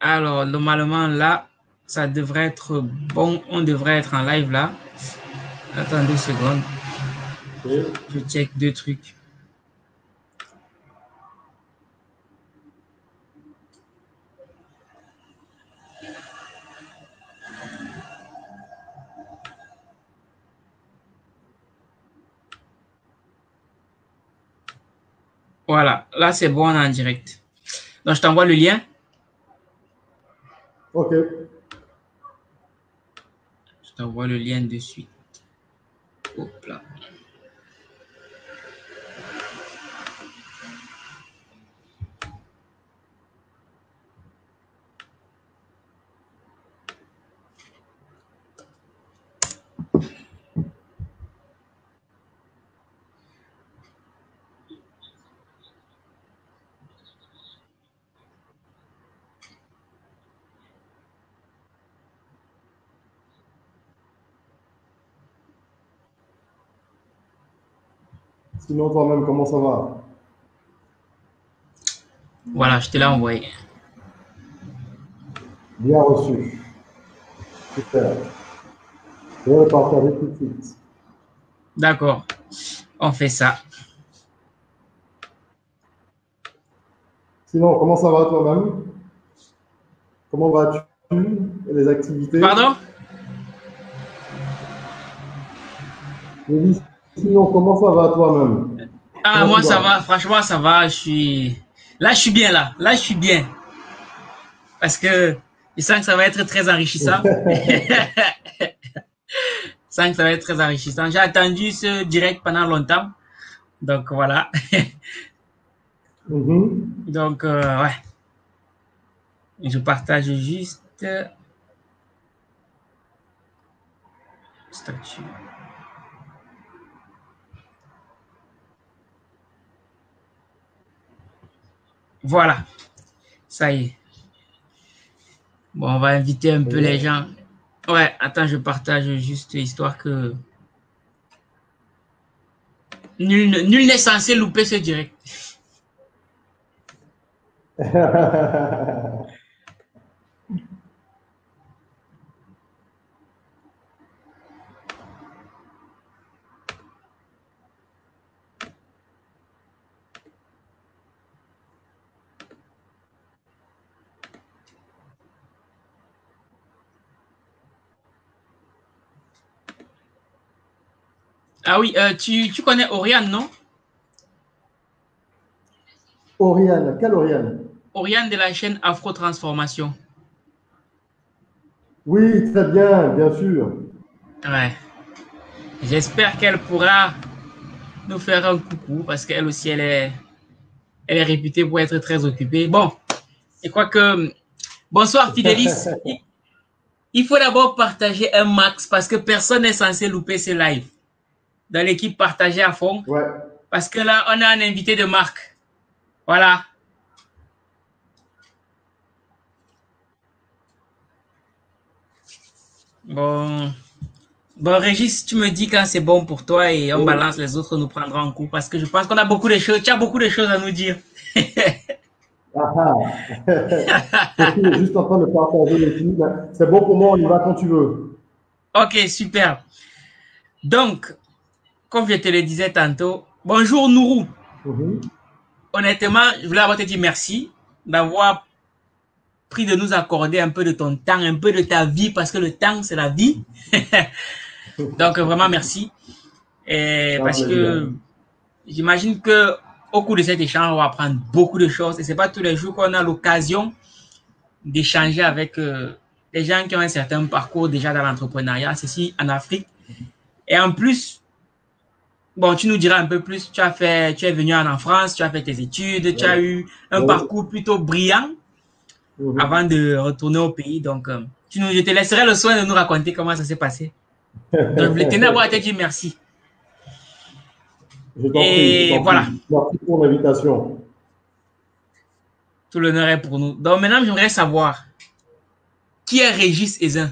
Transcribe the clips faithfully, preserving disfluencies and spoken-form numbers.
Alors, normalement, là, ça devrait être bon. On devrait être en live là. Attends deux secondes. Okay. Je check deux trucs. Voilà, là c'est bon, on est en direct. Donc je t'envoie le lien. Ok. Je t'envoie le lien de suite. Hop là. Sinon, toi-même, comment ça va? Voilà, je te l'ai envoyé. Bien reçu. Super. Je vais le partager tout de suite. D'accord, on fait ça. Sinon, comment ça va toi-même? Comment vas-tu? Et les activités? Pardon? Je dis, sinon, comment ça va toi-même? Ah, Comment tu moi ça va, vas? franchement ça va. Je suis. Là, je suis bien là. Là, je suis bien. Parce que je sens que ça va être très enrichissant. Je sens que ça va être très enrichissant. J'ai attendu ce direct pendant longtemps. Donc voilà. Mhm. Donc, euh, ouais. Je partage juste. Statut. Voilà, ça y est. Bon, on va inviter un peu les Oui. gens. Ouais, attends, je partage juste histoire que nul, nul n'est censé louper ce direct. Ah oui, euh, tu, tu connais Oriane, non? Oriane, quelle Oriane? Oriane de la chaîne Afro Transformation. Oui, très bien, bien sûr. Ouais. J'espère qu'elle pourra nous faire un coucou parce qu'elle aussi, elle est, elle est réputée pour être très occupée. Bon, je crois que. Bonsoir, Fidélis. Il, il faut d'abord partager un max parce que personne n'est censé louper ce live. Dans l'équipe, partager à fond. Ouais. Parce que là, on a un invité de marque. Voilà. Bon. Bon, Régis, tu me dis quand c'est bon pour toi et on Oui. balance les autres, nous prendrons en coup parce que je pense qu'on a beaucoup de choses. Tu as beaucoup de choses à nous dire. Ah, ah. Sophie est juste en train de partager le film. C'est bon pour moi, on y va quand tu veux. Ok, super. Donc, comme je te le disais tantôt, bonjour Nourou. Mhm. Honnêtement, je voulais avoir te dire merci d'avoir pris de nous accorder un peu de ton temps, un peu de ta vie parce que le temps, c'est la vie. Donc, vraiment merci. Et C'est un parce plaisir. que j'imagine que au cours de cet échange, on va apprendre beaucoup de choses. Et c'est pas tous les jours qu'on a l'occasion d'échanger avec euh, des gens qui ont un certain parcours déjà dans l'entrepreneuriat, ceci en Afrique. Et en plus, bon, tu nous diras un peu plus, tu as fait, tu es venu en France, tu as fait tes études, tu Oui. as eu un Oui. parcours plutôt brillant avant Mhm. de retourner au pays. Donc, euh, tu nous, je te laisserai le soin de nous raconter comment ça s'est passé. Donc, je voulais tenir à te dire merci. Je t'en prie, je Et t'en voilà, prie. Merci pour l'invitation. tout l'honneur est pour nous. Donc, maintenant, j'aimerais savoir qui est Régis Ezin.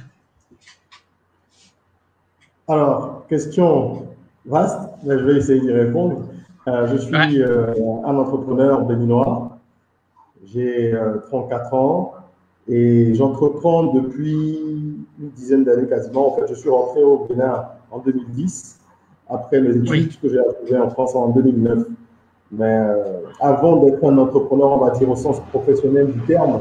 Alors, question vaste, mais je vais essayer d'y répondre. Euh, je Ouais, suis euh, un entrepreneur béninois. J'ai euh, trente-quatre ans. Et j'entreprends depuis une dizaine d'années quasiment. En fait, je suis rentré au Bénin en deux mille dix, après mes études Oui. que j'ai achevées en France en deux mille neuf. Mais euh, avant d'être un entrepreneur, on va dire au sens professionnel du terme,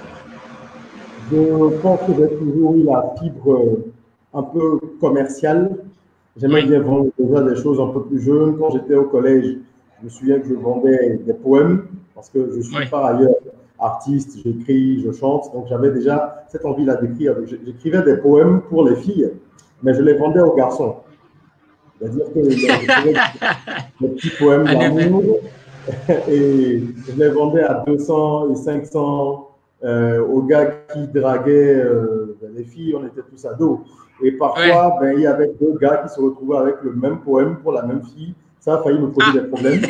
je pense que j'ai toujours eu la fibre euh, un peu commerciale. J'aimais Oui. bien vendre déjà des choses un peu plus jeunes. Quand j'étais au collège, je me souviens que je vendais des poèmes parce que je suis Oui. par ailleurs artiste, j'écris, je chante. Donc j'avais déjà cette envie-là d'écrire. J'écrivais des poèmes pour les filles, mais je les vendais aux garçons. C'est-à-dire que j'écrivais des petits poèmes En effet. d'amour et je les vendais à deux cents et cinq cents euh, aux gars qui draguaient euh, les filles, on était tous ados. Et Ouais. parfois, ben, il y avait deux gars qui se retrouvaient avec le même poème pour la même fille. Ça a failli me poser Ah. des problèmes.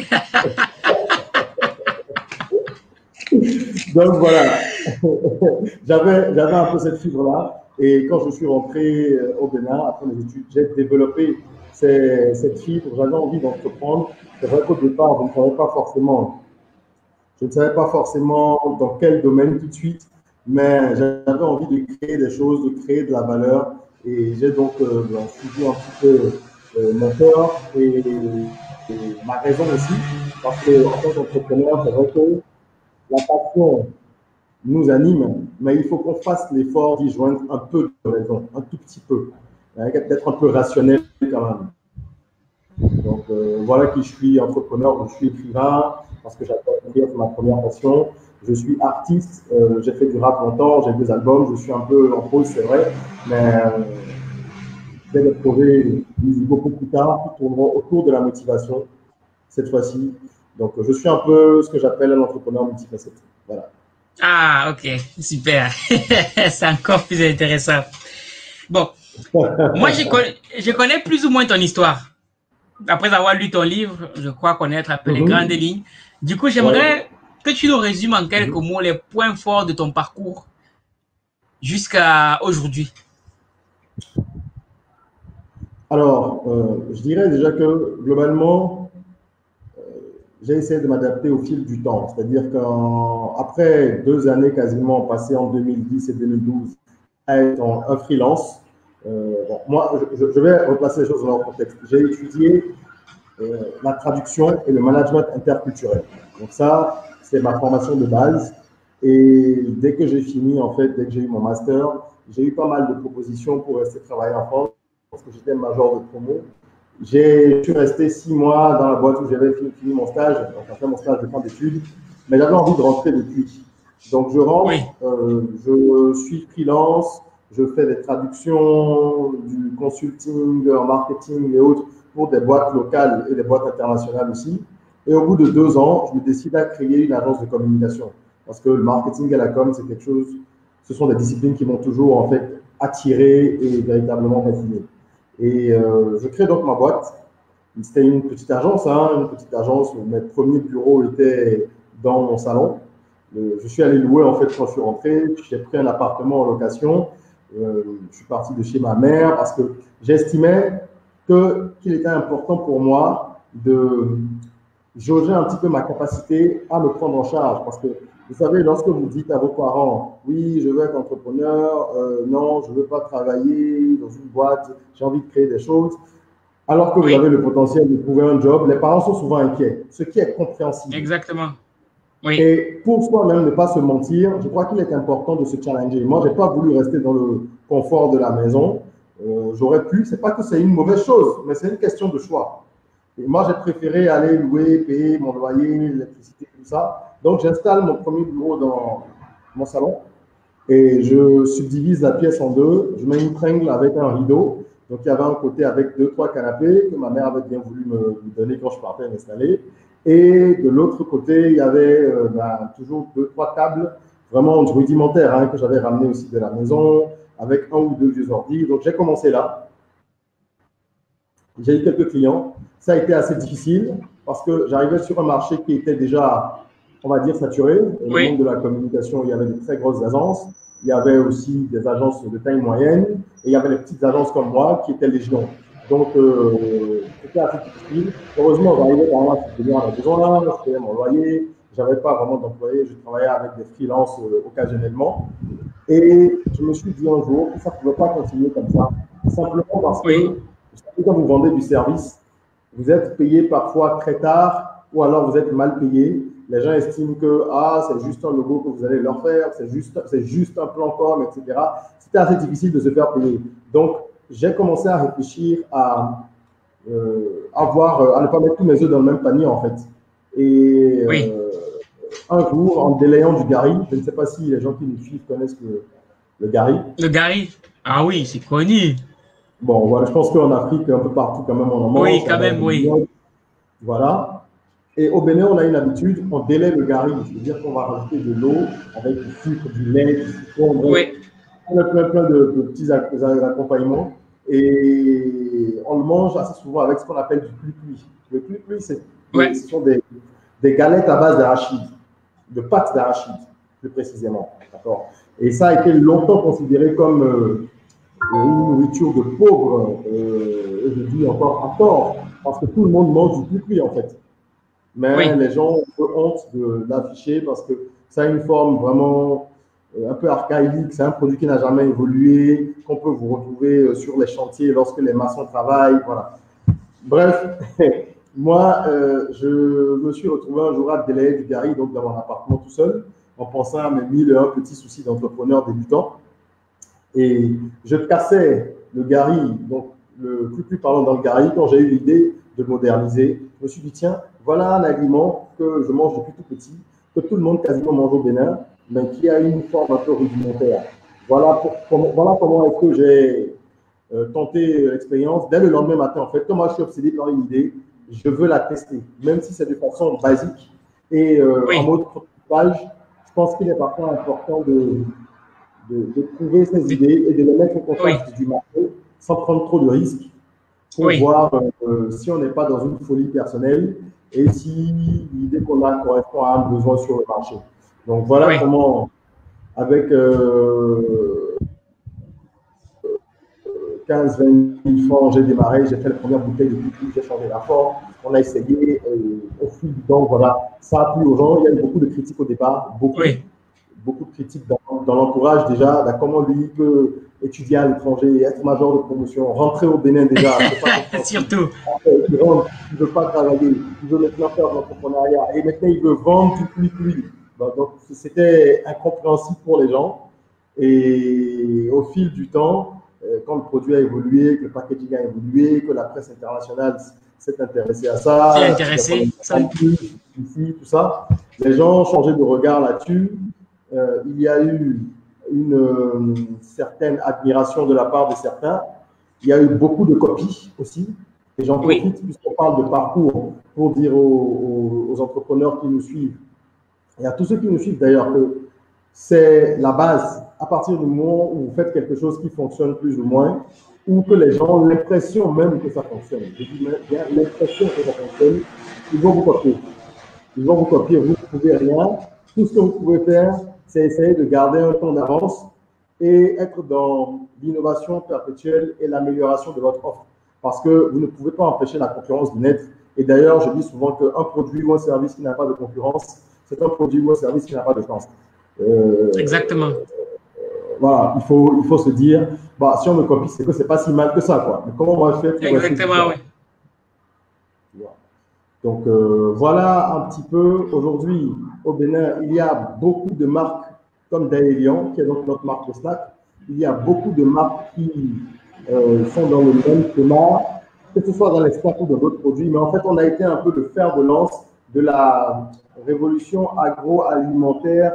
Donc voilà, j'avais, j'avais un peu cette fibre-là. Et quand je suis rentré au Bénin, après mes études, j'ai développé ces, cette fibre. J'avais envie d'entreprendre. C'est vrai qu'au départ, je ne savais pas forcément Je ne savais pas forcément dans quel domaine tout de suite, mais j'avais envie de créer des choses, de créer de la valeur. Et j'ai donc euh, suivi un petit peu euh, mon cœur et, et, ma raison aussi, parce qu'en tant qu'entrepreneur, c'est vrai que la passion nous anime, mais il faut qu'on fasse l'effort d'y joindre un peu de raison, un tout petit peu, hein, d'être un peu rationnel quand même. Donc euh, voilà qui je suis, entrepreneur, je suis écrivain parce que j'adore écrire, c'est ma première passion. Je suis artiste, euh, j'ai fait du rap longtemps, j'ai des albums, je suis un peu en pause, c'est vrai, mais euh, j'ai des projets beaucoup plus tard qui tourneront autour de la motivation cette fois-ci. Donc je suis un peu ce que j'appelle un entrepreneur multifacette. Voilà. Ah, ok, super. C'est encore plus intéressant. Bon, moi, je connais, je connais plus ou moins ton histoire. Après avoir lu ton livre, je crois connaître un peu les grandes Mhm. lignes. Du coup, Ouais. j'aimerais que tu nous résumes en quelques Mhm. mots les points forts de ton parcours jusqu'à aujourd'hui. Alors, euh, je dirais déjà que globalement, j'ai essayé de m'adapter au fil du temps. C'est-à-dire qu'après deux années quasiment passées en deux mille dix et deux mille douze à être un freelance, euh, bon, moi, je, je, vais replacer les choses dans leur contexte. J'ai étudié euh, la traduction et le management interculturel. Donc ça, c'est ma formation de base. Et dès que j'ai fini, en fait, dès que j'ai eu mon master, j'ai eu pas mal de propositions pour rester travailler en France parce que j'étais major de promo. Je suis resté six mois dans la boîte où j'avais fini, fini mon stage, donc après mon stage de fin d'études, mais j'avais envie de rentrer depuis. Donc je Oui, rentre, euh, je suis freelance, je fais des traductions, du consulting en marketing et autres pour des boîtes locales et des boîtes internationales aussi. Et au bout de deux ans, je me décide à créer une agence de communication. Parce que le marketing et la com, c'est quelque chose, ce sont des disciplines qui m'ont toujours en fait attiré et véritablement fasciné. Et euh, je crée donc ma boîte. C'était une petite agence, hein, une petite agence où mes premiers bureaux étaient dans mon salon. Euh, je suis allé louer en fait quand je suis rentré. J'ai pris un appartement en location. Euh, je suis parti de chez ma mère parce que j'estimais que qu'il était important pour moi de jauger un petit peu ma capacité à me prendre en charge. Parce que vous savez, lorsque vous dites à vos parents, oui, je veux être entrepreneur, euh, non, je ne veux pas travailler dans une boîte, j'ai envie de créer des choses, alors que vous oui, avez le potentiel de trouver un job, les parents sont souvent inquiets, ce qui est compréhensible. exactement. Oui, Et pour soi-même ne pas se mentir, je crois qu'il est important de se challenger. Moi, je n'ai pas voulu rester dans le confort de la maison. Euh, J'aurais pu, c'est pas que c'est une mauvaise chose, mais c'est une question de choix. Et moi, j'ai préféré aller louer, payer mon loyer, l'électricité, tout ça. Donc, j'installe mon premier bureau dans mon salon et je subdivise la pièce en deux. Je mets une tringle avec un rideau. Donc, il y avait un côté avec deux, trois canapés que ma mère avait bien voulu me, me donner quand je partais m'installer. Et de l'autre côté, il y avait euh, ben, toujours deux, trois tables vraiment rudimentaires hein, que j'avais ramenées aussi de la maison avec un ou deux vieux ordi. Donc, j'ai commencé là. J'ai eu quelques clients. Ça a été assez difficile parce que j'arrivais sur un marché qui était déjà, on va dire, saturé. Et le monde oui, de la communication, il y avait de très grosses agences. Il y avait aussi des agences de taille moyenne. Et il y avait les petites agences comme moi qui étaient légion. Donc, euh, c'était assez difficile. Heureusement, j'arrivais par là à subvenir à mes besoins, je payais mon loyer, je n'avais pas vraiment d'employé, je travaillais avec des freelances euh, occasionnellement. Et je me suis dit un jour que ça ne pouvait pas continuer comme ça, simplement parce que, Oui. vous savez, quand vous vendez du service, vous êtes payé parfois très tard ou alors vous êtes mal payé. Les gens estiment que ah, c'est juste un logo que vous allez leur faire, c'est juste, c'est juste un plan com, et cetera. C'était assez difficile de se faire payer. Donc, j'ai commencé à réfléchir à, euh, avoir, euh, à ne pas mettre tous mes œufs dans le même panier, en fait. Et Oui. euh, un jour, en délayant du Gary, je ne sais pas si les gens qui nous suivent connaissent le, le Gary. Le Gary. Ah oui, c'est connu. Bon, voilà, je pense qu'en Afrique, un peu partout, quand même, on en Oui, mange. quand même, oui. Voilà. Et au Bénin, on a une habitude, on délaie le Gary, c'est-à-dire qu'on va rajouter de l'eau avec du sucre, du lait, du citron, bref, Oui. plein, plein, plein de, de petits accompagnements. Et on le mange assez souvent avec ce qu'on appelle du cuicui. Le cuicui, c'est, Ouais. ce sont des, des galettes à base d'arachide, de pâte d'arachide, plus précisément. D'accord. Et ça a été longtemps considéré comme euh, une nourriture de pauvres, euh, et je dis encore à tort, parce que tout le monde mange du cuicui en fait. Mais Oui. les gens ont un peu honte de l'afficher parce que ça a une forme vraiment euh, un peu archaïque. C'est un produit qui n'a jamais évolué, qu'on peut vous retrouver euh, sur les chantiers lorsque les maçons travaillent. Voilà. Bref, moi, euh, je me suis retrouvé un jour à délayer du Gary, donc dans mon appartement tout seul, en pensant à mes mille et un petits soucis d'entrepreneur débutant. Et je cassais le Gary, donc le plus plus parlant dans le Gary, quand j'ai eu l'idée de moderniser, je me suis dit, tiens, voilà un aliment que je mange depuis tout petit, que tout le monde quasiment mange au Bénin, mais qui a une forme un peu rudimentaire. Voilà, pour, comment, voilà comment est-ce que j'ai euh, tenté l'expérience. Dès le lendemain matin, en fait, comme moi je suis obsédé par une idée, je veux la tester, même si c'est de façon basique. Et euh, en Oui. mode prototypage, je pense qu'il est parfois important de, de, de trouver ces De- idées et de les mettre au Oui. contact du marché sans prendre trop de risques pour Oui. voir euh, si on n'est pas dans une folie personnelle et si l'idée qu'on a correspond à un besoin sur le marché. Donc voilà Oui. comment, avec euh, quinze à vingt mille francs, j'ai démarré, j'ai fait la première bouteille de pipi, j'ai changé la forme, on a essayé, et au fil du temps, voilà, ça a plu aux gens. Il y a eu beaucoup de critiques au départ, beaucoup, Oui. beaucoup de critiques dans, dans l'entourage déjà, là, comment lui peut étudier à l'étranger, être major de promotion, rentrer au Bénin déjà, c'est pas compréhensible. Surtout. Il rentre, il ne veut pas travailler, il veut maintenant faire de l'entrepreneuriat, et maintenant il veut vendre du plus plus. Donc c'était incompréhensible pour les gens. Et au fil du temps, quand le produit a évolué, que le packaging a évolué, que la presse internationale s'est intéressée à C'est ça, intéressé. Ça... ici, tout ça, les gens ont changé de regard là-dessus. Euh, il y a eu une euh, certaine admiration de la part de certains. Il y a eu beaucoup de copies aussi. Et j'en Oui. profite, puisqu'on parle de parcours, pour dire aux, aux, aux entrepreneurs qui nous suivent, et à tous ceux qui nous suivent d'ailleurs, que c'est la base. À partir du moment où vous faites quelque chose qui fonctionne plus ou moins, ou que les gens ont l'impression même que ça fonctionne, je dis bien l'impression que ça fonctionne, ils vont vous copier. Ils vont vous copier, vous ne pouvez rien. Tout ce que vous pouvez faire, c'est essayer de garder un temps d'avance et être dans l'innovation perpétuelle et l'amélioration de votre offre. Parce que vous ne pouvez pas empêcher la concurrence de naître. Et d'ailleurs, je dis souvent qu'un produit ou un service qui n'a pas de concurrence, c'est un produit ou un service qui n'a pas de chance. Euh, Exactement. Voilà, il faut, il faut se dire, bah, si on me copie, c'est que c'est pas si mal que ça, quoi. Mais comment on va faire pour Exactement, oui. Donc euh, voilà un petit peu. Aujourd'hui, au Bénin, il y a beaucoup de marques comme Daelian, qui est donc notre marque de snack. Il y a beaucoup de marques qui euh, sont dans le même schéma, que ce soit dans les snacks ou dans d'autres produits. Mais en fait, on a été un peu le fer de lance de la révolution agroalimentaire.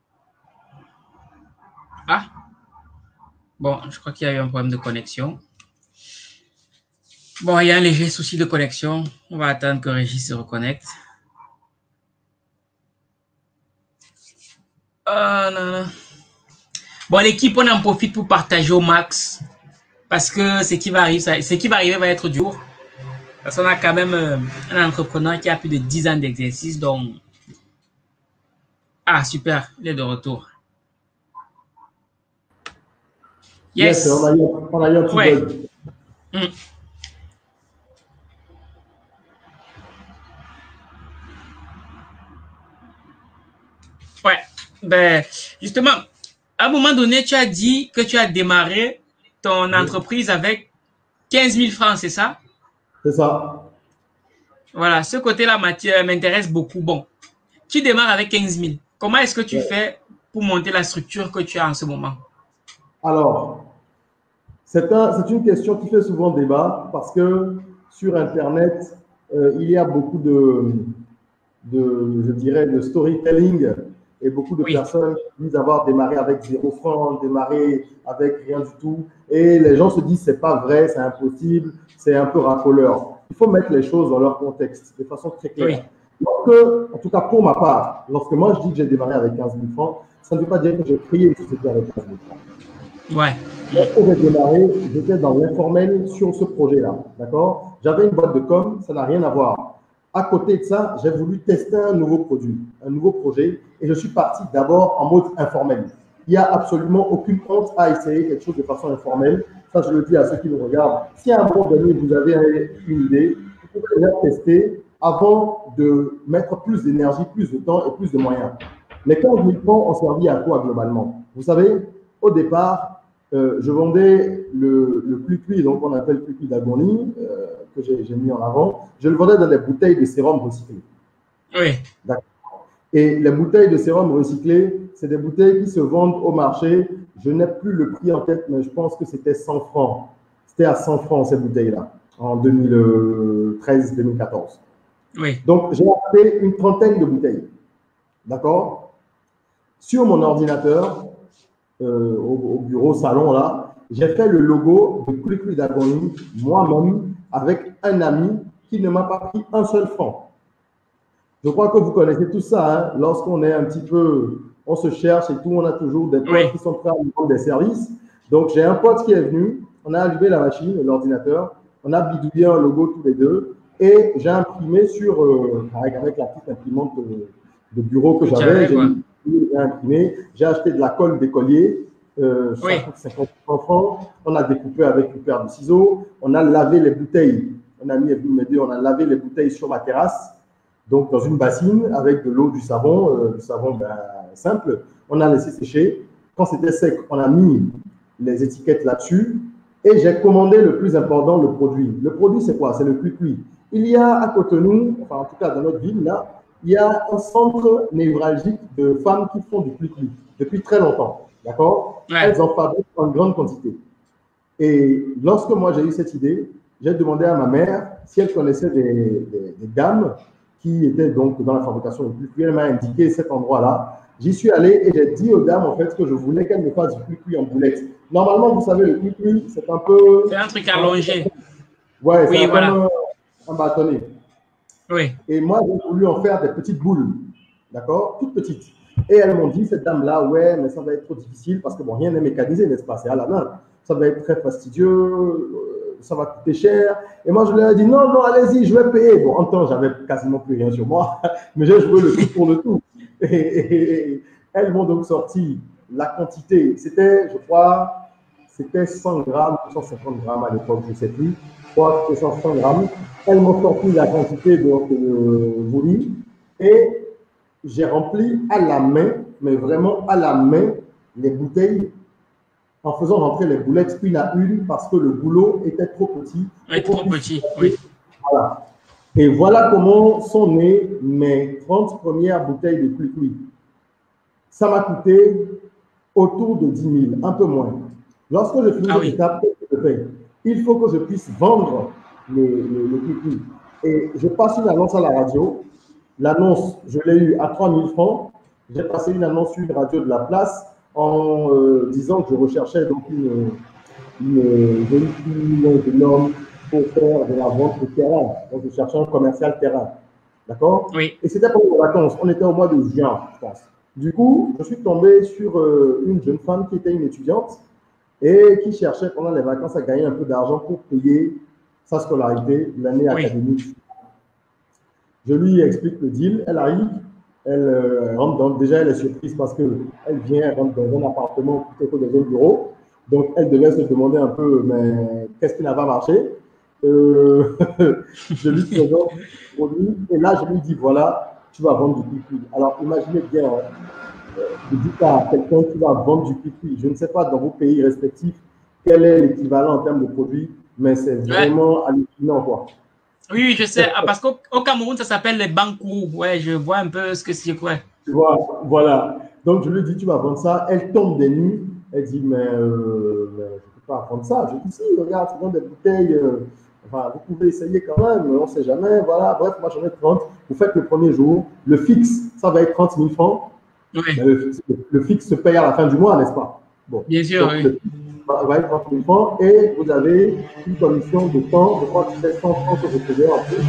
Ah, bon, je crois qu'il y a eu un problème de connexion. Bon, il y a un léger souci de connexion. On va attendre que Régis se reconnecte. Oh, non, non. Bon, l'équipe, on en profite pour partager au max. Parce que ce qui va arriver, ce qui va arriver va être dur. Parce qu'on a quand même euh, un entrepreneur qui a plus de dix ans d'exercice. Donc, ah, super, il est de retour. Yes, Yes. on a eu, on a eu un petit Ouais. bug. Mm. Ben, justement, à un moment donné, tu as dit que tu as démarré ton entreprise avec quinze mille francs, c'est ça? C'est ça. Voilà, ce côté-là m'intéresse beaucoup. Bon, tu démarres avec quinze mille. Comment est-ce que tu Ouais. fais pour monter la structure que tu as en ce moment? Alors, c'est un, une question qui fait souvent débat parce que sur Internet, euh, il y a beaucoup de, de, je dirais, de storytelling et beaucoup de Oui. personnes qui disent avoir démarré avec zéro franc, démarré avec rien du tout. Et les gens se disent c'est pas vrai, c'est impossible, c'est un peu racoleur. Il faut mettre les choses dans leur contexte de façon très claire. Oui. Lorsque, en tout cas pour ma part, lorsque moi je dis que j'ai démarré avec quinze mille francs, ça ne veut pas dire que j'ai créé une société avec quinze mille francs. Ouais. Lorsque j'ai démarré, j'étais dans l'informel sur ce projet-là. D'accord? J'avais une boîte de com, ça n'a rien à voir. À côté de ça, j'ai voulu tester un nouveau produit, un nouveau projet, et je suis parti d'abord en mode informel. Il n'y a absolument aucune honte à essayer quelque chose de façon informelle. Ça, je le dis à ceux qui nous regardent. Si à un moment donné, vous avez une idée, vous pouvez déjà tester avant de mettre plus d'énergie, plus de temps et plus de moyens. Les quinze mille francs ont servi à quoi globalement? Vous savez, au départ, euh, je vendais le, le Clui-Clui, donc on appelle Clui-Clui d'agonie, euh, que j'ai mis en avant. Je le vendais dans des bouteilles de sérum recyclé. Oui. D'accord. Et les bouteilles de sérum recyclé, c'est des bouteilles qui se vendent au marché. Je n'ai plus le prix en tête, mais je pense que c'était cent francs. C'était à cent francs ces bouteilles-là, en deux mille treize deux mille quatorze. Oui. Donc, j'ai acheté une trentaine de bouteilles. D'accord? Sur mon ordinateur, euh, au, au bureau, salon, là, j'ai fait le logo de Clui-Clui d'agonie moi-même avec un ami qui ne m'a pas pris un seul franc. Je crois que vous connaissez tout ça. Hein? Lorsqu'on est un petit peu, on se cherche et tout, on a toujours des potes oui. qui sont prêts à nous vendre des services. Donc, j'ai un pote qui est venu, on a allumé la machine, l'ordinateur, on a bidouillé un logo tous les deux et j'ai imprimé sur, euh, avec, avec la petite imprimante de, de bureau que j'avais, j'ai imprimé, j'ai acheté de la colle d'écolier, euh, oui. cinquante francs, on a découpé avec une paire de ciseaux, on a lavé les bouteilles, un ami est venu m'aider, on a lavé les bouteilles sur ma terrasse. Donc, dans une bassine avec de l'eau, du savon, euh, du savon ben, simple, on a laissé sécher. Quand c'était sec, on a mis les étiquettes là-dessus et j'ai commandé le plus important, le produit. Le produit, c'est quoi? C'est le Clui-Clui. Il y a à Cotonou, enfin en tout cas dans notre ville, là, il y a un centre névralgique de femmes qui font du Clui-Clui depuis très longtemps. D'accord? Ouais. Elles en fabriquent en grande quantité. Et lorsque moi j'ai eu cette idée, j'ai demandé à ma mère si elle connaissait des, des, des dames qui était donc dans la fabrication du Clui-Clui. Elle m'a indiqué cet endroit-là. J'y suis allé et j'ai dit aux dames en fait que je voulais qu'elles me fassent du Clui-Clui en boulette. Normalement, vous savez, le Clui-Clui, c'est un peu… C'est un truc allongé. Ouais, oui, c'est voilà. un, un bâtonnet. Oui. Et moi, j'ai voulu en faire des petites boules, d'accord, toutes petites. Et elles m'ont dit, cette dame-là, ouais, mais ça va être trop difficile parce que bon, rien n'est mécanisé, n'est-ce pas? C'est à la main. Ça va être très fastidieux. Ça va coûter cher. Et moi, je leur ai dit, non, non, allez-y, je vais payer. Bon, en temps, j'avais quasiment plus rien sur moi, mais j'ai joué le tout pour le tout. Et, et, et elles m'ont donc sorti la quantité. C'était, je crois, c'était cent grammes, cent cinquante grammes à l'époque, je ne sais plus. Je crois que c'était cent grammes. Elles m'ont sorti la quantité de euh, voulu et j'ai rempli à la main, mais vraiment à la main, les bouteilles en faisant rentrer les boulettes une à une parce que le goulot était trop petit. Oui, trop petit, oui. Voilà. Et voilà comment sont nées mes trente premières bouteilles de Clui-Clui. Ça m'a coûté autour de dix mille, un peu moins. Lorsque je finis ah, cette oui. étape, je paye. Il faut que je puisse vendre le, le, le Clui-Clui. Et je passe une annonce à la radio. L'annonce, je l'ai eue à trois mille francs. J'ai passé une annonce sur une radio de la place en euh, disant que je recherchais donc une, une jeune fille, un jeune homme pour faire de la vente de terrain. Donc, je cherchais un commercial terrain. D'accord? Oui. Et c'était pendant les vacances. On était au mois de juin, je pense. Du coup, je suis tombé sur euh, une jeune femme qui était une étudiante et qui cherchait pendant les vacances à gagner un peu d'argent pour payer sa scolarité, l'année oui. académique. Je lui explique le deal. Elle arrive. Elle euh, rentre dans, déjà, elle est surprise parce qu'elle vient, elle rentre dans un appartement plutôt que dans un bureau. Donc, elle devait se demander un peu, mais qu'est-ce qui n'a pas marché? euh, Je lui présente le produit et là, je lui dis, voilà, tu vas vendre du Clui-Clui. Alors, imaginez bien, hein, vous dites à quelqu'un qui va vendre du pipi, je ne sais pas dans vos pays respectifs quel est l'équivalent en termes de produits, mais c'est vraiment hallucinant, quoi. Oui, oui, je sais. Ah, parce qu'au au Cameroun, ça s'appelle les bancours. Ouais, je vois un peu ce que c'est quoi. Tu vois, voilà. Donc, je lui dis, tu vas vendre ça. Elle tombe des nues. Elle dit, mais, euh, mais je ne peux pas vendre ça. Je dis, si, regarde, tu vends des bouteilles. Euh, enfin, vous pouvez essayer quand même, on ne sait jamais. Voilà, bref, moi, j'en ai trente. Vous faites le premier jour. Le fixe, ça va être trente mille francs. Oui. Mais le, le, le fixe se paye à la fin du mois, n'est-ce pas? Bon. Bien sûr, donc, oui. Le fixe va être trente mille francs et vous avez une commission de temps, je crois que c'est cent francs que vous payez en plus,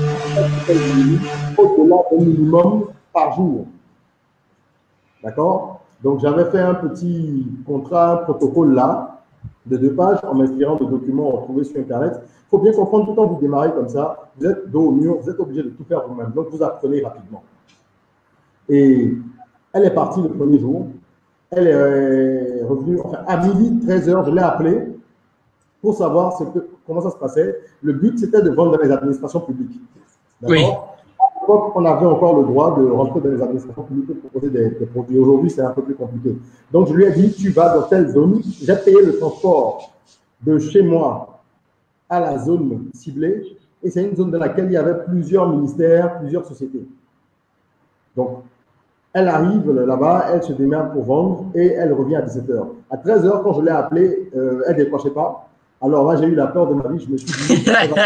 au-delà d'un minimum par jour. D'accord? Donc, j'avais fait un petit contrat, un protocole là, de deux pages, en m'inspirant de documents retrouvés sur Internet. Il faut bien comprendre, tout le temps vous démarrez comme ça, vous êtes dos au mur, vous êtes obligé de tout faire vous-même. Donc, vous apprenez rapidement. Et elle est partie le premier jour. Elle est revenue, enfin, à midi, treize heures, je l'ai appelée pour savoir ce que, comment ça se passait. Le but, c'était de vendre dans les administrations publiques. D'accord? Oui. On avait encore le droit de rentrer dans les administrations publiques et de proposer des, des produits. Aujourd'hui, c'est un peu plus compliqué. Donc, je lui ai dit, tu vas dans telle zone. J'ai payé le transport de chez moi à la zone ciblée. Et c'est une zone dans laquelle il y avait plusieurs ministères, plusieurs sociétés. Donc, elle arrive là-bas, elle se démerde pour vendre et elle revient à dix-sept heures. À treize heures, quand je l'ai appelée, euh, elle ne décrochait pas. Alors là, j'ai eu la peur de ma vie. Je me suis dit,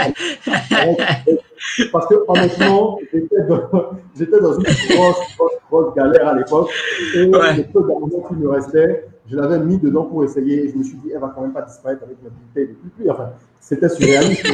parce que honnêtement, j'étais dans, j'étais dans une grosse, grosse, grosse galère à l'époque. Et ouais. Le peu d'argent qui me restait, je l'avais mis dedans pour essayer. Et je me suis dit, elle va quand même pas disparaître avec ma bouteille de plus. Enfin, c'était surréaliste.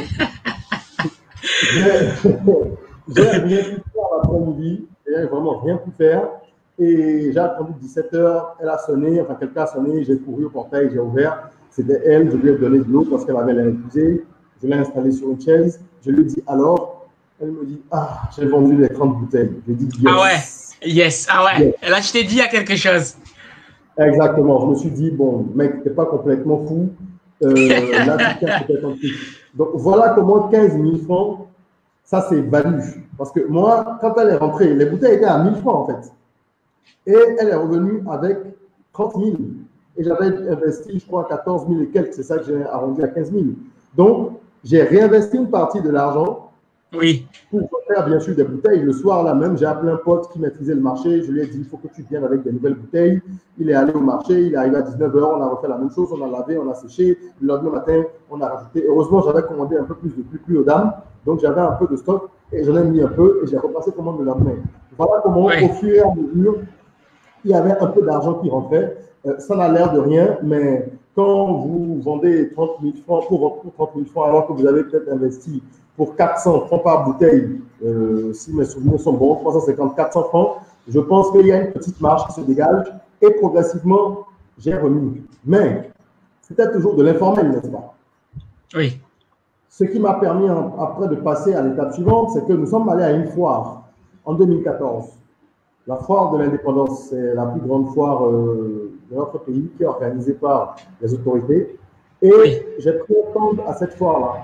J'ai rien pu faire l'après-midi. J'ai vraiment rien pu faire. Et j'ai attendu dix-sept heures. Elle a sonné. Enfin, quelqu'un a sonné. J'ai couru au portail. J'ai ouvert. C'était elle. Je lui ai donné de l'eau parce qu'elle avait l'air épuisée. Je l'ai installée sur une chaise. Je lui ai dit alors. Elle me dit, ah, j'ai vendu les trente bouteilles. Je lui ai dit, yes. Ah ouais, yes, ah ouais. Yes. Et là, je t'ai dit, il y a quelque chose. Exactement. Je me suis dit, bon, mec, t'es pas complètement fou. Euh, là, tu tiens peut-être un truc. Donc, voilà comment quinze mille francs, ça, c'est value. Parce que moi, quand elle est rentrée, les bouteilles étaient à mille francs, en fait. Et elle est revenue avec trente mille. Et j'avais investi, je crois, quatorze mille et quelques. C'est ça que j'ai arrondi à quinze mille. Donc, j'ai réinvesti une partie de l'argent. Oui. Pour faire bien sûr des bouteilles. Le soir là même, j'ai appelé un pote qui maîtrisait le marché. Je lui ai dit, il faut que tu viennes avec des nouvelles bouteilles. Il est allé au marché, il est arrivé à dix-neuf heures, on a refait la même chose, on a lavé, on a séché. Le lendemain matin, on a rajouté. Heureusement, j'avais commandé un peu plus de plus, plus aux dames. Donc j'avais un peu de stock et j'en ai mis un peu et j'ai repassé commande le lendemain. Voilà comment, oui. Au fur et à mesure, il y avait un peu d'argent qui rentrait. Euh, ça n'a l'air de rien, mais quand vous vendez trente mille francs pour, pour trente mille francs alors que vous avez peut-être investi pour quatre cents francs par bouteille, euh, si mes souvenirs sont bons, trois cent cinquante, quatre cents francs, je pense qu'il y a une petite marge qui se dégage et progressivement, j'ai remis. Mais c'était toujours de l'informel, n'est-ce pas? Oui. Ce qui m'a permis en, après de passer à l'étape suivante, c'est que nous sommes allés à une foire en deux mille quatorze. La foire de l'indépendance, c'est la plus grande foire euh, de notre pays qui est organisée par les autorités. Et oui. J'ai pris un stand à cette foire-là.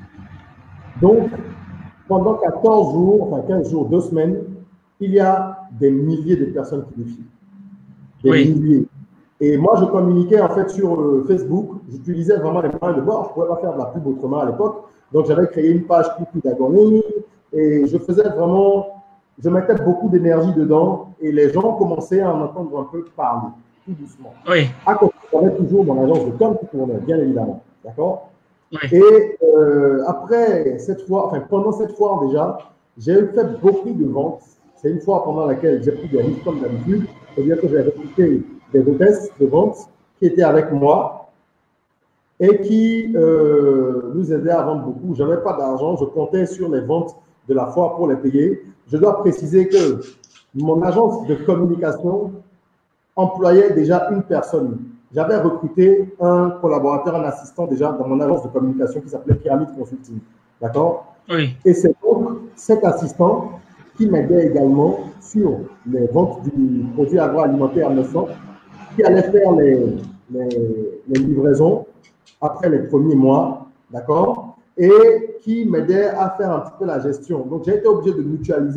Donc, pendant quatorze jours, enfin quinze jours, deux semaines, il y a des milliers de personnes qui défilent. Des oui. milliers. Et moi, je communiquais en fait sur euh, Facebook. J'utilisais vraiment les moyens de bord. Je ne pouvais pas faire de la pub autrement à l'époque. Donc, j'avais créé une page Coucou d'Agonie et je faisais vraiment, je mettais beaucoup d'énergie dedans et les gens commençaient à en entendre un peu parler, tout doucement. Oui. À côté, j'avais toujours mon agence de com qui tournait, bien évidemment. D'accord? Oui. Et euh, après cette fois, enfin pendant cette foire déjà, j'ai fait beaucoup de ventes. C'est une foire pendant laquelle j'ai pris des risques comme d'habitude. C'est-à-dire que j'ai recruté des hôtesses de vente qui étaient avec moi et qui euh, nous aidaient à vendre beaucoup. Je n'avais pas d'argent, je comptais sur les ventes de la foire pour les payer. Je dois préciser que mon agence de communication employait déjà une personne. J'avais recruté un collaborateur, un assistant déjà dans mon agence de communication qui s'appelait Pyramide Consulting. D'accord? Oui. Et c'est donc cet assistant qui m'aidait également sur les ventes du produit agroalimentaire naissant, qui allait faire les, les, les livraisons après les premiers mois. D'accord? Et qui m'aidait à faire un petit peu la gestion. Donc, j'ai été obligé de mutualiser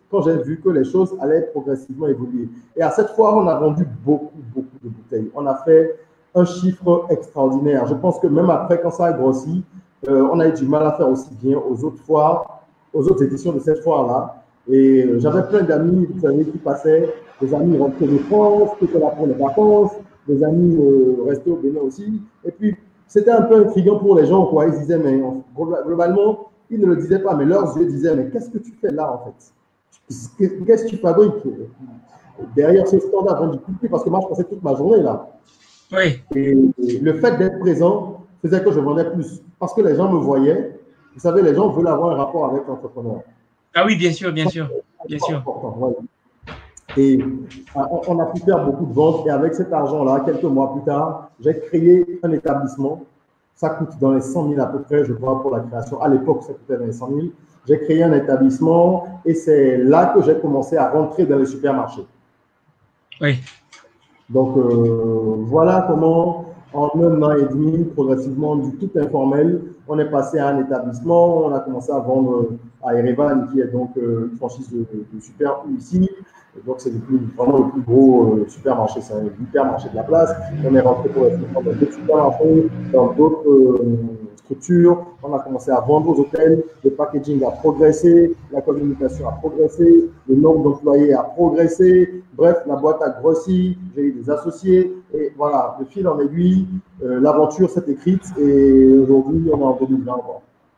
quand j'ai vu que les choses allaient progressivement évoluer. Et à cette fois, on a vendu beaucoup, beaucoup de bouteilles. On a fait un chiffre extraordinaire. Je pense que même après, quand ça a grossi, euh, on a eu du mal à faire aussi bien aux autres foires, aux autres éditions de cette foire-là. Et euh, j'avais plein d'amis, vous savez, qui passaient, des amis rentrés de France, qui étaient là pour les vacances, des amis euh, restés au Bénin aussi. Et puis, c'était un peu intriguant pour les gens, quoi. Ils disaient, mais globalement, ils ne le disaient pas, mais leurs yeux disaient, mais qu'est-ce que tu fais là, en fait? Qu'est-ce que tu fabriques derrière ce stand avant du cookie? Parce que moi, je passais toute ma journée là. Oui. Et, et le fait d'être présent faisait que je vendais plus. Parce que les gens me voyaient. Vous savez, les gens veulent avoir un rapport avec l'entrepreneur. Ah oui, bien sûr, bien sûr, bien sûr. Ouais. Et on a pu faire beaucoup de ventes. Et avec cet argent-là, quelques mois plus tard, j'ai créé un établissement. Ça coûte dans les cent mille à peu près, je crois, pour la création. À l'époque, ça coûtait dans les cent mille. J'ai créé un établissement et c'est là que j'ai commencé à rentrer dans les supermarchés. Oui. Donc, euh, voilà comment, en un an et demi, progressivement, du tout informel, on est passé à un établissement. On a commencé à vendre à Erevan, qui est donc euh, une franchise de, de super ici. Et donc, c'est vraiment le plus gros euh, supermarché. C'est un hypermarché de la place. On est rentré progressivement dans d'autres supermarchés, dans d'autres euh, structures. On a commencé à vendre aux hôtels. Le packaging a progressé. La communication a progressé. Le nombre d'employés a progressé. Bref, la boîte a grossi. J'ai eu des associés. Et voilà, de fil en aiguille, euh, l'aventure s'est écrite. Et aujourd'hui, on est en deux mille vingt.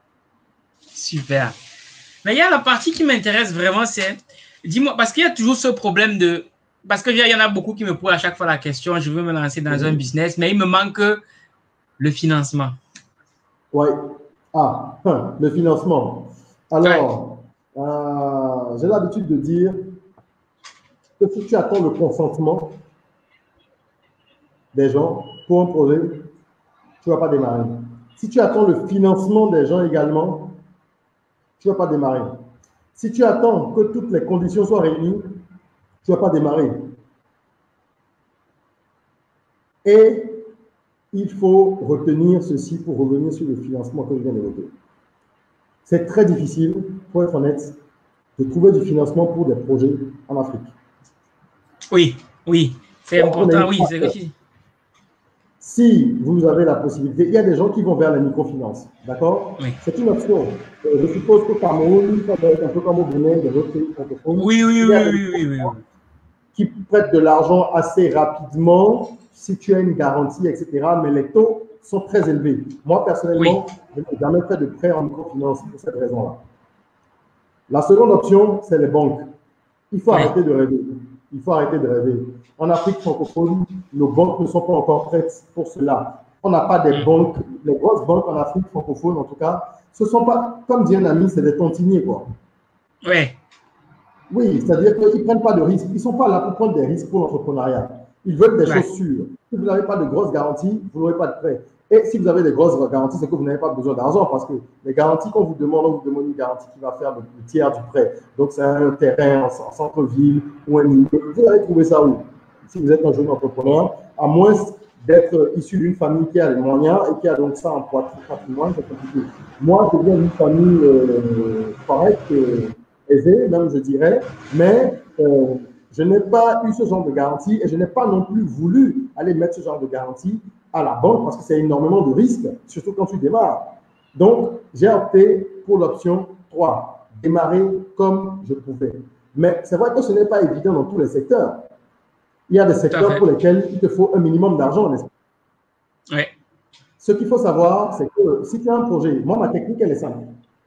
Super. Mais il y a la partie qui m'intéresse vraiment, c'est, dis-moi, parce qu'il y a toujours ce problème de, parce qu'il y en a beaucoup qui me posent à chaque fois la question, je veux me lancer dans un business, mais il me manque le financement. Oui. Ah, le financement. Alors, ouais. euh, j'ai l'habitude de dire que si tu attends le consentement des gens pour un projet, tu ne vas pas démarrer. Si tu attends le financement des gens également, tu ne vas pas démarrer. Si tu attends que toutes les conditions soient réunies, tu ne vas pas démarrer. Et il faut retenir ceci pour revenir sur le financement que je viens d'évoquer. C'est très difficile, pour être honnête, de trouver du financement pour des projets en Afrique. Oui, oui, c'est important, oui. C'est... Si vous avez la possibilité, il y a des gens qui vont vers la microfinance, d'accord? Oui. C'est une option. Je suppose qu'au Cameroun, ça doit être un peu comme au Bénin, des autres pays francophones. Oui, oui, oui, oui, oui, oui. Qui prêtent de l'argent assez rapidement si tu as une garantie, et cetera. Mais les taux sont très élevés. Moi, personnellement, oui. je n'ai jamais fait de prêt en microfinance pour cette raison-là. La seconde option, c'est les banques. Il faut oui. arrêter de rêver. Il faut arrêter de rêver. En Afrique francophone, nos banques ne sont pas encore prêtes pour cela. On n'a pas des banques, les grosses banques en Afrique francophone, en tout cas, ce ne sont pas, comme dit un ami, c'est des tontiniers, quoi. Oui. Oui, c'est-à-dire qu'ils ne prennent pas de risques. Ils ne sont pas là pour prendre des risques pour l'entrepreneuriat. Ils veulent des ouais. choses sûres. Si vous n'avez pas de grosses garanties, vous n'aurez pas de prêt. Et si vous avez des grosses garanties, c'est que vous n'avez pas besoin d'argent parce que les garanties qu'on vous demande, on vous demande une garantie qui va faire le tiers du prêt. Donc, c'est un terrain en centre-ville ou un immeuble. Vous allez trouver ça où? Si vous êtes un jeune entrepreneur, à moins d'être issu d'une famille qui a les moyens et qui a donc ça en patrimoine, c'est compliqué. Moi, je viens d'une famille euh, correcte, euh, aisée, même je dirais, mais euh, je n'ai pas eu ce genre de garantie et je n'ai pas non plus voulu aller mettre ce genre de garantie à la banque parce que c'est énormément de risques, surtout quand tu démarres. Donc, j'ai opté pour l'option trois, démarrer comme je pouvais. Mais c'est vrai que ce n'est pas évident dans tous les secteurs. Il y a des secteurs pour lesquels il te faut un minimum d'argent, n'est-ce pas? Oui. Ce qu'il faut savoir, c'est que si tu as un projet, moi, ma technique, elle est simple.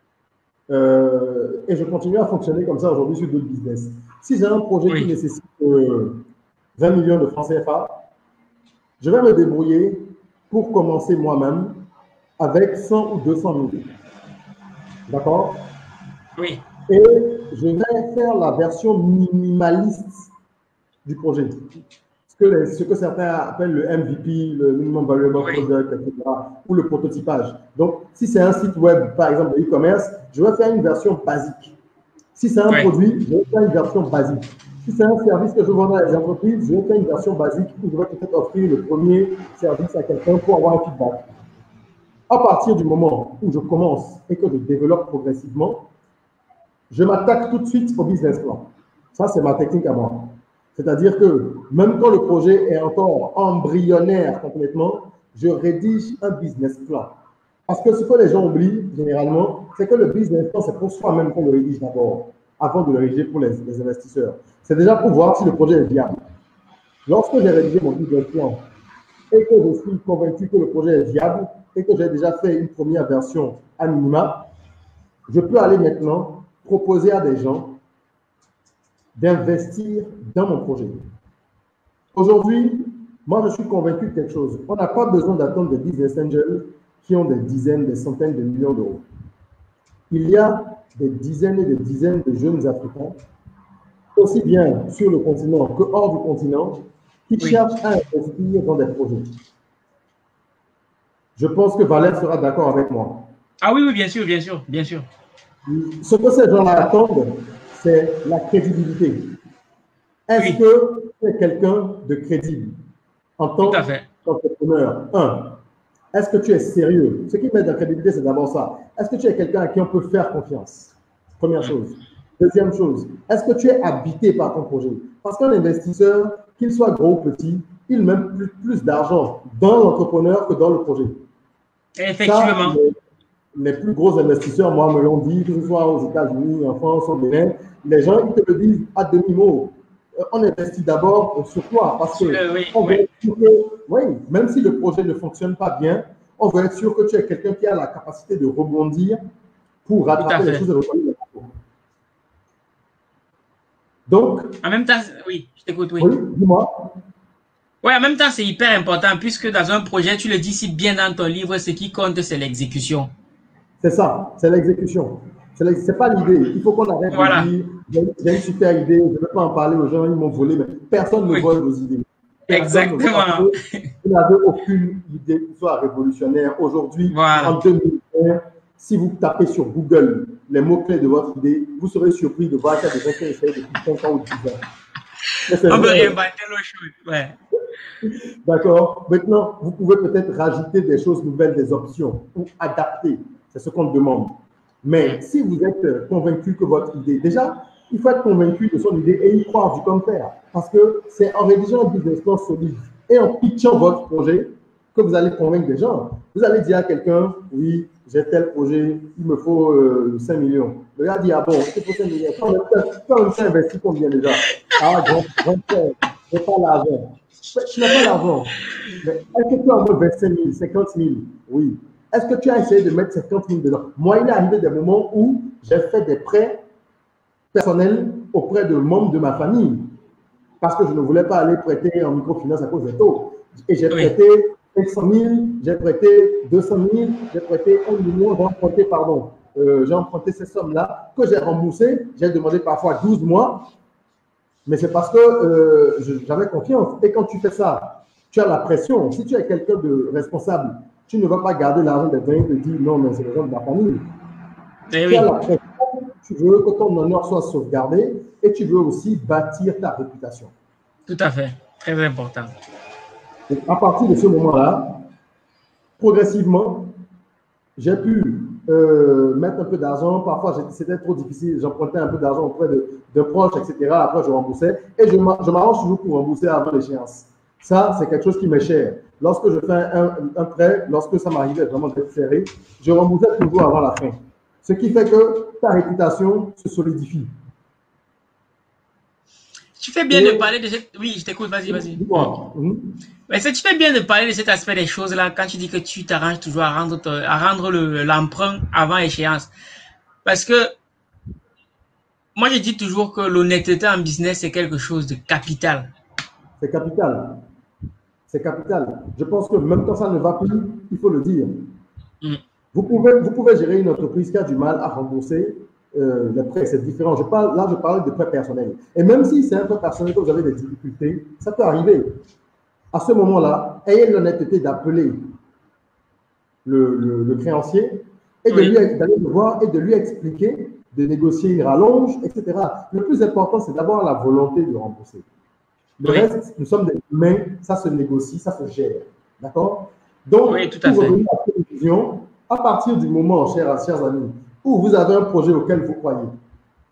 Euh, et je continue à fonctionner comme ça aujourd'hui sur d'autres business. Si j'ai un projet oui. qui nécessite euh, vingt millions de francs C F A, je vais me débrouiller pour commencer moi-même avec cent ou deux cent mille. D'accord? Oui. Et je vais faire la version minimaliste du projet. Ce que, les, ce que certains appellent le M V P, le Minimum Valuable oui. Product, et cetera, ou le prototypage. Donc, si c'est un site web, par exemple, de e-commerce, je vais faire une version basique. Si c'est un oui. produit, je vais faire une version basique. Si c'est un service que je vends à les entreprises, je vais faire une version basique où je vais peut-être offrir le premier service à quelqu'un pour avoir un feedback. À partir du moment où je commence et que je développe progressivement, je m'attaque tout de suite au business plan. Ça, c'est ma technique à moi. C'est-à-dire que même quand le projet est encore embryonnaire complètement, je rédige un business plan. Parce que ce que les gens oublient généralement, c'est que le business plan, c'est pour soi-même qu'on le rédige d'abord, avant de le rédiger pour les, les investisseurs. C'est déjà pour voir si le projet est viable. Lorsque j'ai rédigé mon business plan et que je suis convaincu que le projet est viable et que j'ai déjà fait une première version à minima, je peux aller maintenant proposer à des gens d'investir dans mon projet. Aujourd'hui, moi, je suis convaincu de quelque chose. On n'a pas besoin d'attendre des business angels qui ont des dizaines, des centaines de millions d'euros. Il y a des dizaines et des dizaines de jeunes Africains, aussi bien sur le continent que hors du continent, qui oui. cherchent à investir dans des projets. Je pense que Valère sera d'accord avec moi. Ah oui, oui, bien sûr, bien sûr, bien sûr. Ce que ces gens-là attendent, c'est la crédibilité. Est-ce oui. que tu es quelqu'un de crédible en tant qu'entrepreneur? Un, est-ce que tu es sérieux? Ce qui met de la crédibilité, c'est d'abord ça. Est-ce que tu es quelqu'un à qui on peut faire confiance? Première chose. Deuxième chose, est-ce que tu es habité par ton projet? Parce qu'un investisseur, qu'il soit gros ou petit, il met plus, plus d'argent dans l'entrepreneur que dans le projet. Effectivement. Ça, les, les plus gros investisseurs, moi, me l'ont dit, que ce soit aux États-Unis, en France, au Bénin, les gens, ils te le disent à demi-mot. On investit d'abord sur toi parce que, le, oui, on oui. veut être sûr que, oui, même si le projet ne fonctionne pas bien, on veut être sûr que tu es quelqu'un qui a la capacité de rebondir pour rattraper les choses et reprendre les parcours. Donc, en même temps, oui, je t'écoute, oui. Oui, dis-moi. Oui, en même temps, c'est hyper important puisque dans un projet, tu le dis si bien dans ton livre, ce qui compte, c'est l'exécution. C'est ça, c'est l'exécution. Ce n'est pas l'idée. Il faut qu'on arrête voilà. de dire j'ai une super idée, je ne veux pas en parler aux gens, ils m'ont volé, mais personne ne oui. vole vos idées. Personne Exactement. Vous n'avez aucune idée qui soit révolutionnaire. Aujourd'hui, voilà. en deux mille vingt, si vous tapez sur Google les mots-clés de votre idée, vous serez surpris de voir qu'il y a des gens qui essayent depuis cinq ans ou dix ans. On peut réinventer le chose. Ouais. D'accord. Maintenant, vous pouvez peut-être rajouter des choses nouvelles, des options ou adapter. C'est ce qu'on demande. Mais si vous êtes convaincu que votre idée, déjà, il faut être convaincu de son idée et y croire du comme faire. Parce que c'est en rédigeant un business plan solide et en pitchant votre projet que vous allez convaincre des gens. Vous allez dire à quelqu'un, oui, j'ai tel projet, il me faut euh, cinq millions. Le gars dit, ah bon, il faut cinq millions. Quand on s'investit combien déjà? Ah, grand, grand frère, je n'ai pas l'argent. Tu n'as pas l'argent. Mais est-ce que tu as au moins vingt-cinq mille, cinquante mille? Oui. Est-ce que tu as essayé de mettre cinquante mille dedans? Moi, il est arrivé des moments où j'ai fait des prêts personnels auprès de membres de ma famille parce que je ne voulais pas aller prêter en microfinance à cause des taux. Et j'ai oui. prêté cinq cent mille, j'ai prêté deux cent mille, j'ai prêté un million, j'ai emprunté, pardon, euh, j'ai emprunté ces sommes-là que j'ai remboursées. J'ai demandé parfois douze mois, mais c'est parce que euh, j'avais confiance. Et quand tu fais ça, tu as la pression. Si tu es quelqu'un de responsable, tu ne vas pas garder l'argent des gens et te dire non, mais c'est l'argent de la famille. Et tu oui. as la pression, tu veux que ton honneur soit sauvegardé et tu veux aussi bâtir ta réputation. Tout à fait, très important. Et à partir de ce moment-là, progressivement, j'ai pu euh, mettre un peu d'argent. Parfois, c'était trop difficile. J'empruntais un peu d'argent auprès de, de proches, et cetera. Après, je remboursais. Et je m'arrange toujours pour rembourser avant l'échéance. Ça, c'est quelque chose qui m'est cher. Lorsque je fais un, un prêt, lorsque ça m'arrivait vraiment d'être serré, je remboursais toujours avant la fin. Ce qui fait que ta réputation se solidifie. Tu fais bien Et... de parler de cette... Oui, je t'écoute, vas-y, vas-y. Dis-moi. Mmh. Mais tu fais bien de parler de cet aspect des choses-là quand tu dis que tu t'arranges toujours à rendre, à rendre l'emprunt avant échéance. Parce que moi, je dis toujours que l'honnêteté en business, c'est quelque chose de capital. C'est capital. C'est capital. Je pense que même quand ça ne va plus, il faut le dire. Mm. Vous pouvez, vous pouvez gérer une entreprise qui a du mal à rembourser euh, les prêts. C'est différent. Je parle, là, je parle de prêts personnels. Et même si c'est un prêt personnel que vous avez des difficultés, ça peut arriver. À ce moment-là, ayez l'honnêteté d'appeler le, le, le créancier et oui. d'aller le voir et de lui expliquer, de négocier une rallonge, et cetera. Le plus important, c'est d'avoir la volonté de rembourser. Le oui. reste, nous sommes des humains, ça se négocie, ça se gère. D'accord? Donc, oui, tout à pour fait. revenir à la télévision, à partir du moment, chers, chers amis, où vous avez un projet auquel vous croyez,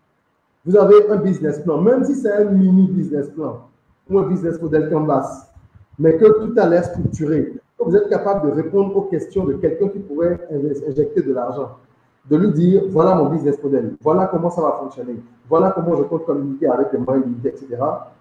vous avez un business plan, même si c'est un mini business plan ou un business model canvas, mais que tout a l'air structuré, que vous êtes capable de répondre aux questions de quelqu'un qui pourrait injecter de l'argent, de lui dire, voilà mon business model, voilà comment ça va fonctionner, voilà comment je compte communiquer avec les moyens limités, et cetera.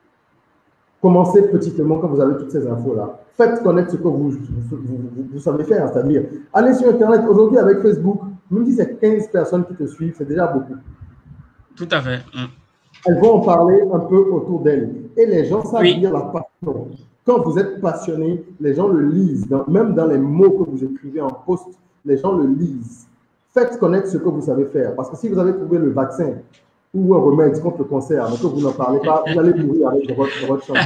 Commencez petitement quand vous avez toutes ces infos-là. Faites connaître ce que vous, vous, vous, vous savez faire, c'est-à-dire, allez sur Internet. Aujourd'hui, avec Facebook, même si c'est quinze personnes qui te suivent, c'est déjà beaucoup. Tout à fait. Mm. Elles vont en parler un peu autour d'elles. Et les gens savent Oui. lire la passion. Quand vous êtes passionné, les gens le lisent. Dans, même dans les mots que vous écrivez en post, les gens le lisent. Faites connaître ce que vous savez faire. Parce que si vous avez trouvé le vaccin ou un remède contre le cancer, mais que vous n'en parlez pas, vous allez mourir avec votre, votre chambre.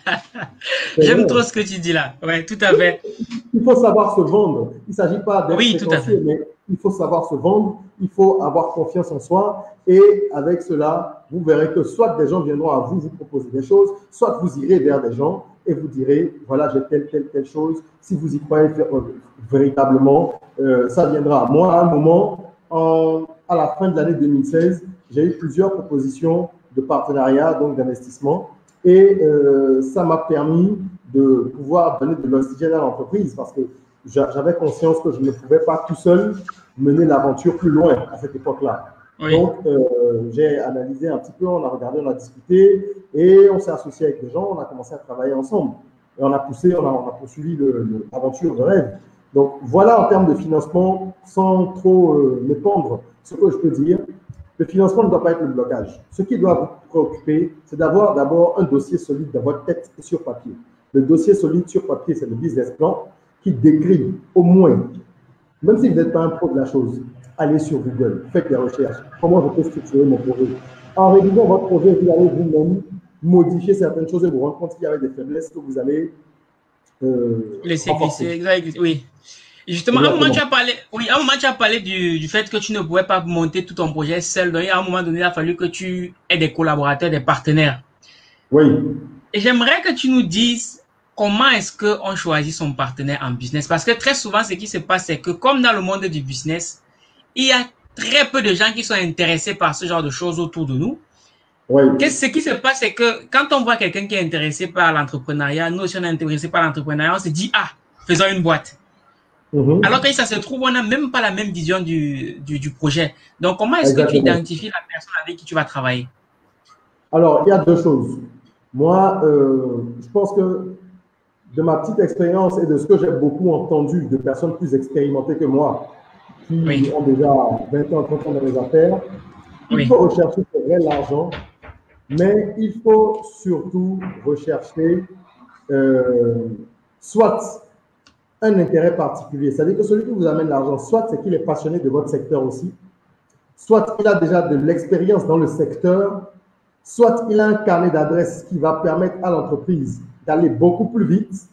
J'aime trop ce que tu dis là. Oui, tout à fait. Il faut savoir se vendre. Il ne s'agit pas d'être oui, prétentieux, mais il faut savoir se vendre. Il faut avoir confiance en soi. Et avec cela, vous verrez que soit des gens viendront à vous vous proposer des choses, soit vous irez vers des gens et vous direz, voilà, j'ai telle, telle, telle chose. Si vous y croyez véritablement, euh, ça viendra. Moi, à un moment, en, à la fin de l'année deux mille seize, j'ai eu plusieurs propositions de partenariat, donc d'investissement. Et euh, ça m'a permis de pouvoir donner de l'oxygène à l'entreprise parce que j'avais conscience que je ne pouvais pas tout seul mener l'aventure plus loin à cette époque-là. Oui. Donc, euh, j'ai analysé un petit peu, on a regardé, on a discuté et on s'est associé avec des gens, on a commencé à travailler ensemble. Et on a poussé, on a, on a poursuivi l'aventure de rêve. Donc, voilà en termes de financement, sans trop euh, m'épandre, ce que je peux dire. Le financement ne doit pas être le blocage. Ce qui doit vous préoccuper, c'est d'avoir d'abord un dossier solide dans votre tête et sur papier. Le dossier solide sur papier, c'est le business plan qui décrit au moins, même si vous n'êtes pas un pro de la chose, allez sur Google, faites des recherches. Comment je peux structurer mon projet? En révisant votre projet, vous allez vous-même modifier certaines choses et vous rendre compte qu'il y avait des faiblesses que vous allez euh, laisser glisser. Oui. Justement, à un moment, tu as parlé, oui, à un moment, tu as parlé du, du fait que tu ne pouvais pas monter tout ton projet seul. Donc, à un moment donné, il a fallu que tu aies des collaborateurs, des partenaires. Oui. Et j'aimerais que tu nous dises comment est-ce qu'on choisit son partenaire en business. Parce que très souvent, ce qui se passe, c'est que comme dans le monde du business, il y a très peu de gens qui sont intéressés par ce genre de choses autour de nous. Oui. Qu'est-ce qui se passe, c'est que quand on voit quelqu'un qui est intéressé par l'entrepreneuriat, nous aussi on est intéressé par l'entrepreneuriat, on se dit, ah, faisons une boîte. Mm-hmm. Alors que ça se trouve, on n'a même pas la même vision du, du, du projet. Donc, comment est-ce que tu identifies la personne avec qui tu vas travailler? Alors, il y a deux choses. Moi, euh, je pense que de ma petite expérience et de ce que j'ai beaucoup entendu de personnes plus expérimentées que moi, qui oui. ont déjà vingt ans, trente ans dans les affaires, il oui. faut rechercher c'est vrai l'argent, mais il faut surtout rechercher euh, soit un intérêt particulier. C'est-à-dire que celui qui vous amène l'argent, soit c'est qu'il est passionné de votre secteur aussi, soit il a déjà de l'expérience dans le secteur, soit il a un carnet d'adresses qui va permettre à l'entreprise d'aller beaucoup plus vite,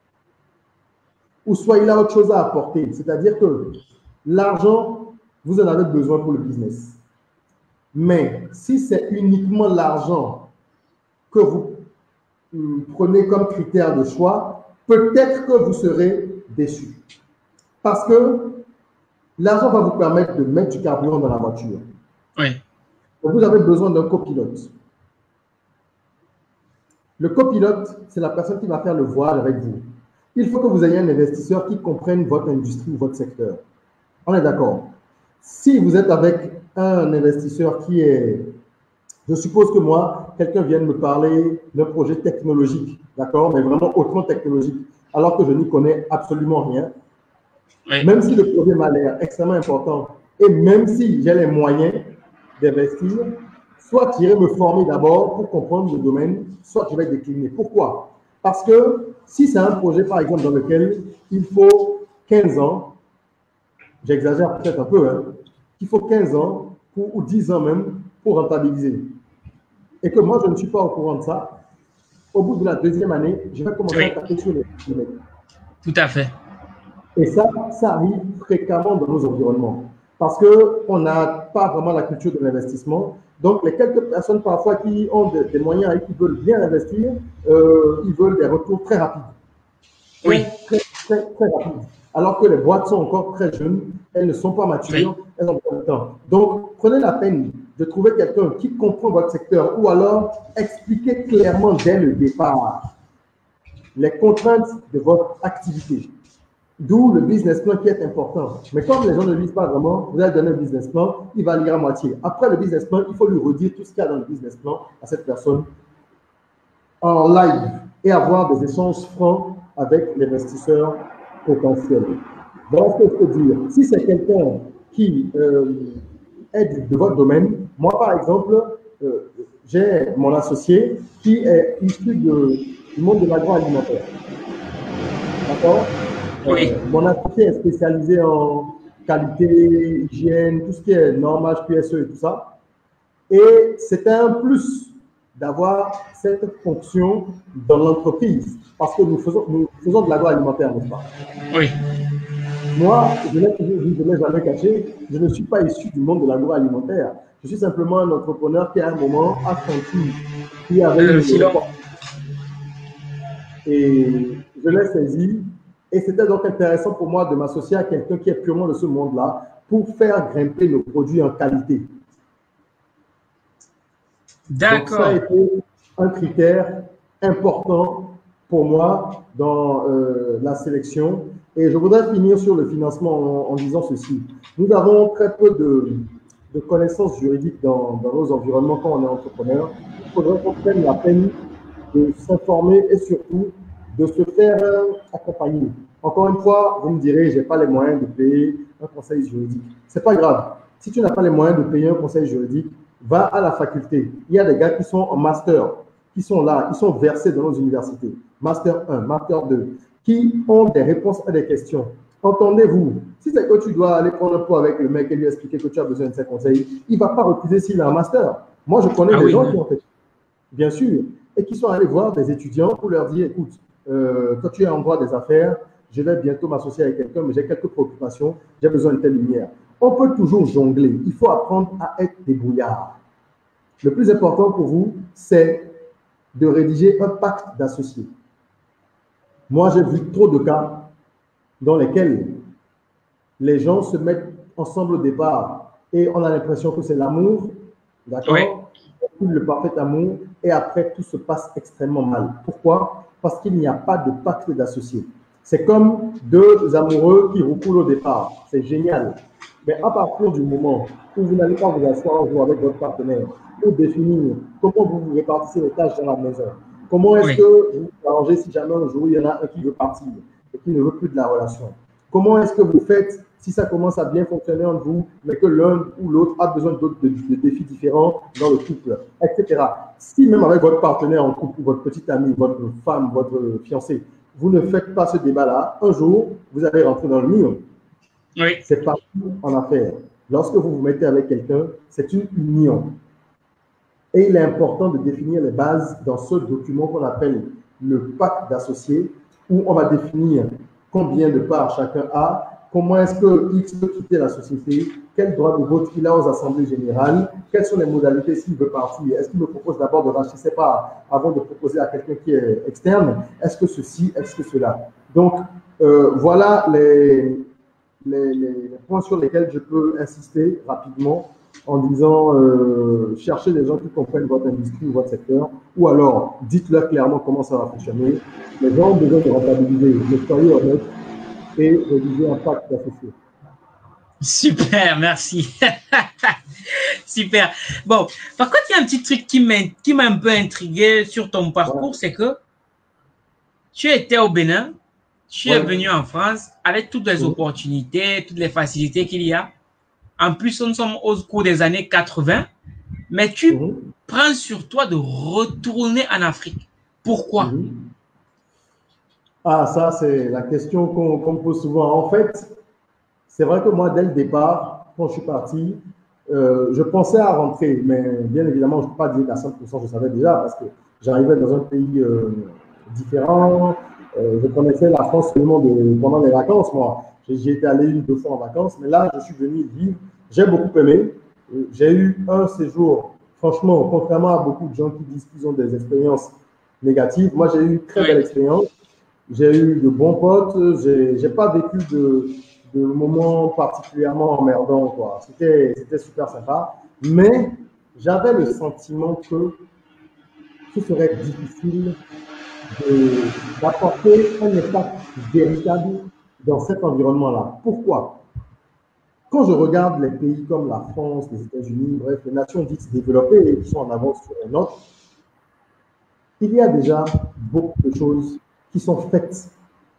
ou soit il a autre chose à apporter. C'est-à-dire que l'argent, vous en avez besoin pour le business. Mais si c'est uniquement l'argent que vous prenez comme critère de choix, peut-être que vous serez déçu. Parce que l'argent va vous permettre de mettre du carburant dans la voiture. Oui. Donc vous avez besoin d'un copilote. Le copilote, c'est la personne qui va faire le voile avec vous. Il faut que vous ayez un investisseur qui comprenne votre industrie ou votre secteur. On est d'accord. Si vous êtes avec un investisseur qui est... Je suppose que moi, quelqu'un vient de me parler d'un projet technologique, d'accord, mais vraiment hautement technologique, alors que je n'y connais absolument rien. Oui. Même si le projet m'a l'air extrêmement important et même si j'ai les moyens d'investir, soit j'irai me former d'abord pour comprendre le domaine, soit je vais décliner. Pourquoi? Parce que si c'est un projet, par exemple, dans lequel il faut quinze ans, j'exagère peut-être un peu, hein, il faut quinze ans pour, ou dix ans même pour rentabiliser, et que moi, je ne suis pas au courant de ça, au bout de la deuxième année, je vais commencer oui. à taper sur les kilomètres. Tout à fait. Et ça, ça arrive fréquemment dans nos environnements. Parce qu'on n'a pas vraiment la culture de l'investissement. Donc, les quelques personnes parfois qui ont de, des moyens et qui veulent bien investir, euh, ils veulent des retours très rapides. Oui. Très, très, très rapides. Alors que les boîtes sont encore très jeunes, elles ne sont pas matures, oui. elles ont pas le temps. Donc, prenez la peine de trouver quelqu'un qui comprend votre secteur ou alors expliquer clairement dès le départ les contraintes de votre activité. D'où le business plan qui est important. Mais comme les gens ne lisent pas vraiment, vous allez donner un business plan, il va lire à moitié. Après le business plan, il faut lui redire tout ce qu'il y a dans le business plan à cette personne en live et avoir des échanges francs avec l'investisseur potentiel. Voilà ce que je peux dire. Si c'est quelqu'un qui euh, est de votre domaine, moi par exemple, euh, j'ai mon associé qui est issu de, du monde de l'agroalimentaire. D'accord? Oui. Euh, mon associé est spécialisé en qualité, hygiène, tout ce qui est normage, Q S E et tout ça. Et c'était un plus d'avoir cette fonction dans l'entreprise parce que nous faisons, nous faisons de l'agroalimentaire, n'est-ce pas? Oui. Moi, je l'ai toujours dit, je ne l'ai jamais caché, je ne suis pas issu du monde de l'agroalimentaire. Je suis simplement un entrepreneur qui, à un moment, a senti qu'il y avait Le une silence. Et je l'ai saisi. Et c'était donc intéressant pour moi de m'associer à quelqu'un qui est purement de ce monde-là pour faire grimper nos produits en qualité. Donc, ça a D'accord. été un critère important pour moi dans euh, la sélection. Et je voudrais finir sur le financement en, en disant ceci. Nous avons très peu de, de connaissances juridiques dans, dans nos environnements quand on est entrepreneur. Il faudrait qu'on prenne la peine de s'informer et surtout de se faire accompagner. Encore une fois, vous me direz, je n'ai pas les moyens de payer un conseil juridique. Ce n'est pas grave. Si tu n'as pas les moyens de payer un conseil juridique, va à la faculté. Il y a des gars qui sont en master, qui sont là, qui sont versés dans nos universités. Master un, Master deux, qui ont des réponses à des questions. Entendez-vous, si c'est que tu dois aller prendre un pot avec le mec et lui expliquer que tu as besoin de ses conseils, il ne va pas refuser s'il a un master. Moi, je connais Ah des oui, gens oui. qui ont fait, bien sûr, et qui sont allés voir des étudiants pour leur dire, écoute, euh, quand tu es en droit des affaires, je vais bientôt m'associer avec quelqu'un, mais j'ai quelques préoccupations, j'ai besoin de telle lumière. On peut toujours jongler, il faut apprendre à être débrouillard. Le plus important pour vous, c'est de rédiger un pacte d'associés. Moi, j'ai vu trop de cas dans lesquels les gens se mettent ensemble au départ et on a l'impression que c'est l'amour, d'accord? Oui. Le parfait amour, et après tout se passe extrêmement mal. Pourquoi? Parce qu'il n'y a pas de pacte d'associés. C'est comme deux amoureux qui recoulent au départ. C'est génial. Mais à partir du moment où vous n'allez pas vous asseoir un jour avec votre partenaire pour définir comment vous vous répartissez les tâches dans la maison, comment est-ce Oui. que vous vous arrangez si jamais un jour il y en a un qui veut partir et qui ne veut plus de la relation, comment est-ce que vous faites si ça commence à bien fonctionner entre vous, mais que l'un ou l'autre a besoin d'autres de, de défis différents dans le couple, et cetera. Si même avec votre partenaire en couple, votre petite amie, votre femme, votre fiancé, vous ne faites pas ce débat-là, un jour, vous allez rentrer dans le mur. Oui. C'est partout en affaires. Lorsque vous vous mettez avec quelqu'un, c'est une union. Et il est important de définir les bases dans ce document qu'on appelle le pacte d'associés, où on va définir combien de parts chacun a, comment est-ce que X peut quitter la société, quel droit de vote il a aux assemblées générales, quelles sont les modalités s'il veut partir. Est-ce qu'il me propose d'abord de racheter ses parts avant de proposer à quelqu'un qui est externe? Est-ce que ceci, est-ce que cela? Donc, euh, voilà les, les, les points sur lesquels je peux insister rapidement en disant euh, cherchez des gens qui comprennent votre industrie ou votre secteur, ou alors dites-leur clairement comment ça va fonctionner. Les gens ont besoin de rentabiliser, mais soyez honnête et rédiger un pacte d'associés. Super, merci. Super. Bon, par contre, il y a un petit truc qui m'a qui m'a un peu intrigué sur ton parcours, ouais. C'est que tu étais au Bénin, tu ouais. es venu en France avec toutes les mmh. opportunités, toutes les facilités qu'il y a. En plus, nous sommes au cours des années quatre-vingts, mais tu mmh. prends sur toi de retourner en Afrique. Pourquoi? mmh. Ah, ça, c'est la question qu'on qu'on me pose souvent. En fait, c'est vrai que moi, dès le départ, quand je suis parti, euh, je pensais à rentrer, mais bien évidemment, je ne peux pas dire qu'à cent pour cent, je savais déjà, parce que j'arrivais dans un pays euh, différent. Euh, je connaissais la France seulement de, pendant les vacances, moi. J'y étais allé une, deux fois en vacances, mais là, je suis venu vivre. J'ai beaucoup aimé. J'ai eu un séjour, franchement, contrairement à beaucoup de gens qui disent qu'ils ont des expériences négatives, moi, j'ai eu une très belle expérience. J'ai eu de bons potes. Je n'ai pas vécu de, de moments particulièrement emmerdants, quoi. C'était super sympa. Mais j'avais le sentiment que ce serait difficile d'apporter un impact véritable dans cet environnement-là. Pourquoi? Quand je regarde les pays comme la France, les États-Unis, bref, les nations dites développées et qui sont en avance sur un autre, il y a déjà beaucoup de choses qui sont faites.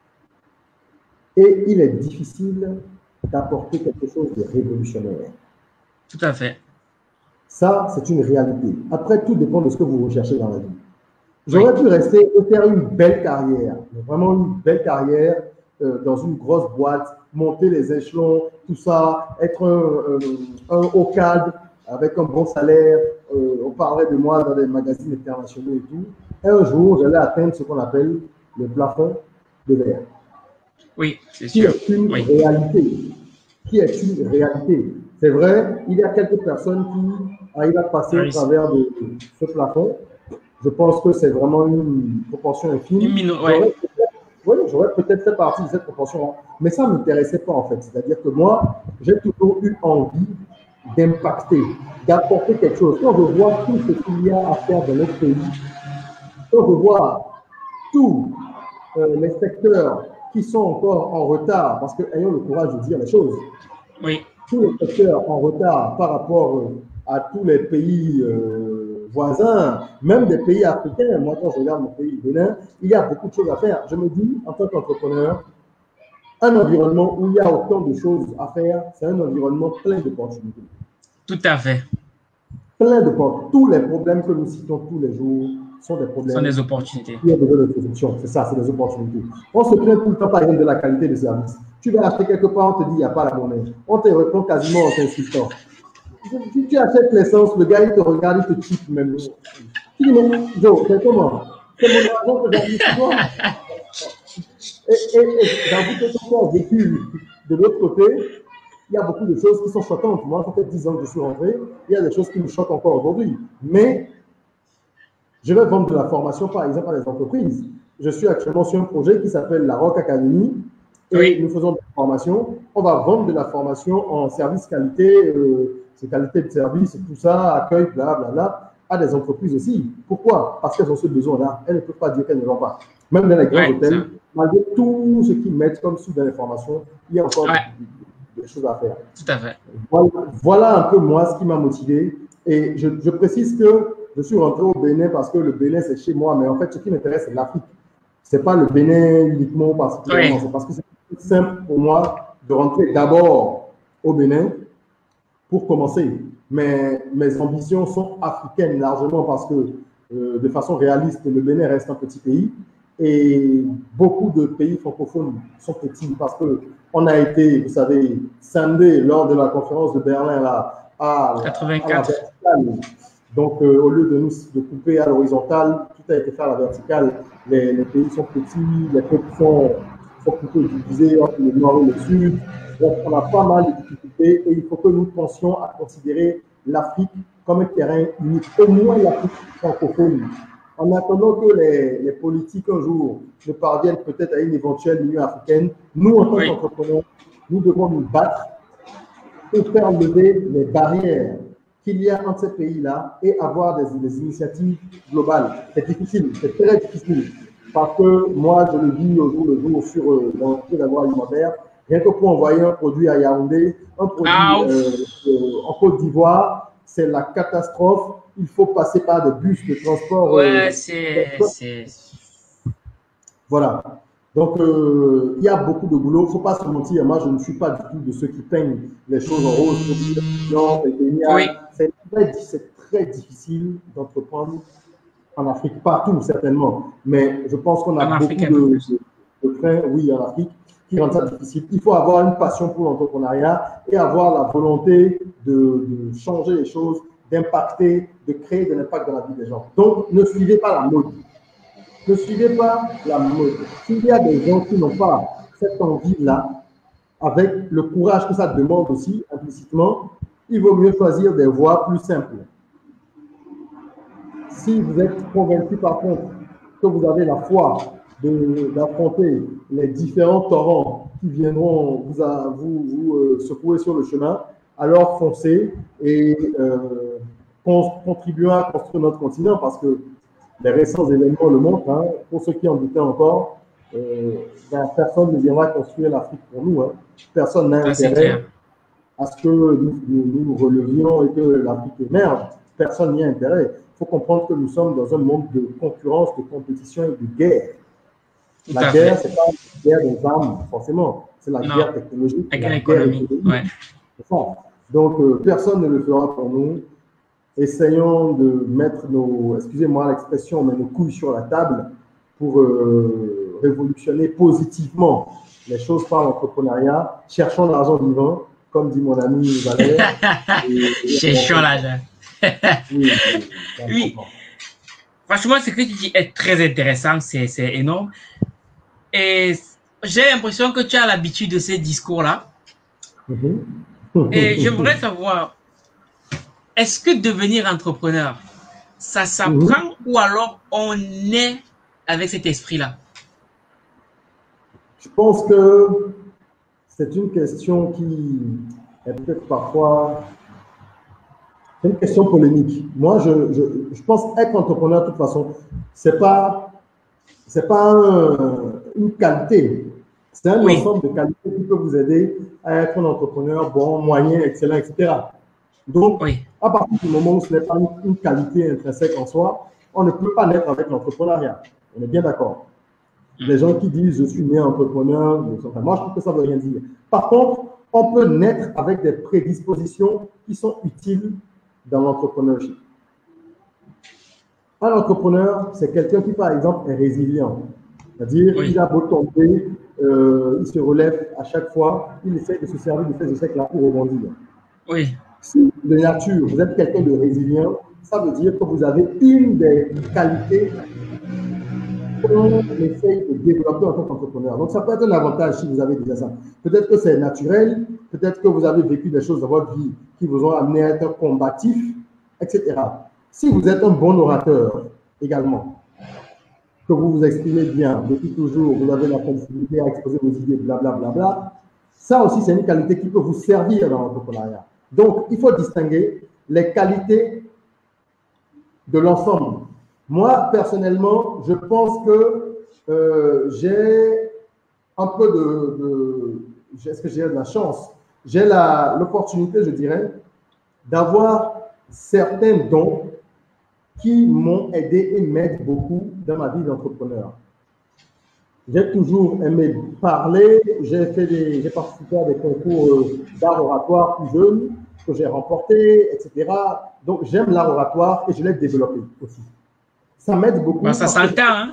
Et il est difficile d'apporter quelque chose de révolutionnaire. Tout à fait. Ça, c'est une réalité. Après, tout dépend de ce que vous recherchez dans la vie. J'aurais oui. pu rester et faire une belle carrière, vraiment une belle carrière euh, dans une grosse boîte, monter les échelons, tout ça, être un, un, un haut cadre avec un bon salaire. Euh, on parlerait de moi dans des magazines internationaux et tout. Et un jour, j'allais atteindre ce qu'on appelle le plafond de verre. Oui, c'est sûr. Qui est une oui. réalité. Qui est une réalité. C'est vrai, il y a quelques personnes qui arrivent à passer oui. au travers de ce plafond. Je pense que c'est vraiment une proportion infime. Une minute, ouais. Oui, j'aurais peut-être fait partie de cette proportion, mais ça ne m'intéressait pas en fait. C'est-à-dire que moi, j'ai toujours eu envie d'impacter, d'apporter quelque chose. Quand je vois tout ce qu'il y a à faire dans notre pays, quand je vois tous euh, les secteurs qui sont encore en retard, parce que ayons le courage de dire les choses. Oui. Tous les secteurs en retard par rapport à tous les pays euh, voisins, même des pays africains. Moi, quand je regarde mon pays, le Bénin, il y a beaucoup de choses à faire. Je me dis, en tant qu'entrepreneur, un environnement où il y a autant de choses à faire, c'est un environnement plein d'opportunités. Tout à fait. Plein d'opportunités. Tous les problèmes que nous citons tous les jours sont des problèmes. Ce sont des opportunités. Il y a besoin de solutions. C'est ça, c'est des opportunités. On se plaint tout le temps, par exemple, de la qualité de service. Tu vas acheter quelque part, on te dit, il n'y a pas la monnaie. On te répond quasiment en t'insultant. Si tu achètes l'essence, le gars, il te regarde, il te chipe même. Tu dis, mais Joe, c'est comment? C'est mon argent que j'ai mis sur toi. Et, et, et j'avoue que quand on a vécu de l'autre côté, il y a beaucoup de choses qui sont choquantes. Moi, ça fait dix ans que je suis rentré, il y a des choses qui me choquent encore aujourd'hui. Mais je vais vendre de la formation, par exemple, à des entreprises. Je suis actuellement sur un projet qui s'appelle la Rock Academy. Et oui. Nous faisons de la formation. On va vendre de la formation en service qualité, euh, qualité de service, tout ça, accueil, blablabla, à des entreprises aussi. Pourquoi? Parce qu'elles ont ce besoin-là. Elles ne peuvent pas dire qu'elles ne l'ont pas. Même dans les grands ouais, hôtels, ça. Malgré tout ce qu'ils mettent comme sous dans les formations, il y a encore ouais. des, des choses à faire. Tout à fait. Voilà, voilà un peu moi ce qui m'a motivé. Et je, je précise que je suis rentré au Bénin parce que le Bénin, c'est chez moi. Mais en fait, ce qui m'intéresse, c'est l'Afrique. Ce n'est pas le Bénin uniquement particulièrement. Oui. C'est parce que c'est plus simple pour moi de rentrer d'abord au Bénin pour commencer. Mais mes ambitions sont africaines largement parce que, euh, de façon réaliste, le Bénin reste un petit pays. Et beaucoup de pays francophones sont petits parce qu'on a été, vous savez, scindés lors de la conférence de Berlin là, à, quatre-vingt-quatre. à la verticale. Donc, euh, au lieu de nous de couper à l'horizontale, tout a été fait à la verticale. Les, les pays sont petits, les peuples sont, sont plutôt divisés entre le nord et le sud. Donc, on a pas mal de difficultés et il faut que nous pensions à considérer l'Afrique comme un terrain unique, au moins l'Afrique francophone. En attendant que les, les politiques un jour ne parviennent peut-être à une éventuelle Union africaine, nous, en tant oui. qu'entrepreneurs, nous devons nous battre pour faire lever les barrières qu'il y a entre ces pays-là et avoir des, des initiatives globales. C'est difficile, c'est très difficile. Parce que moi, je le vis au jour le jour sur euh, l'entreprise agroalimentaire. Rien que pour envoyer un produit à Yaoundé, un produit ah, euh, euh, en Côte d'Ivoire, c'est la catastrophe. Il faut passer par des bus de transport. Ouais, euh, c'est. Voilà. Donc, euh, il y a beaucoup de boulot. Il ne faut pas se mentir. Moi, je ne suis pas du tout de ceux qui peignent les choses en rose. Non, oui. C'est très, très difficile d'entreprendre en Afrique, partout certainement. Mais je pense qu'on a en beaucoup Afrique, de, de, de freins, oui, en Afrique, qui rendent ça difficile. Il faut avoir une passion pour l'entrepreneuriat et avoir la volonté de, de changer les choses, d'impacter, de créer de l'impact dans la vie des gens. Donc, ne suivez pas la mode. Ne suivez pas la mode. S'il y a des gens qui n'ont pas cette envie-là, avec le courage que ça demande aussi, implicitement, il vaut mieux choisir des voies plus simples. Si vous êtes convaincu, par contre, que vous avez la foi d'affronter les différents torrents qui viendront vous, à, vous, vous euh, secouer sur le chemin, alors foncez et euh, contribuant à construire notre continent, parce que les récents événements le montrent, hein, pour ceux qui en doutaient encore, euh, ben, personne ne viendra construire l'Afrique pour nous. Hein. Personne n'a intérêt à ce que nous, nous, nous relevions et que l'Afrique émerge. Personne n'y a intérêt. Il faut comprendre que nous sommes dans un monde de concurrence, de compétition et de guerre. Tout la guerre, ce n'est pas une guerre des armes, forcément. C'est la non. guerre technologique. Avec l'économie. Ouais. Donc, euh, personne ne le fera pour nous. Essayons de mettre nos, excusez-moi l'expression, mais nos couilles sur la table pour euh, révolutionner positivement les choses par l'entrepreneuriat. Cherchons l'argent vivant, comme dit mon ami Valère. Cherchons l'argent. Oui, oui. Franchement, ce que tu dis est très intéressant, c'est énorme. Et j'ai l'impression que tu as l'habitude de ces discours-là. Mm-hmm. Et j'aimerais savoir, est-ce que devenir entrepreneur, ça s'apprend mmh. ou alors on est avec cet esprit-là? Je pense que c'est une question qui est peut-être parfois c'est une question polémique. Moi, je, je, je pense être entrepreneur de toute façon, c'est pas c'est pas un, une qualité, c'est un oui. ensemble de qualités qui peut vous aider à être un entrepreneur bon, moyen, excellent, et cetera. Donc, oui. à partir du moment où ce n'est pas une, une qualité intrinsèque en soi, on ne peut pas naître avec l'entrepreneuriat. On est bien d'accord. Mm. Les gens qui disent « je suis né entrepreneur », moi je trouve que ça ne veut rien dire. Par contre, on peut naître avec des prédispositions qui sont utiles dans l'entrepreneurship. Un entrepreneur, c'est quelqu'un qui, par exemple, est résilient. C'est-à-dire qu'il oui. a beau tomber, euh, il se relève à chaque fois, il essaie de se servir de ces échecs-là pour rebondir. Oui. Si de nature, vous êtes quelqu'un de résilient, ça veut dire que vous avez une des qualités qu'on essaye de développer en tant qu'entrepreneur. Donc, ça peut être un avantage si vous avez déjà ça. Peut-être que c'est naturel, peut-être que vous avez vécu des choses dans votre vie qui vous ont amené à être combatif, et cetera. Si vous êtes un bon orateur également, que vous vous exprimez bien depuis toujours, vous avez la possibilité à exposer vos idées, blablabla, bla, bla, bla, ça aussi, c'est une qualité qui peut vous servir dans l'entrepreneuriat. Donc, il faut distinguer les qualités de l'ensemble. Moi, personnellement, je pense que euh, j'ai un peu de, de est-ce que j'ai de la chance? J'ai l'opportunité, je dirais, d'avoir certains dons qui m'ont aidé et m'aident beaucoup dans ma vie d'entrepreneur. J'ai toujours aimé parler, j'ai fait des, j'ai participé à des concours d'art oratoire plus jeunes que j'ai remportés, et cetera. Donc, j'aime l'art oratoire et je l'ai développé aussi. Ça m'aide beaucoup. Ben, ça s'entend, hein?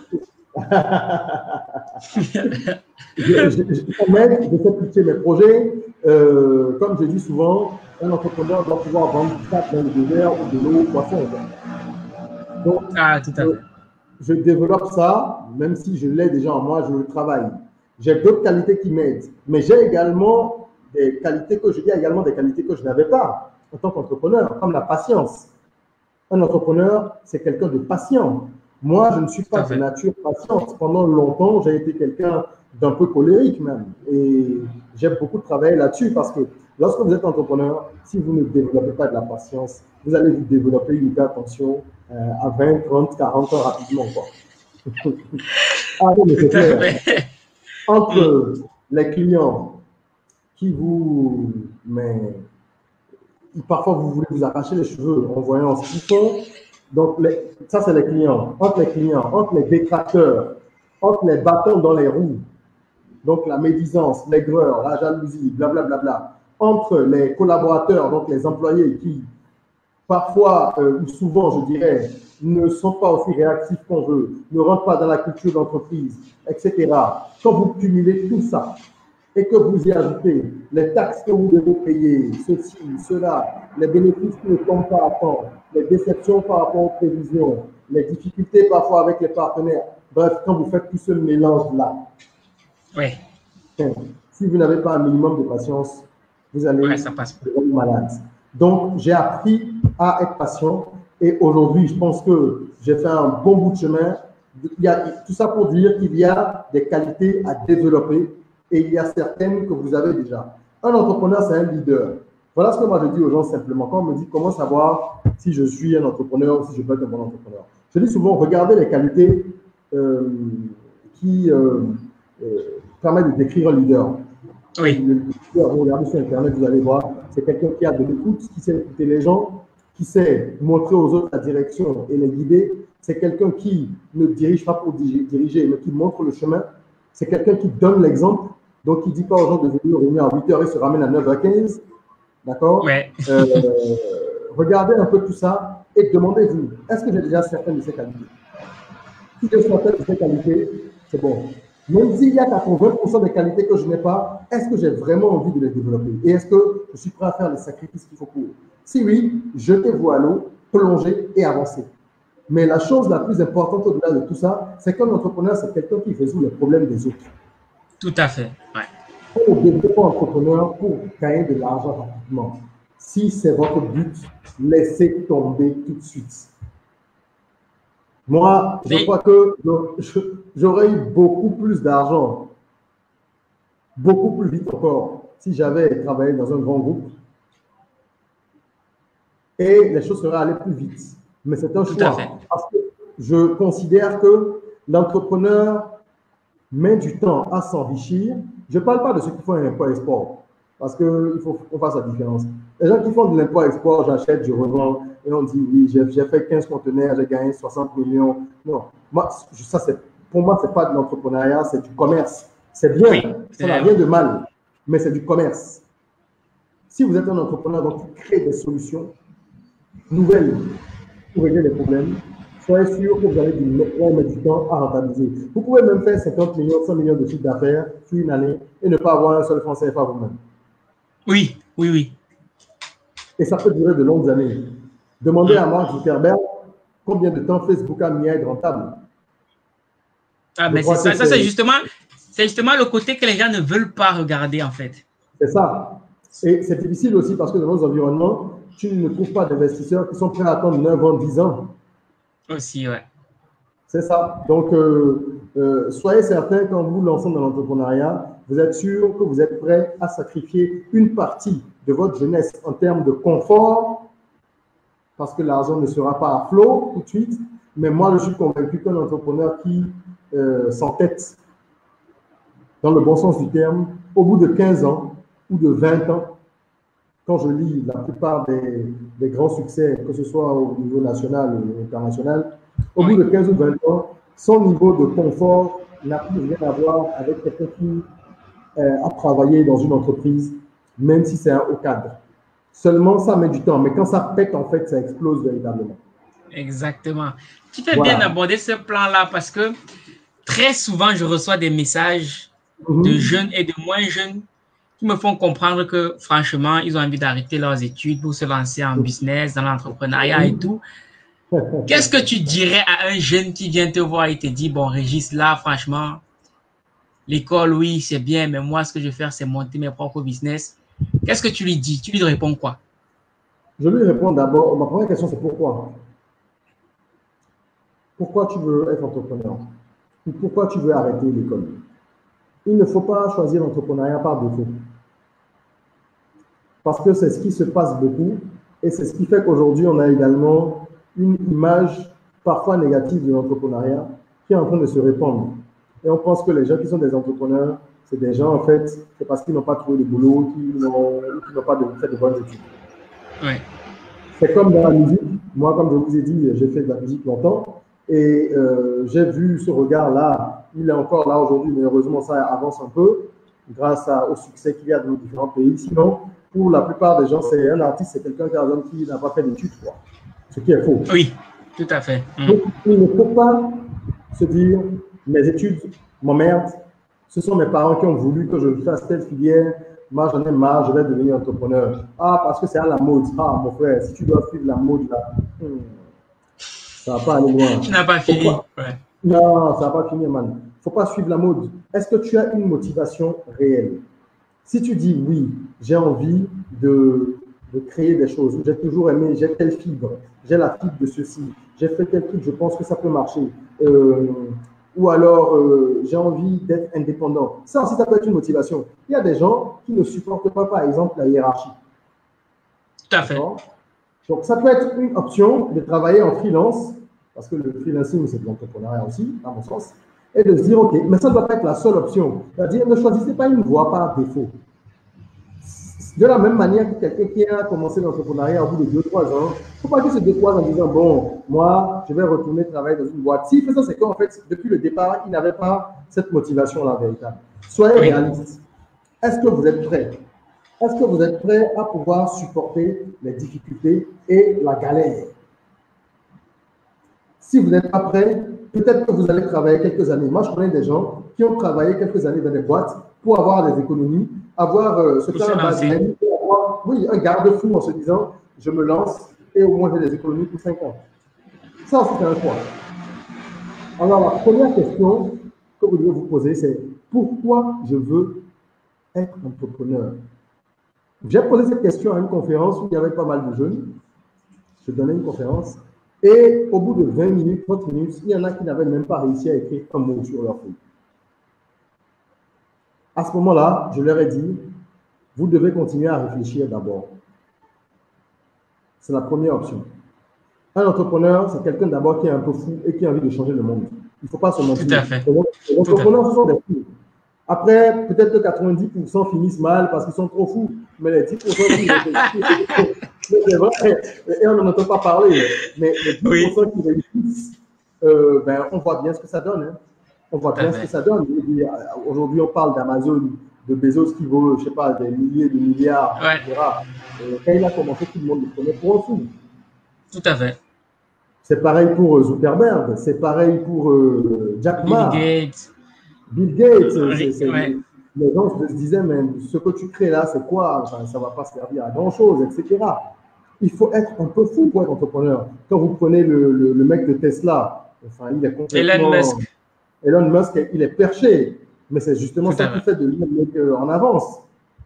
Ça m'aide de faire pitcher mes projets. Euh, comme je dis souvent, un entrepreneur doit pouvoir vendre quatre vingt de verre ou de l'eau ou poisson. Donc, ah, tout à fait. Je, je développe ça, même si je l'ai déjà en moi, je le travaille. J'ai d'autres qualités qui m'aident, mais j'ai également des qualités que je dis également des qualités que je n'avais pas en tant qu'entrepreneur, comme la patience. Un entrepreneur, c'est quelqu'un de patient. Moi, je ne suis pas de nature patiente. Pendant longtemps, j'ai été quelqu'un d'un peu colérique même. Et j'ai beaucoup travaillé là-dessus parce que lorsque vous êtes entrepreneur, si vous ne développez pas de la patience, vous allez vous développer une hypertension euh, à vingt, trente, quarante ans rapidement. Quoi. Ah, mais c'est clair. Entre les clients qui vous... Mais, parfois, vous voulez vous arracher les cheveux en voyant ce qu'ils font. Donc, les, ça, c'est les clients. Entre les clients, entre les détracteurs, entre les bâtons dans les roues, donc la médisance, l'aigreur, la jalousie, blablabla, bla, bla, bla. Entre les collaborateurs, donc les employés qui, parfois euh, ou souvent, je dirais, ne sont pas aussi réactifs qu'on veut, ne rentrent pas dans la culture d'entreprise, et cetera. Quand vous cumulez tout ça, et que vous y ajoutez les taxes que vous devez payer, ceci, cela, les bénéfices qui ne tombent pas à temps, les déceptions par rapport aux prévisions, les difficultés parfois avec les partenaires. Bref, quand vous faites tout ce mélange-là, oui. Si vous n'avez pas un minimum de patience, vous allez ouais, ça passe. être malade. Donc, j'ai appris à être patient et aujourd'hui, je pense que j'ai fait un bon bout de chemin. Il y a, tout ça pour dire qu'il y a des qualités à développer et il y a certaines que vous avez déjà. Un entrepreneur, c'est un leader. Voilà ce que moi je dis aux gens simplement. Quand on me dit comment savoir si je suis un entrepreneur ou si je peux être un bon entrepreneur, je dis souvent, regardez les qualités euh, qui euh, euh, permettent de décrire un leader. Oui. Le leader, vous regardez sur Internet, vous allez voir, c'est quelqu'un qui a de l'écoute, qui sait écouter les gens, qui sait montrer aux autres la direction et les guider. C'est quelqu'un qui ne dirige pas pour diriger, mais qui montre le chemin. C'est quelqu'un qui donne l'exemple, donc qui ne dit pas aux gens de venir réunir à huit heures et se ramène à neuf heures quinze. D'accord? Ouais. euh, Regardez un peu tout ça et demandez-vous, est-ce que j'ai déjà certaines de ces qualités? Si j'ai certaines de ces qualités, c'est bon. Même s'il y a quatre-vingts pour cent des qualités que je n'ai pas, est-ce que j'ai vraiment envie de les développer? Et est-ce que je suis prêt à faire les sacrifices qu'il faut pour? Si oui, jetez-vous à l'eau, plongez et avancez. Mais la chose la plus importante au-delà de tout ça, c'est qu'un entrepreneur, c'est quelqu'un qui résout les problèmes des autres. Tout à fait. Ouais. Pour devenir entrepreneur, pour gagner de l'argent rapidement, si c'est votre but, laissez tomber tout de suite. Moi, je crois que j'aurais eu beaucoup plus d'argent, beaucoup plus vite encore, si j'avais travaillé dans un grand groupe. Et les choses seraient allées plus vite. Mais c'est un choix. Parce que je considère que l'entrepreneur met du temps à s'enrichir. Je ne parle pas de ceux qui font un import-export, parce qu'il faut qu'on fasse la différence. Les gens qui font de l'import-export, j'achète, je revends, et on dit oui, j'ai fait quinze conteneurs, j'ai gagné soixante millions. Non, moi, ça, pour moi, ce n'est pas de l'entrepreneuriat, c'est du commerce. C'est bien, oui, ça n'a rien de mal, mais c'est du commerce. Si vous êtes un entrepreneur, donc vous créez des solutions nouvelles pour régler les problèmes, soyez sûr que vous allez mettre du temps à rentabiliser. Vous pouvez même faire cinquante millions, cent millions de chiffre d'affaires sur une année et ne pas avoir un seul franc C F A vous-même. Oui, oui, oui. Et ça peut durer de longues années. Demandez mmh. à Mark Zuckerberg combien de temps Facebook a mis à être rentable. Ah, mais c'est ça, ça c'est justement, justement le côté que les gens ne veulent pas regarder, en fait. C'est ça. Et c'est difficile aussi parce que dans nos environnements, tu ne trouves pas d'investisseurs qui sont prêts à attendre neuf ans, dix ans. Aussi, ouais. C'est ça. Donc, euh, euh, soyez certains quand vous lancez dans l'entrepreneuriat, vous êtes sûr que vous êtes prêt à sacrifier une partie de votre jeunesse en termes de confort, parce que l'argent ne sera pas à flot tout de suite. Mais moi, je suis convaincu qu'un entrepreneur qui euh, s'entête, dans le bon sens du terme, au bout de quinze ans ou de vingt ans, quand je lis la plupart des, des grands succès, que ce soit au niveau national ou international, au oui. bout de quinze ou vingt ans, son niveau de confort n'a plus rien à voir avec quelqu'un qui euh, a travaillé dans une entreprise, même si c'est un haut cadre. Seulement, ça met du temps, mais quand ça pète, en fait, ça explose véritablement. Exactement. Tu fais voilà. bien aborder ce plan-là parce que très souvent, je reçois des messages mm-hmm. de jeunes et de moins jeunes qui me font comprendre que, franchement, ils ont envie d'arrêter leurs études pour se lancer en business, dans l'entrepreneuriat et tout. Qu'est-ce que tu dirais à un jeune qui vient te voir et te dit, bon, Régis, là, franchement, l'école, oui, c'est bien, mais moi, ce que je veux faire, c'est monter mes propres business. Qu'est-ce que tu lui dis? Tu lui réponds quoi? Je lui réponds d'abord, ma première question, c'est pourquoi? Pourquoi tu veux être entrepreneur? Ou pourquoi tu veux arrêter l'école? Il ne faut pas choisir l'entrepreneuriat par défaut. Parce que c'est ce qui se passe beaucoup et c'est ce qui fait qu'aujourd'hui, on a également une image parfois négative de l'entrepreneuriat qui est en train de se répandre. Et on pense que les gens qui sont des entrepreneurs, c'est des gens, en fait, c'est parce qu'ils n'ont pas trouvé de boulot, qu'ils n'ont pas de, fait de bonnes études. Ouais. C'est comme dans la musique. Moi, comme je vous ai dit, j'ai fait de la musique longtemps et euh, j'ai vu ce regard-là. Il est encore là aujourd'hui, mais heureusement, ça avance un peu grâce à, au succès qu'il y a dans nos différents pays. Sinon, pour la plupart des gens, c'est un artiste, c'est quelqu'un qui n'a pas fait d'études, quoi. Ce qui est faux. Oui, tout à fait. Mmh. Donc, il ne faut pas se dire, mes études m'emmerdent, ce sont mes parents qui ont voulu que je fasse telle filière, moi j'en ai marre, je vais devenir entrepreneur. Ah, parce que c'est à la mode. Ah, mon frère, si tu dois suivre la mode, là, hmm, ça ne va pas aller loin. Tu n'as pas fini. Ouais. Non, ça ne va pas finir, man. Il ne faut pas suivre la mode. Est-ce que tu as une motivation réelle? Si tu dis oui, j'ai envie de, de créer des choses, j'ai toujours aimé, j'ai telle fibre, j'ai la fibre de ceci, j'ai fait tel truc, je pense que ça peut marcher. Euh, ou alors, euh, j'ai envie d'être indépendant. Ça aussi, ça peut être une motivation. Il y a des gens qui ne supportent pas, par exemple, la hiérarchie. à fait. Donc, ça peut être une option de travailler en freelance, parce que le freelancing, c'est de l'entrepreneuriat aussi, à mon sens, et de se dire, OK, mais ça ne doit pas être la seule option. C'est-à-dire, ne choisissez pas une voie par défaut. De la même manière que quelqu'un qui a commencé l'entrepreneuriat au bout de deux trois ans, il ne faut pas qu'il se décourage en disant, bon, moi, je vais retourner travailler dans une boîte. S'il fait ça, c'est qu'en fait, depuis le départ, il n'avait pas cette motivation-là véritable. Soyez réaliste. Est-ce que vous êtes prêt? Est-ce que vous êtes prêt à pouvoir supporter les difficultés et la galère? Si vous n'êtes pas prêt, peut-être que vous allez travailler quelques années. Moi, je connais des gens qui ont travaillé quelques années dans des boîtes pour avoir des économies, avoir euh, ce faire un avoir, oui, un garde-fou en se disant, je me lance et au moins j'ai des économies pour cinq ans. Ça aussi, c'est un choix. Alors, la première question que vous devez vous poser, c'est pourquoi je veux être entrepreneur? J'ai posé cette question à une conférence où il y avait pas mal de jeunes. Je donnais une conférence et au bout de vingt minutes, trente minutes, il y en a qui n'avaient même pas réussi à écrire un mot sur leur feuille. À ce moment-là, je leur ai dit, vous devez continuer à réfléchir d'abord. C'est la première option. Un entrepreneur, c'est quelqu'un d'abord qui est un peu fou et qui a envie de changer le monde. Il ne faut pas se mentir. Tout à fait. Les entrepreneurs, ce sont des fous. Après, peut-être que quatre-vingt-dix pour cent finissent mal parce qu'ils sont trop fous. Mais les dix pour cent qui c'est vrai, et on n'en entend pas parler. Mais les dix pour cent oui. qui réussissent, euh, ben, on voit bien ce que ça donne. Hein. On voit bien ce que ça donne. Aujourd'hui, on parle d'Amazon, de Bezos qui vaut, je ne sais pas, des milliers de milliards, ouais. et cetera. Et quand il a commencé, tout le monde le prenait pour un fou. Tout à fait. C'est pareil pour Zuckerberg, c'est pareil pour euh, Jack Ma. Bill Gates. Bill Gates, Oui, c'est, ouais. les gens se disaient, mais ce que tu crées là, c'est quoi? Enfin, ça ne va pas servir à grand-chose, et cetera. Il faut être un peu fou pour être entrepreneur. Quand vous prenez le, le, le mec de Tesla, enfin, il est complètement… Elon Musk. Elon Musk, il est perché, mais c'est justement Tout ça qui fait de lui un mec en avance.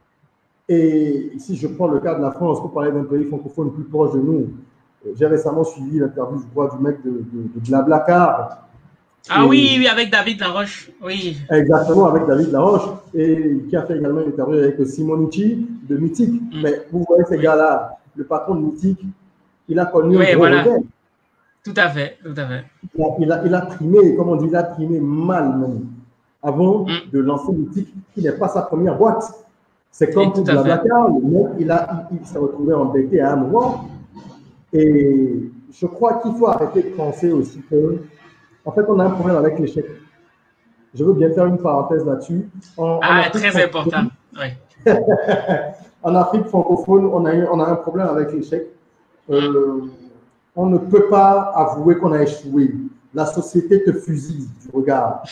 Et si je prends le cas de la France, pour parler d'un pays francophone plus proche de nous, j'ai récemment suivi l'interview, je crois, du mec de, de, de Blablacar. Ah et, oui, oui, avec David Laroche, oui. Exactement, avec David Laroche, et qui a fait également une interview avec Simonucci de Mythic. Mm. Mais vous voyez ces oui. gars-là, le patron de Mythic, il a connu oui, un gros voilà. revers. Tout à fait, tout à fait. Il a, il a, il a primé, comme on dit, il a primé mal même, avant mm. de lancer Mythic, qui n'est pas sa première boîte. C'est comme pour Blablacar, le mec, il, a, il, il s'est retrouvé embêté à un moment. Et je crois qu'il faut arrêter de penser aussi que, en fait, on a un problème avec l'échec. Je veux bien faire une parenthèse là-dessus. En, ah, en très important. Oui. En Afrique francophone, on a, on a un problème avec l'échec. Euh, on ne peut pas avouer qu'on a échoué. La société te fusille du regard.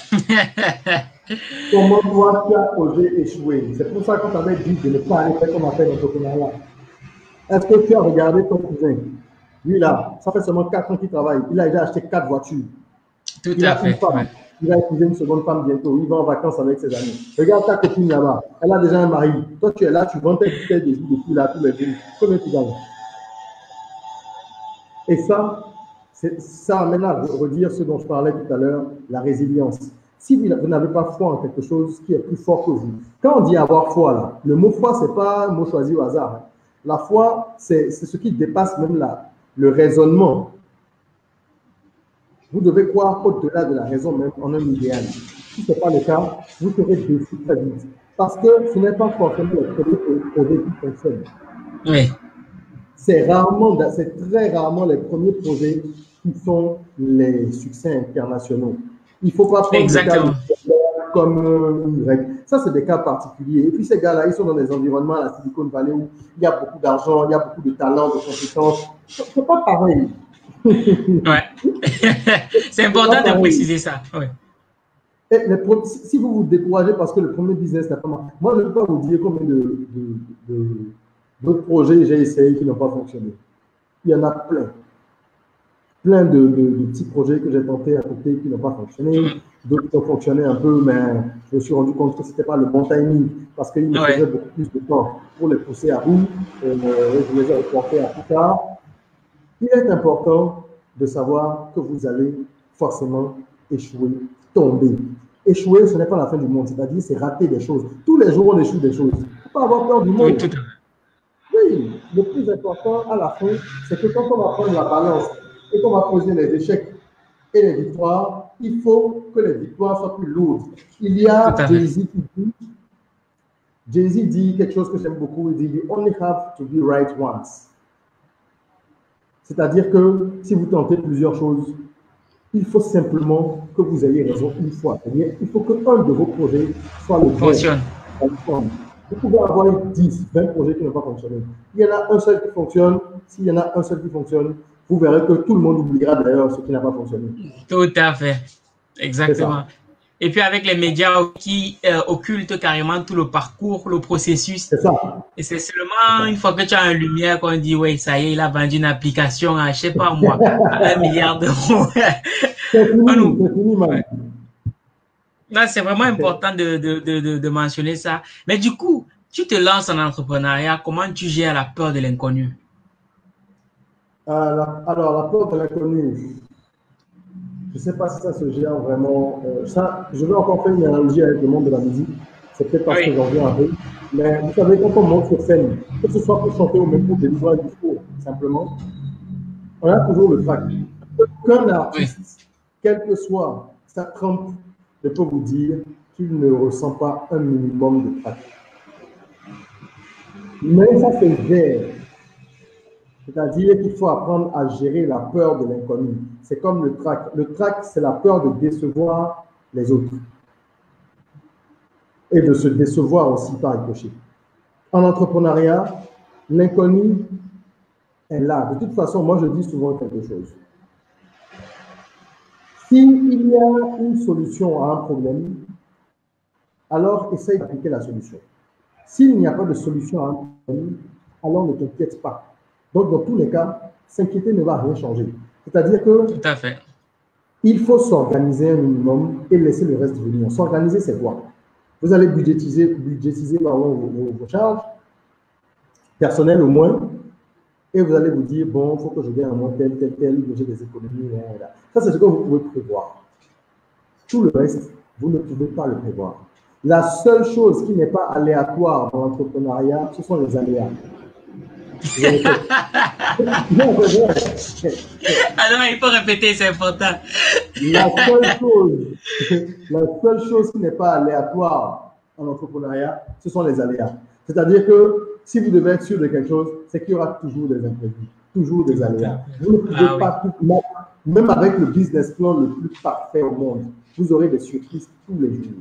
Comment toi, tu as osé échouer? C'est pour ça qu'on t'avait dit de ne pas aller faire comme on appelle l'entrepreneuriat. Est-ce que tu as regardé ton cousin? Lui là, ça fait seulement quatre ans qu'il travaille. Il a déjà acheté quatre voitures. Tout il à a fait. Une femme. Ouais. Il a épousé une seconde femme bientôt. Il va en vacances avec ses amis. Regarde ta copine là-bas. Elle a déjà un mari. Toi, tu es là, tu vends tes bouteilles de vie depuis là, tous les jours. Combien tu gagnes? Et ça, ça amène à redire ce dont je parlais tout à l'heure, la résilience. Si vous, vous n'avez pas foi en quelque chose qui est plus fort que vous, quand on dit avoir foi là, le mot foi, c'est pas un mot choisi au hasard. Hein. La foi, c'est ce qui dépasse même la, le raisonnement. Vous devez croire au-delà de la raison, même en un idéal. Si ce n'est pas le cas, vous serez déçu très vite. Parce que ce n'est pas forcément le premier projet qui fonctionne. Oui. C'est rarement, c'est très rarement les premiers projets qui sont les succès internationaux. Il ne faut pas prendre Exactement. le cas comme une règle. Ça, c'est des cas particuliers. Et puis, ces gars-là, ils sont dans des environnements à la Silicon Valley où il y a beaucoup d'argent, il y a beaucoup de talent, de compétences. C'est pas pareil. Ouais. C'est important de préciser ça. Ouais. Et les, si vous vous découragez parce que le premier business n'a pas marché, moi, je ne peux pas vous dire combien de, de, de, d'autres projets j'ai essayé qui n'ont pas fonctionné. Il y en a plein. Plein de, de, de petits projets que j'ai tentés à côté qui n'ont pas fonctionné. D'autres qui ont fonctionné un peu, mais je me suis rendu compte que ce n'était pas le bon timing parce qu'il me ouais. faisait beaucoup plus de temps pour les pousser à bout. Euh, je les ai reportés à plus tard. Il est important de savoir que vous allez forcément échouer, tomber. Échouer, ce n'est pas la fin du monde, c'est-à-dire c'est rater des choses. Tous les jours, on échoue des choses. Il ne faut pas avoir peur du monde. Oui, tout à fait. Oui, Oui, le plus important à la fin, c'est que quand on va prendre la balance et qu'on va poser les échecs et les victoires, il faut que les victoires soient plus lourdes. Il y a Jay-Z qui dit, Jay-Z dit quelque chose que j'aime beaucoup, il dit « You only have to be right once ». C'est-à-dire que si vous tentez plusieurs choses, il faut simplement que vous ayez raison une fois. C'est-à-dire il faut qu'un de vos projets soit le fonctionne. Vous pouvez avoir dix, vingt projets qui n'ont pas fonctionné. Il y en a un seul qui fonctionne. S'il y en a un seul qui fonctionne, vous verrez que tout le monde oubliera d'ailleurs ce qui n'a pas fonctionné. Tout à fait. Exactement. Et puis avec les médias qui euh, occultent carrément tout le parcours, le processus. C'est ça. Et c'est seulement une fois que tu as une lumière qu'on dit, oui, ça y est, il a vendu une application à, je sais pas moi, à un milliard d'euros. C'est fini, c'est fini, man. Non, c'est vraiment important de, de, de, de mentionner ça. Mais du coup, tu te lances en entrepreneuriat, comment tu gères la peur de l'inconnu? euh, la, Alors, la peur de l'inconnu, je ne sais pas si ça se gère vraiment. Euh, ça, je vais encore faire une analogie avec le monde de la musique. C'est peut-être parce oui. que j'en viens un peu. Mais vous savez, quand on monte sur scène, que ce soit pour chanter ou même pour délivrer un discours, simplement, on a toujours le trac. Qu'un artiste, oui. quelle que soit sa trempe, je peux vous dire qu'il ne ressent pas un minimum de trac. Mais ça se gère. C'est-à-dire qu'il faut apprendre à gérer la peur de l'inconnu. C'est comme le trac. Le trac, c'est la peur de décevoir les autres. Et de se décevoir aussi par ricochet. En entrepreneuriat, l'inconnu est là. De toute façon, moi je dis souvent quelque chose. S'il y a une solution à un problème, alors essaye d'appliquer la solution. S'il n'y a pas de solution à un problème, alors ne t'inquiète pas. Donc, dans tous les cas, s'inquiéter ne va rien changer. C'est-à-dire que Tout à fait. Il faut s'organiser un minimum et laisser le reste venir. S'organiser, c'est quoi? Vous allez budgétiser, budgétiser vos, vos, vos charges personnelles au moins, et vous allez vous dire, bon, il faut que je gagne un moins tel, tel, tel, que j'ai des économies. Là, là. Ça, c'est ce que vous pouvez prévoir. Tout le reste, vous ne pouvez pas le prévoir. La seule chose qui n'est pas aléatoire dans l'entrepreneuriat, ce sont les aléas. Alors, il faut répéter, c'est important. La seule chose, la seule chose qui n'est pas aléatoire en entrepreneuriat, ce sont les aléas. C'est-à-dire que si vous devez être sûr de quelque chose, c'est qu'il y aura toujours des imprévus, toujours des aléas. Vous ne pouvez ah, pas oui. tout mettre, même avec le business plan le plus parfait au monde, vous aurez des surprises tous les jours.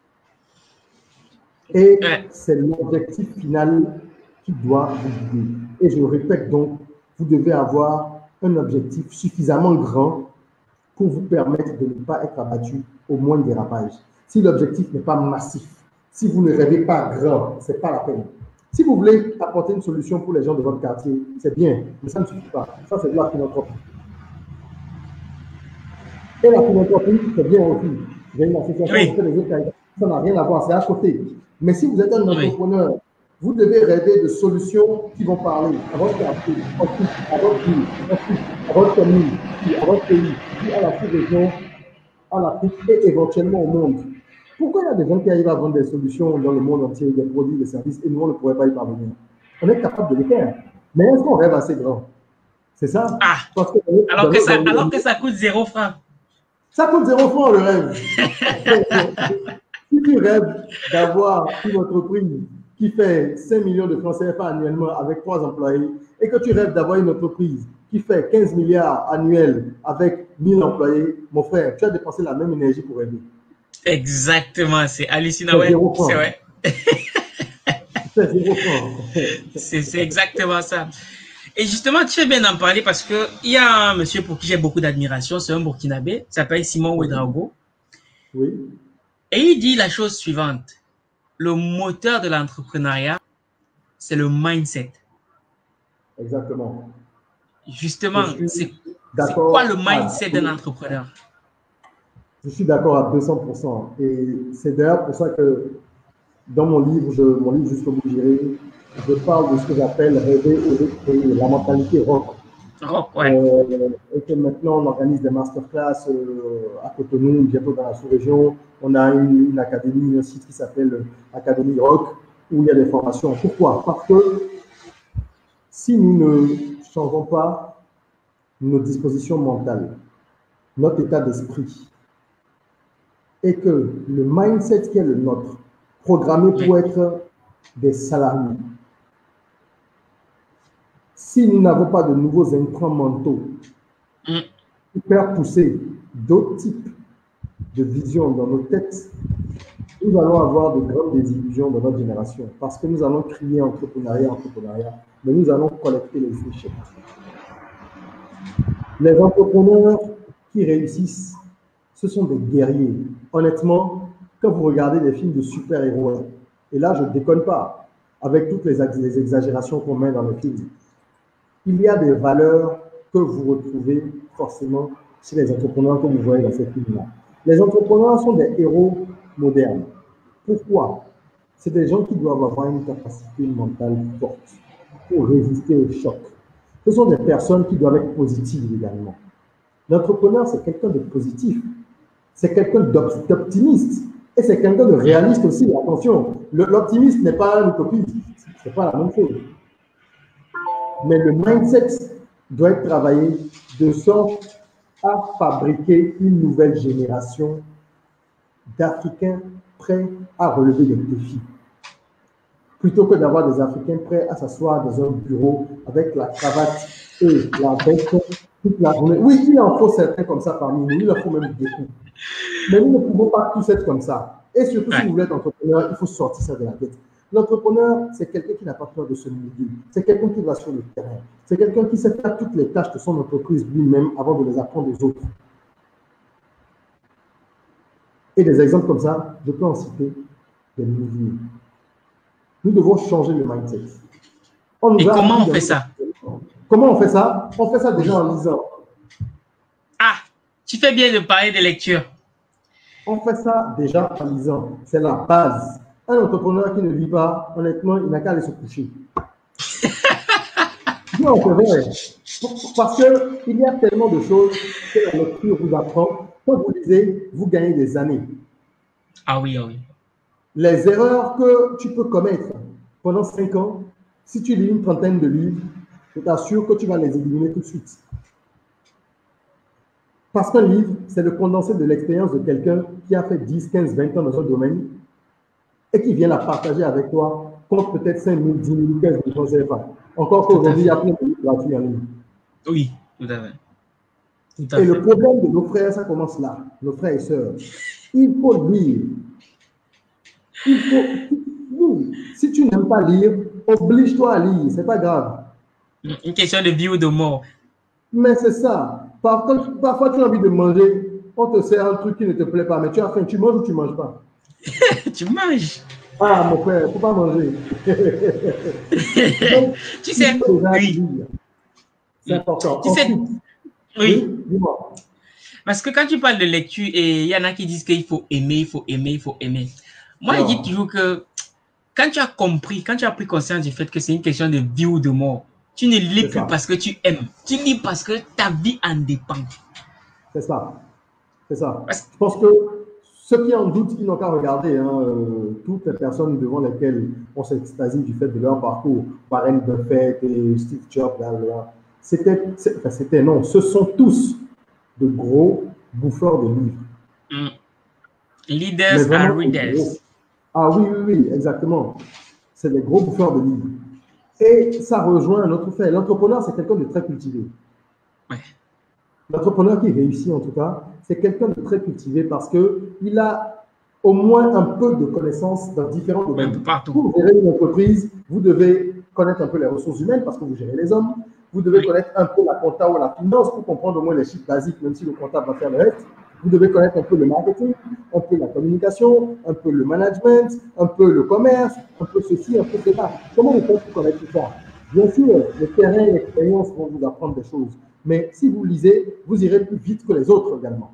Et ouais. c'est l'objectif final qui doit vous guider. Et je le répète donc, vous devez avoir un objectif suffisamment grand pour vous permettre de ne pas être abattu au moindre dérapage. Si l'objectif n'est pas massif, si vous ne rêvez pas grand, ce n'est pas la peine. Si vous voulez apporter une solution pour les gens de votre quartier, c'est bien, mais ça ne suffit pas. Ça, c'est de la philanthropie. Et la philanthropie, c'est bien aussi. J'ai une association oui. qui fait des autres carrières. Ça n'a rien à voir, c'est à côté. Mais si vous êtes un entrepreneur, oui. vous devez rêver de solutions qui vont parler à votre quartier, à votre ville, à votre commune, à votre pays, à la sous-région, à l'Afrique et éventuellement au monde. Pourquoi il y a des gens qui arrivent à vendre des solutions dans le monde entier, des produits, des services, et nous, on ne pourrait pas y parvenir? On est capable de les faire. Mais est-ce qu'on rêve assez grand? C'est ça? Ah, Parce que, alors, que ça, alors que ça coûte zéro franc. Ça coûte zéro franc, le rêve. Si tu rêves d'avoir une entreprise qui fait cinq millions de francs C F A annuellement avec trois employés, et que tu rêves d'avoir une entreprise qui fait quinze milliards annuels avec mille employés, mon frère, tu as dépensé la même énergie pour rêver. Exactement, c'est hallucinant. Ouais, c'est vrai. C'est zéro franc. C'est exactement ça. Et justement, tu fais bien d'en parler parce qu'il y a un monsieur pour qui j'ai beaucoup d'admiration, c'est un Burkinabé, il s'appelle Simon Ouedraogo. Oui. Et il dit la chose suivante. Le moteur de l'entrepreneuriat, c'est le mindset. Exactement. Justement, c'est quoi le mindset d'un entrepreneur? Je suis d'accord à deux cents pour cent. Et c'est d'ailleurs pour ça que dans mon livre, je, mon livre Jusqu'au bout j'irai, je parle de ce que j'appelle rêver et la mentalité rock. Rock, ouais. Euh, et que maintenant, on organise des masterclass euh, à Cotonou, bientôt dans la sous-région. On a une, une académie, un site qui s'appelle Académie Rock, où il y a des formations. Pourquoi? Parce que si nous ne changeons pas nos dispositions mentales, notre état d'esprit, et que le mindset qui est le nôtre, programmé pour être des salariés, si nous n'avons pas de nouveaux intrants mentaux pour faire pousser d'autres types de visions dans nos têtes, nous allons avoir de grandes désillusions dans notre génération parce que nous allons crier entrepreneuriat, entrepreneuriat, mais nous allons collecter les échecs. Les entrepreneurs qui réussissent, ce sont des guerriers. Honnêtement, quand vous regardez des films de super-héros, et là je ne déconne pas, avec toutes les, les exagérations qu'on met dans les films, il y a des valeurs que vous retrouvez forcément chez les entrepreneurs que vous voyez dans ces films-là. Les entrepreneurs sont des héros modernes. Pourquoi? C'est des gens qui doivent avoir une capacité mentale forte pour résister au choc. Ce sont des personnes qui doivent être positives également. L'entrepreneur, c'est quelqu'un de positif. C'est quelqu'un d'optimiste. Et c'est quelqu'un de réaliste aussi. Attention, l'optimiste n'est pas l'utopiste. Ce n'est pas la même chose. Mais le mindset doit être travaillé de sorte à fabriquer une nouvelle génération d'Africains prêts à relever des défis. Plutôt que d'avoir des Africains prêts à s'asseoir dans un bureau avec la cravate et la veste toute la journée. Oui, il en faut certains comme ça parmi nous, il en faut même beaucoup. Mais nous ne pouvons pas tous être comme ça. Et surtout, si vous voulez être entrepreneur, il faut sortir ça de la tête. L'entrepreneur, c'est quelqu'un qui n'a pas peur de se mouiller. C'est quelqu'un qui va sur le terrain. C'est quelqu'un qui sait faire toutes les tâches de son entreprise lui-même avant de les apprendre aux autres. Et des exemples comme ça, je peux en citer des milliers. Nous devons changer le mindset. On Et comment on fait ça? Comment on fait ça? On fait ça déjà en lisant. Ah, tu fais bien de parler de lecture. On fait ça déjà en lisant. C'est la base. Un entrepreneur qui ne lit pas, honnêtement, il n'a qu'à aller se coucher. Non, c'est vrai. Parce qu'il y a tellement de choses que la lecture vous apprend. Quand vous lisez, vous gagnez des années. Ah oui, ah oui. Les erreurs que tu peux commettre pendant cinq ans, si tu lis une trentaine de livres, je t'assure que tu vas les éliminer tout de suite. Parce qu'un livre, c'est le condensé de l'expérience de quelqu'un qui a fait dix, quinze, vingt ans dans un domaine et qui vient la partager avec toi contre peut-être cinq mille, dix mille, quinze mille francs C F A. Encore qu'aujourd'hui, il y a plein de livres gratuits en ligne. Oui, tout à fait. Tout à et fait. le problème de nos frères, ça commence là, nos frères et sœurs. Il faut lire. Il faut. Oui. Si tu n'aimes pas lire, oblige-toi à lire, c'est pas grave. Une question de vie ou de mort. Mais c'est ça. Parfois, parfois, tu as envie de manger, on te sert un truc qui ne te plaît pas, mais tu as faim, tu manges ou tu ne manges pas? Tu manges. Ah, mon frère, il ne faut pas manger. Donc, tu sais, oui. C'est important. Tu sais, Ensuite, oui. oui, dis-moi. Parce que quand tu parles de lecture, et il y en a qui disent qu'il faut aimer, il faut aimer, il faut aimer. Moi, non. Je dis toujours que quand tu as compris, quand tu as pris conscience du fait que c'est une question de vie ou de mort, tu ne lis plus parce que tu aimes. Tu lis parce que ta vie en dépend. C'est ça. C'est ça. Parce... Je pense que ceux qui en doutent, ils n'ont qu'à regarder hein, euh, toutes les personnes devant lesquelles on s'extasie du fait de leur parcours. Warren Buffett et Steve Jobs. C'était, enfin, c'était non. Ce sont tous de gros bouffeurs de livres. Mm. Leaders are readers. Ah oui, oui, oui, exactement. C'est des gros bouffeurs de livres. Et ça rejoint un autre fait. L'entrepreneur, c'est quelqu'un de très cultivé. Ouais. L'entrepreneur qui réussit, en tout cas, c'est quelqu'un de très cultivé parce qu'il a au moins un peu de connaissances dans différents domaines. Partout. Pour gérer une entreprise, vous devez connaître un peu les ressources humaines parce que vous gérez les hommes. Vous devez oui. connaître un peu la compta ou la finance pour comprendre au moins les chiffres basiques, même si le comptable va faire le reste. Vous devez connaître un peu le marketing, un peu la communication, un peu le management, un peu le commerce, un peu ceci, un peu cela. Comment vous faites pour connaître tout ça? Bien sûr, le terrain et l'expérience vont vous apprendre des choses. Mais si vous lisez, vous irez plus vite que les autres également.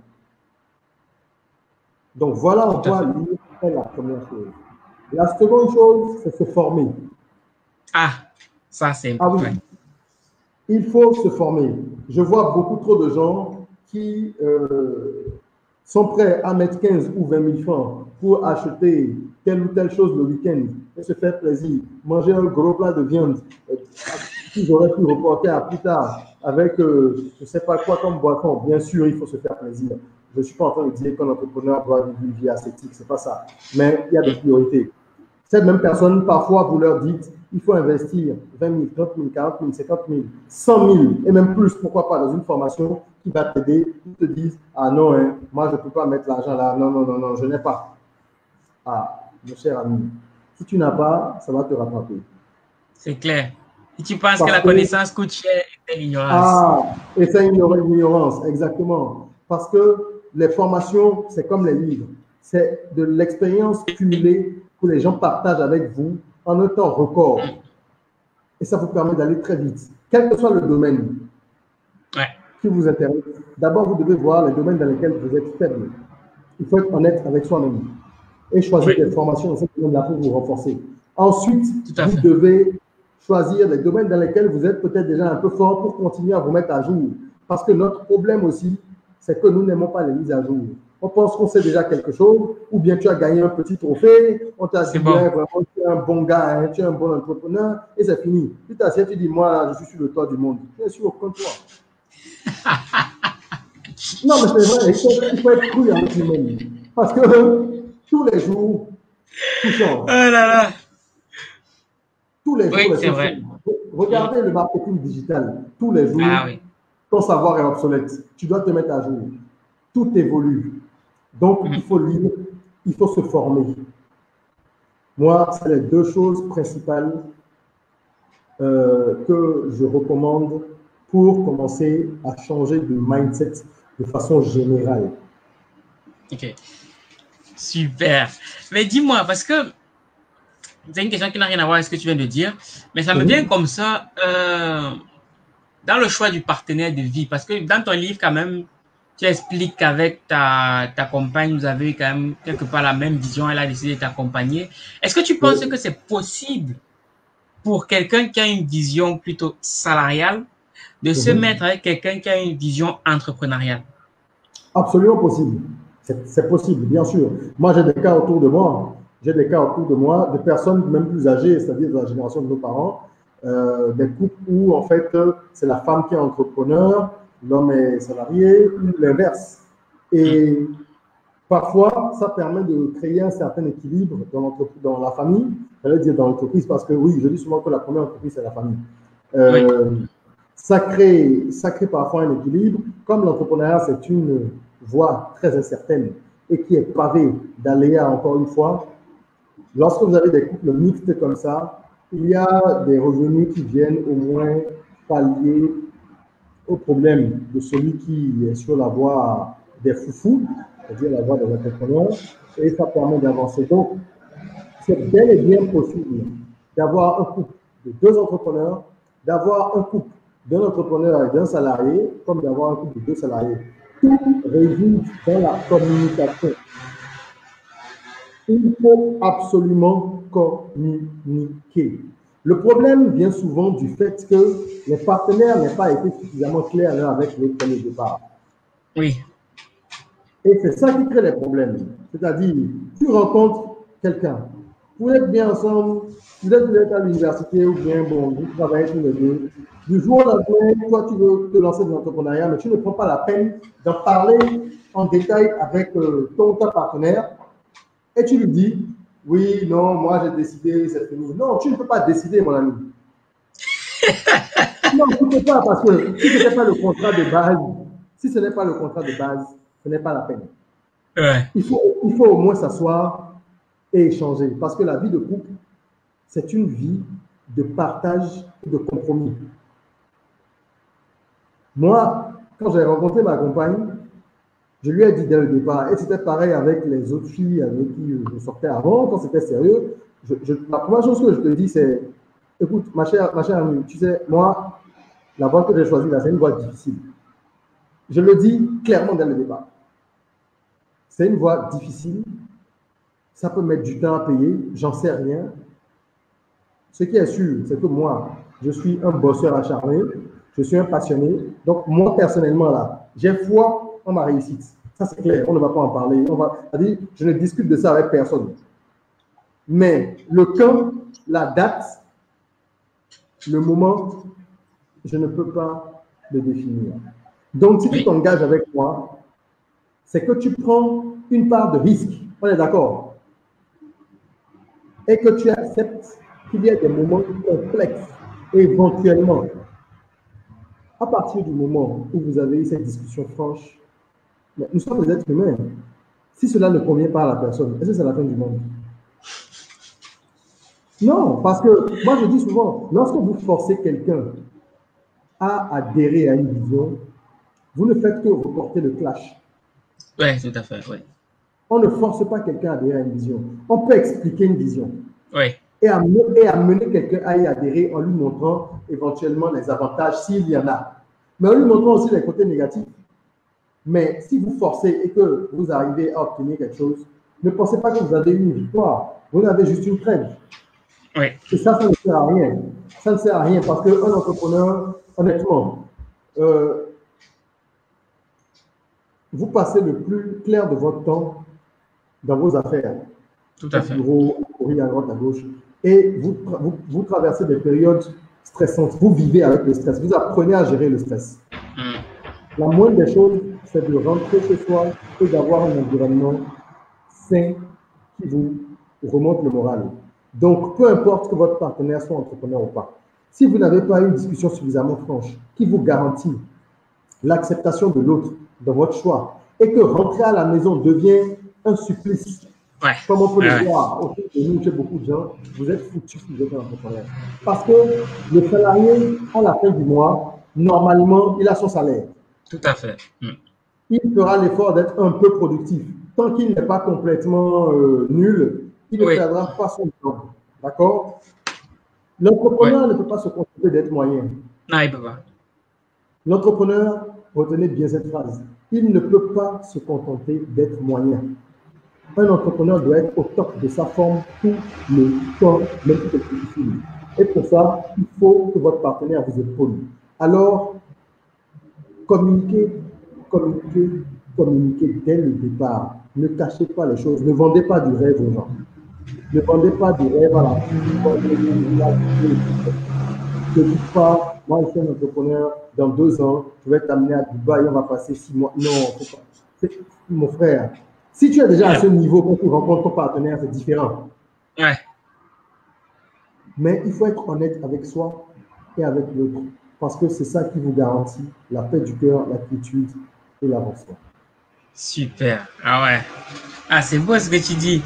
Donc voilà en quoi lire est la première chose. La seconde chose, c'est se former. Ah, ça c'est important. Ah oui. Il faut se former. Je vois beaucoup trop de gens qui euh, sont prêts à mettre quinze ou vingt mille francs pour acheter telle ou telle chose le week-end et se faire plaisir, manger un gros plat de viande, euh, qu'ils auraient pu reporter à plus tard avec euh, je ne sais pas quoi comme boisson. Bien sûr, il faut se faire plaisir. Je ne suis pas en train de dire qu'un entrepreneur doit vivre une vie ascétique, ce n'est pas ça. Mais il y a des priorités. Cette même personne, parfois, vous leur dites, il faut investir vingt mille, trente mille, quarante mille, cinquante mille, cent mille, et même plus, pourquoi pas, dans une formation qui va t'aider. Ils te disent, ah non, hein, moi, je ne peux pas mettre l'argent là. Non, non, non, non, je n'ai pas. Ah, mon cher ami, si tu n'as pas, ça va te rattraper. C'est clair. Si tu penses Parce que la connaissance coûte cher, c'est l'ignorance. Ah, et c'est l'ignorance, exactement. Parce que les formations, c'est comme les livres. C'est de l'expérience cumulée que les gens partagent avec vous en un temps record. Et ça vous permet d'aller très vite. Quel que soit le domaine ouais. qui vous intéresse, d'abord, vous devez voir les domaines dans lesquels vous êtes faible. Il faut être honnête avec soi-même et choisir oui. des formations dans ce domaine-là pour vous renforcer. Ensuite, vous fait. devez choisir les domaines dans lesquels vous êtes peut-être déjà un peu fort pour continuer à vous mettre à jour. Parce que notre problème aussi, c'est que nous n'aimons pas les mises à jour. On pense qu'on sait déjà quelque chose, ou bien tu as gagné un petit trophée, on t'a dit, bon. ouais, vraiment, tu es un bon gars, hein, tu es un bon entrepreneur, et c'est fini. Tu t'assieds, tu dis, moi, je suis sur le toit du monde. Bien sûr, aucun toit. Non, mais c'est vrai, il faut, il faut être cru avec lui-même. Parce que euh, tous les jours, tout change. Oh là là. Tous les jours, oui, les c'est vrai. Regardez le marketing digital. Tous les jours, ah, oui. ton savoir est obsolète. Tu dois te mettre à jour. Tout évolue. Donc, mmh. il faut lire, il faut se former. Moi, c'est les deux choses principales euh, que je recommande pour commencer à changer de mindset de façon générale. Ok. Super. Mais dis-moi, parce que c'est une question qui n'a rien à voir avec ce que tu viens de dire, mais ça me vient mmh. comme ça euh, dans le choix du partenaire de vie. Parce que dans ton livre, quand même, tu expliques qu'avec ta, ta compagne, vous avez quand même quelque part la même vision, elle a décidé de t'accompagner. Est-ce que tu penses oui. que c'est possible pour quelqu'un qui a une vision plutôt salariale de mmh. se mettre avec quelqu'un qui a une vision entrepreneuriale? Absolument possible. C'est possible, bien sûr. Moi, j'ai des cas autour de moi. J'ai des cas autour de moi, de personnes même plus âgées, c'est-à-dire de la génération de nos parents, euh, des couples où, en fait, c'est la femme qui est entrepreneur, l'homme est salarié, ou l'inverse. Et parfois, ça permet de créer un certain équilibre dans, dans la famille, j'allais dire dans l'entreprise, parce que oui, je dis souvent que la première entreprise, c'est la famille. Euh, oui. ça, crée, ça crée parfois un équilibre. Comme l'entrepreneuriat, c'est une voie très incertaine et qui est pavée d'aléas, encore une fois, lorsque vous avez des couples mixtes comme ça, il y a des revenus qui viennent au moins pallier au problème de celui qui est sur la voie des foufous, c'est-à-dire la voie des entrepreneurs, et ça permet d'avancer. Donc, c'est bel et bien possible d'avoir un couple de deux entrepreneurs, d'avoir un couple d'un entrepreneur et d'un salarié, comme d'avoir un couple de deux salariés. Tout réside dans la communication. Il faut absolument communiquer. Le problème vient souvent du fait que les partenaires n'aient pas été suffisamment clairs l'un avec l'autre dès le départ. Oui. Et c'est ça qui crée les problèmes. C'est-à-dire, tu rencontres quelqu'un, vous êtes bien ensemble, vous êtes, vous êtes à l'université ou bien, bon, vous travaillez tous les deux. Du jour au lendemain, toi, tu veux te lancer dans l'entrepreneuriat, mais tu ne prends pas la peine d'en parler en détail avec euh, ton ta partenaire. Et tu lui dis, oui, non, moi j'ai décidé, c'est fini. Non, tu ne peux pas décider, mon ami. Non, tu ne peux pas, parce que si ce n'est pas le contrat de base, si ce n'est pas le contrat de base, ce n'est pas la peine. Ouais. Il faut, il faut au moins s'asseoir et échanger, parce que la vie de couple, c'est une vie de partage et de compromis. Moi, quand j'ai rencontré ma compagne, je lui ai dit dès le départ, et c'était pareil avec les autres filles avec qui je sortais avant, quand c'était sérieux, je, je, la première chose que je te dis, c'est, écoute, ma chère, ma chère amie, tu sais, moi, la voie que j'ai choisie là, c'est une voie difficile. Je le dis clairement dès le départ. C'est une voie difficile, ça peut mettre du temps à payer, j'en sais rien. Ce qui est sûr, c'est que moi, je suis un bosseur acharné, je suis un passionné, donc moi, personnellement, là, j'ai foi en ma réussite. Ça, c'est clair, on ne va pas en parler. On va, c'est-à-dire, je ne discute de ça avec personne. Mais le quand, la date, le moment, je ne peux pas le définir. Donc, si tu t'engages avec moi, c'est que tu prends une part de risque, on est d'accord, et que tu acceptes qu'il y a des moments complexes et éventuellement, à partir du moment où vous avez eu cette discussion franche, nous sommes des êtres humains. Si cela ne convient pas à la personne, est-ce que c'est la fin du monde? Non, parce que moi je dis souvent, lorsque vous forcez quelqu'un à adhérer à une vision, vous ne faites que reporter le clash. Oui, tout à fait, oui. On ne force pas quelqu'un à adhérer à une vision. On peut expliquer une vision. Oui. Et amener, et amener quelqu'un à y adhérer en lui montrant éventuellement les avantages s'il y en a. Mais en lui montrant aussi les côtés négatifs. Mais si vous forcez et que vous arrivez à obtenir quelque chose, ne pensez pas que vous avez une victoire. Vous avez juste une trêve. Oui. Et ça, ça ne sert à rien. Ça ne sert à rien parce qu'un entrepreneur, honnêtement, euh, vous passez le plus clair de votre temps dans vos affaires. Tout à fait. Bureau, courir à droite, à gauche. Et vous, vous, vous traversez des périodes stressantes. Vous vivez avec le stress. Vous apprenez à gérer le stress. Mm. La moindre des choses, c'est de rentrer chez soi et d'avoir un environnement sain qui vous remonte le moral. Donc, peu importe que votre partenaire soit entrepreneur ou pas, si vous n'avez pas une discussion suffisamment franche qui vous garantit l'acceptation de l'autre dans votre choix et que rentrer à la maison devient un supplice, ouais. Comme on peut ouais. le voir autour de nous, chez beaucoup de gens, vous êtes foutus si vous êtes un entrepreneur. Parce que le salarié, à la fin du mois, normalement, il a son salaire. Tout à fait. Mm. Il fera l'effort d'être un peu productif. Tant qu'il n'est pas complètement euh, nul, il ne oui. perdra pas son temps. D'accord? L'entrepreneur oui. ne peut pas se contenter d'être moyen. Non, il ne peut pas. L'entrepreneur, retenez bien cette phrase, il ne peut pas se contenter d'être moyen. Un entrepreneur doit être au top de sa forme tout le temps, même si c'est difficile. Et pour ça, il faut que votre partenaire vous épaule. Alors, communiquez, communiquez, communiquez dès le départ. Ne cachez pas les choses. Ne vendez pas du rêve aux gens. Ne vendez pas du rêve à la Ne dites pas, moi je suis un entrepreneur, dans deux ans, je vais t'amener à Dubaï, on va passer six mois. Non, faut pas. Mon frère, si tu es déjà à ce niveau, quand tu rencontres ton partenaire, c'est différent. Ouais. Mais il faut être honnête avec soi et avec l'autre. Parce que c'est ça qui vous garantit la paix du cœur, la quiétude et l'avancement. Super. Ah ouais. Ah, c'est beau ce que tu dis.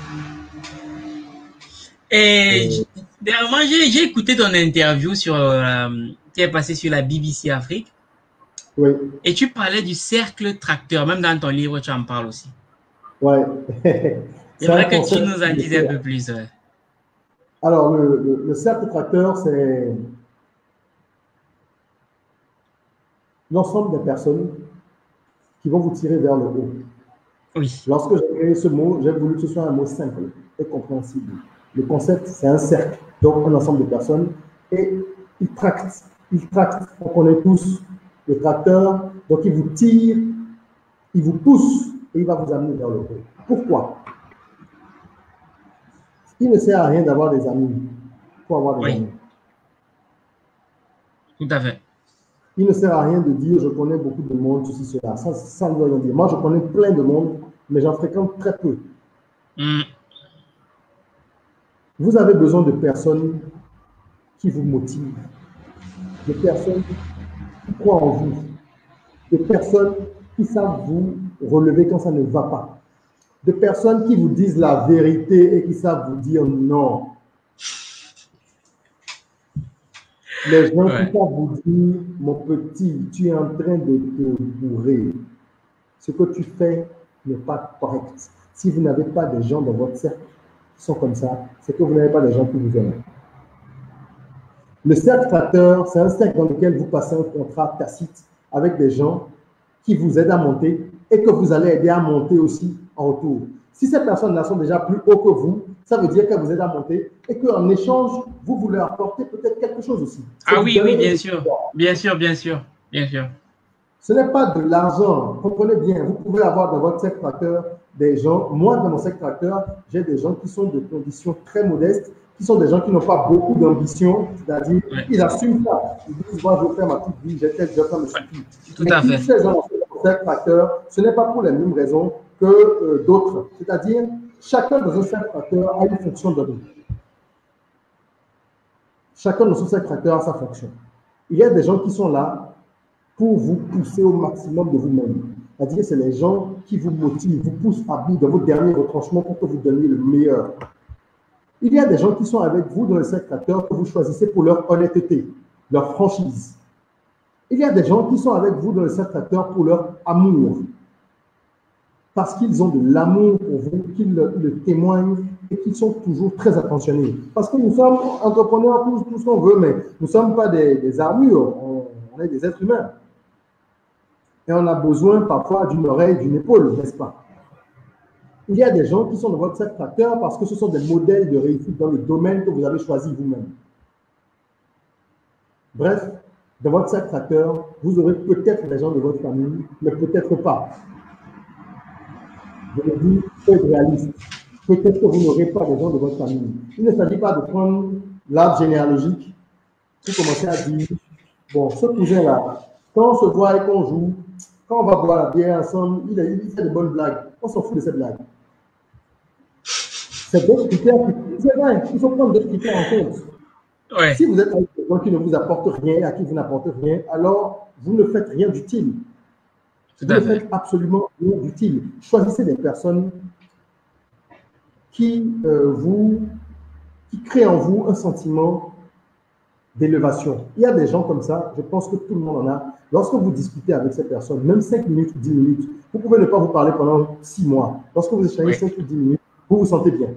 Et euh... dernièrement, j'ai écouté ton interview sur, euh, qui est passée sur la B B C Afrique. Oui. Et tu parlais du cercle tracteur. Même dans ton livre, tu en parles aussi. Ouais. J'aimerais que tu nous en dises un peu plus. Ouais. Alors, le, le, le cercle tracteur, c'est l'ensemble des personnes qui vont vous tirer vers le haut. Oui. Lorsque j'ai créé ce mot, j'ai voulu que ce soit un mot simple et compréhensible. Le concept, c'est un cercle, donc un ensemble de personnes, et il tracte. Il tracte. On connaît tous le tracteur, donc il vous tire, il vous pousse et il va vous amener vers le haut. Pourquoi? Il ne sert à rien d'avoir des amis pour avoir des oui. amis. Tout à fait. Il ne sert à rien de dire je connais beaucoup de monde, ceci, cela. Ça, ça ne veut rien dire. Moi, je connais plein de monde, mais j'en fréquente très peu. Mm. Vous avez besoin de personnes qui vous motivent, de personnes qui croient en vous, de personnes qui savent vous relever quand ça ne va pas, de personnes qui vous disent la vérité et qui savent vous dire non. Les gens ouais. qui savent vous dire, mon petit, tu es en train de te bourrer. Ce que tu fais n'est pas correct. Si vous n'avez pas des gens dans votre cercle qui sont comme ça, c'est que vous n'avez pas des gens qui vous aiment. Le cercle tracteur, c'est un cercle dans lequel vous passez un contrat tacite avec des gens qui vous aident à monter et que vous allez aider à monter aussi en retour. Si ces personnes-là sont déjà plus haut que vous, ça veut dire qu'elles vous aident à monter et qu'en échange, vous voulez apporter peut-être quelque chose aussi. Ah oui, oui, bien sûr. Bien sûr, bien sûr, bien sûr. Ce n'est pas de l'argent. Comprenez bien, vous pouvez avoir dans votre cercle tracteur des gens. Moi, dans mon cercle tracteur, j'ai des gens qui sont de conditions très modestes, qui sont des gens qui n'ont pas beaucoup d'ambition, c'est-à-dire, Ouais. ils assument ça. Ils disent, moi, je veux faire ma petite vie, j'ai tel job, ça me suffit. Tout Mais à fait. tous ces gens dans un tracteur, ce n'est pas pour les mêmes raisons que euh, d'autres. C'est-à-dire, chacun dans un cercle tracteur a une fonction donnée. Chacun dans ce cercle tracteur a sa fonction. Il y a des gens qui sont là pour vous pousser au maximum de vous-même. C'est-à-dire, c'est les gens qui vous motivent, vous poussent à bout dans vos derniers retranchements pour que vous donniez le meilleur. Il y a des gens qui sont avec vous dans le cercle tracteur que vous choisissez pour leur honnêteté, leur franchise. Il y a des gens qui sont avec vous dans le cercle tracteur pour leur amour. Parce qu'ils ont de l'amour pour vous, qu'ils le, le témoignent et qu'ils sont toujours très attentionnés. Parce que nous sommes entrepreneurs, tout, tout ce qu'on veut, mais nous ne sommes pas des, des armures, on, on est des êtres humains. Et on a besoin parfois d'une oreille, d'une épaule, n'est-ce pas? Il y a des gens qui sont dans votre cercle tracteur parce que ce sont des modèles de réussite dans le domaine que vous avez choisi vous-même. Bref, dans votre cercle tracteur, vous aurez peut-être des gens de votre famille, mais peut-être pas. Je le dis, soyez réaliste. Peut-être que vous n'aurez pas des gens de votre famille. Il ne s'agit pas de prendre l'arbre généalogique pour commencer à dire, bon, ce cousin-là, quand on se voit et qu'on joue, quand on va boire la bière ensemble, il, a, il fait de bonnes blagues. On s'en fout de ces blagues. C'est d'autres critères. C'est vrai, il faut prendre d'autres critères en compte. Ouais. Si vous êtes avec des gens qui ne vous apportent rien, à qui vous n'apportez rien, alors vous ne faites rien d'utile. Vous ne faites absolument rien d'utile. Choisissez des personnes qui, euh, vous, qui créent en vous un sentiment d'élévation. Il y a des gens comme ça, je pense que tout le monde en a. Lorsque vous discutez avec ces personnes, même cinq minutes ou dix minutes, vous pouvez ne pas vous parler pendant six mois. Lorsque vous échangez oui. cinq ou dix minutes, vous vous sentez bien.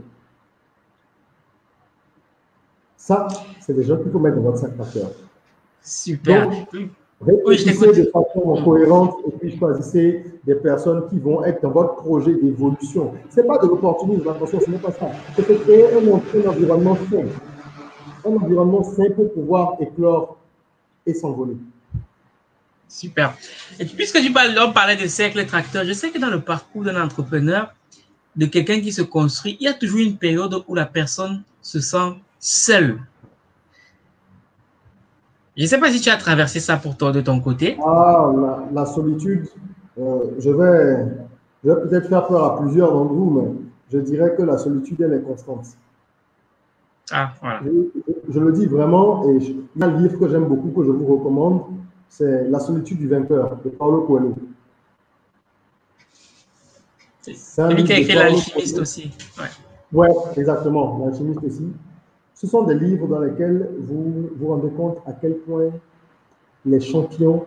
Ça, c'est des gens qu'il faut mettre dans votre cercle tracteur. Super. Donc, réfléchissez oui, de façon cohérente et puis choisissez des personnes qui vont être dans votre projet d'évolution. Ce n'est pas de l'opportunisme, attention, ce n'est pas ça. C'est de créer un, un environnement sain. Un environnement sain pour pouvoir éclore et s'envoler. Super. Et puisque tu parles, on parlait de cercle tracteur, je sais que dans le parcours d'un entrepreneur, de quelqu'un qui se construit, il y a toujours une période où la personne se sent seule. Je ne sais pas si tu as traversé ça pour toi de ton côté. Ah, la, la solitude, euh, je vais, je vais peut-être faire peur à plusieurs d'entre vous, mais je dirais que la solitude, elle est constante. Ah, voilà. Je, je le dis vraiment, et je, il y a un livre que j'aime beaucoup, que je vous recommande, c'est La solitude du vainqueur, de Paulo Coelho. C'est lui qui a écrit L'Alchimiste aussi. Ouais. Ouais, exactement, L'Alchimiste aussi. Ce sont des livres dans lesquels vous vous rendez compte à quel point les champions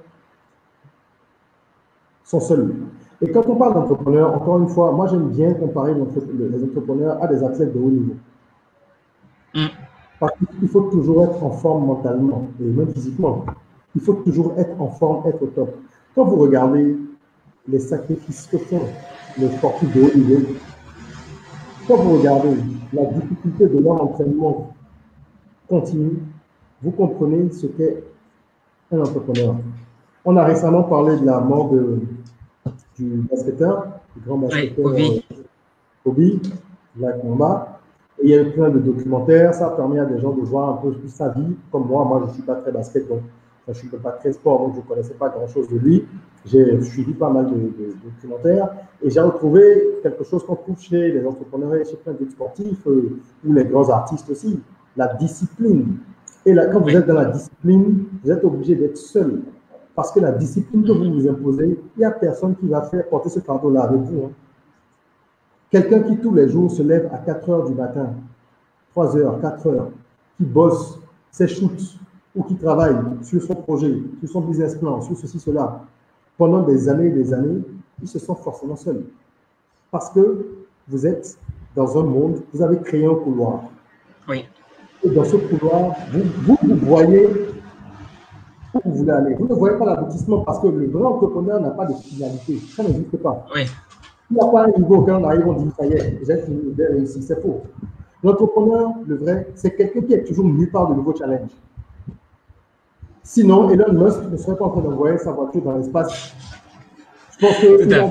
sont seuls. Et quand on parle d'entrepreneurs, encore une fois, moi j'aime bien comparer les entrepreneurs à des athlètes de haut niveau. Mm. Parce qu'il faut toujours être en forme mentalement et même physiquement. Il faut toujours être en forme, être au top. Quand vous regardez les sacrifices que font les sportifs de haut niveau, quand vous regardez la difficulté de leur entraînement continu, vous comprenez ce qu'est un entrepreneur. On a récemment parlé de la mort de, du basketteur, du grand basketteur oui, Kobe, la combat. Et il y a eu plein de documentaires, ça permet à des gens de voir un peu plus sa vie. Comme moi, moi je ne suis pas très basket, donc je ne suis pas très sport, donc je ne connaissais pas grand-chose de lui. J'ai suivi pas mal de, de, de documentaires et j'ai retrouvé quelque chose qu'on trouve chez les entrepreneurs et chez plein d'autres sportifs euh, ou les grands artistes aussi, la discipline. Et là, quand vous êtes dans la discipline, vous êtes obligé d'être seul. Parce que la discipline que vous vous imposez, il n'y a personne qui va faire porter ce fardeau-là avec vous. Hein. Quelqu'un qui tous les jours se lève à quatre heures du matin, trois heures, quatre heures, qui bosse ses shoots ou qui travaille sur son projet, sur son business plan, sur ceci, cela, pendant des années et des années, il se sent forcément seul. Parce que vous êtes dans un monde, vous avez créé un couloir. Oui. Et dans ce couloir, vous, vous, vous voyez où vous voulez aller. Vous ne voyez pas l'aboutissement parce que le vrai entrepreneur n'a pas de finalité. Ça n'existe pas. Oui. Il n'y a pas un niveau auquel on arrive, on dit, ça y est, j'ai fini, j'ai réussi, c'est faux. L'entrepreneur, le vrai, c'est quelqu'un qui est toujours mû par de nouveaux challenges. Sinon, Elon Musk ne serait pas en train d'envoyer sa voiture dans l'espace. Je pense qu'il va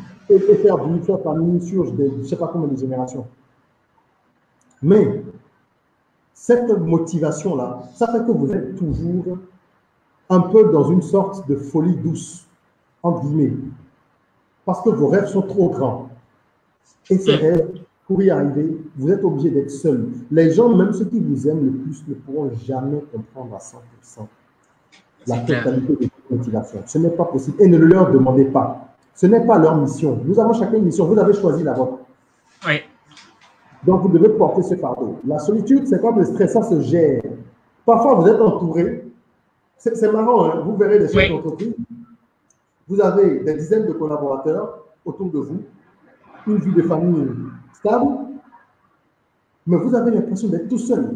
faire vivre sa famille sur je ne sais pas combien de générations. Mais cette motivation-là, ça fait que vous êtes toujours un peu dans une sorte de folie douce, entre guillemets, parce que vos rêves sont trop grands. Et ces rêves, pour y arriver, vous êtes obligé d'être seul. Les gens, même ceux qui vous aiment le plus, ne pourront jamais comprendre à cent pour cent la totalité de votre motivation. Ce n'est pas possible. Et ne le leur demandez pas. Ce n'est pas leur mission. Nous avons chacun une mission. Vous avez choisi la vôtre. Oui. Donc, vous devez porter ce fardeau. La solitude, c'est comme le stress, ça se gère. Parfois, vous êtes entouré. C'est marrant, hein? Vous verrez les chefs oui. d'entreprise. Vous avez des dizaines de collaborateurs autour de vous, une vie de famille stable, mais vous avez l'impression d'être tout seul.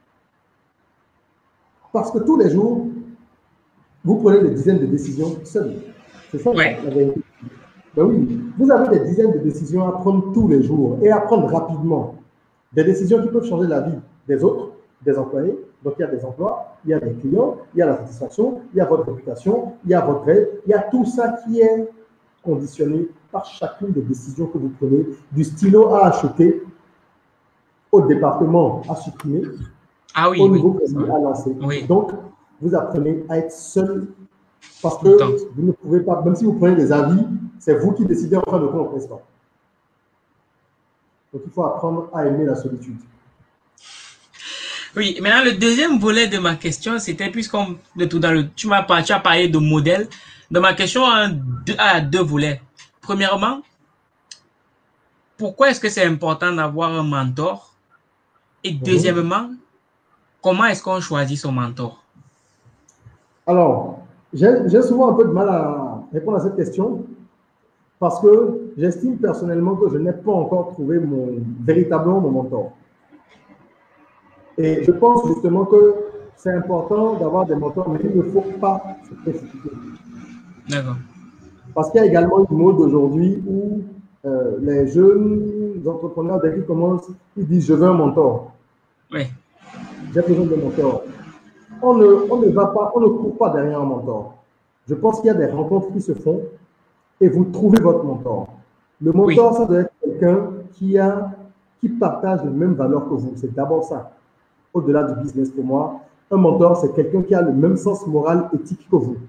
Parce que tous les jours, vous prenez des dizaines de décisions seuls. C'est ça, ouais. la vérité. Ben oui, vous avez des dizaines de décisions à prendre tous les jours et à prendre rapidement. Des décisions qui peuvent changer la vie des autres, des employés. Donc, il y a des emplois, il y a des clients, il y a la satisfaction, il y a votre réputation, il y a votre rêve, il y a tout ça qui est conditionné par chacune des décisions que vous prenez, du stylo à acheter, au département à supprimer, ah oui, au niveau oui. à lancer. Oui. Donc, vous apprenez à être seul parce que vous ne pouvez pas, même si vous prenez des avis, c'est vous qui décidez en fin de compte, n'est-ce pas? Donc, il faut apprendre à aimer la solitude. Oui, maintenant le deuxième volet de ma question, c'était puisqu'on de tout dans le, tu m'as tu as parlé de modèle. Dans ma question a deux, a deux volets. Premièrement, pourquoi est-ce que c'est important d'avoir un mentor? Et deuxièmement, mmh. comment est-ce qu'on choisit son mentor? Alors, j'ai souvent un peu de mal à répondre à cette question parce que j'estime personnellement que je n'ai pas encore trouvé mon, véritablement mon mentor. Et je pense justement que c'est important d'avoir des mentors, mais il ne faut pas se précipiter. D'accord. Parce qu'il y a également une mode aujourd'hui où euh, les jeunes entrepreneurs, dès qu'ils commencent, ils disent « je veux un mentor ». Oui. J'ai besoin d'un mentor. On ne, on ne va pas, on ne court pas derrière un mentor. Je pense qu'il y a des rencontres qui se font et vous trouvez votre mentor. Le mentor, oui. ça doit être quelqu'un qui a, qui partage les mêmes valeurs que vous. C'est d'abord ça. Au-delà du business pour moi, un mentor, c'est quelqu'un qui a le même sens moral, éthique que vous.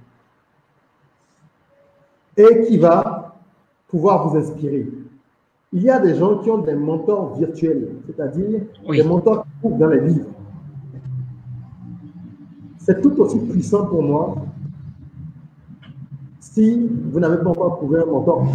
Et qui va pouvoir vous inspirer. Il y a des gens qui ont des mentors virtuels, c'est-à-dire oui. des mentors qui trouvent dans les livres. C'est tout aussi puissant pour moi si vous n'avez pas encore trouvé un mentor.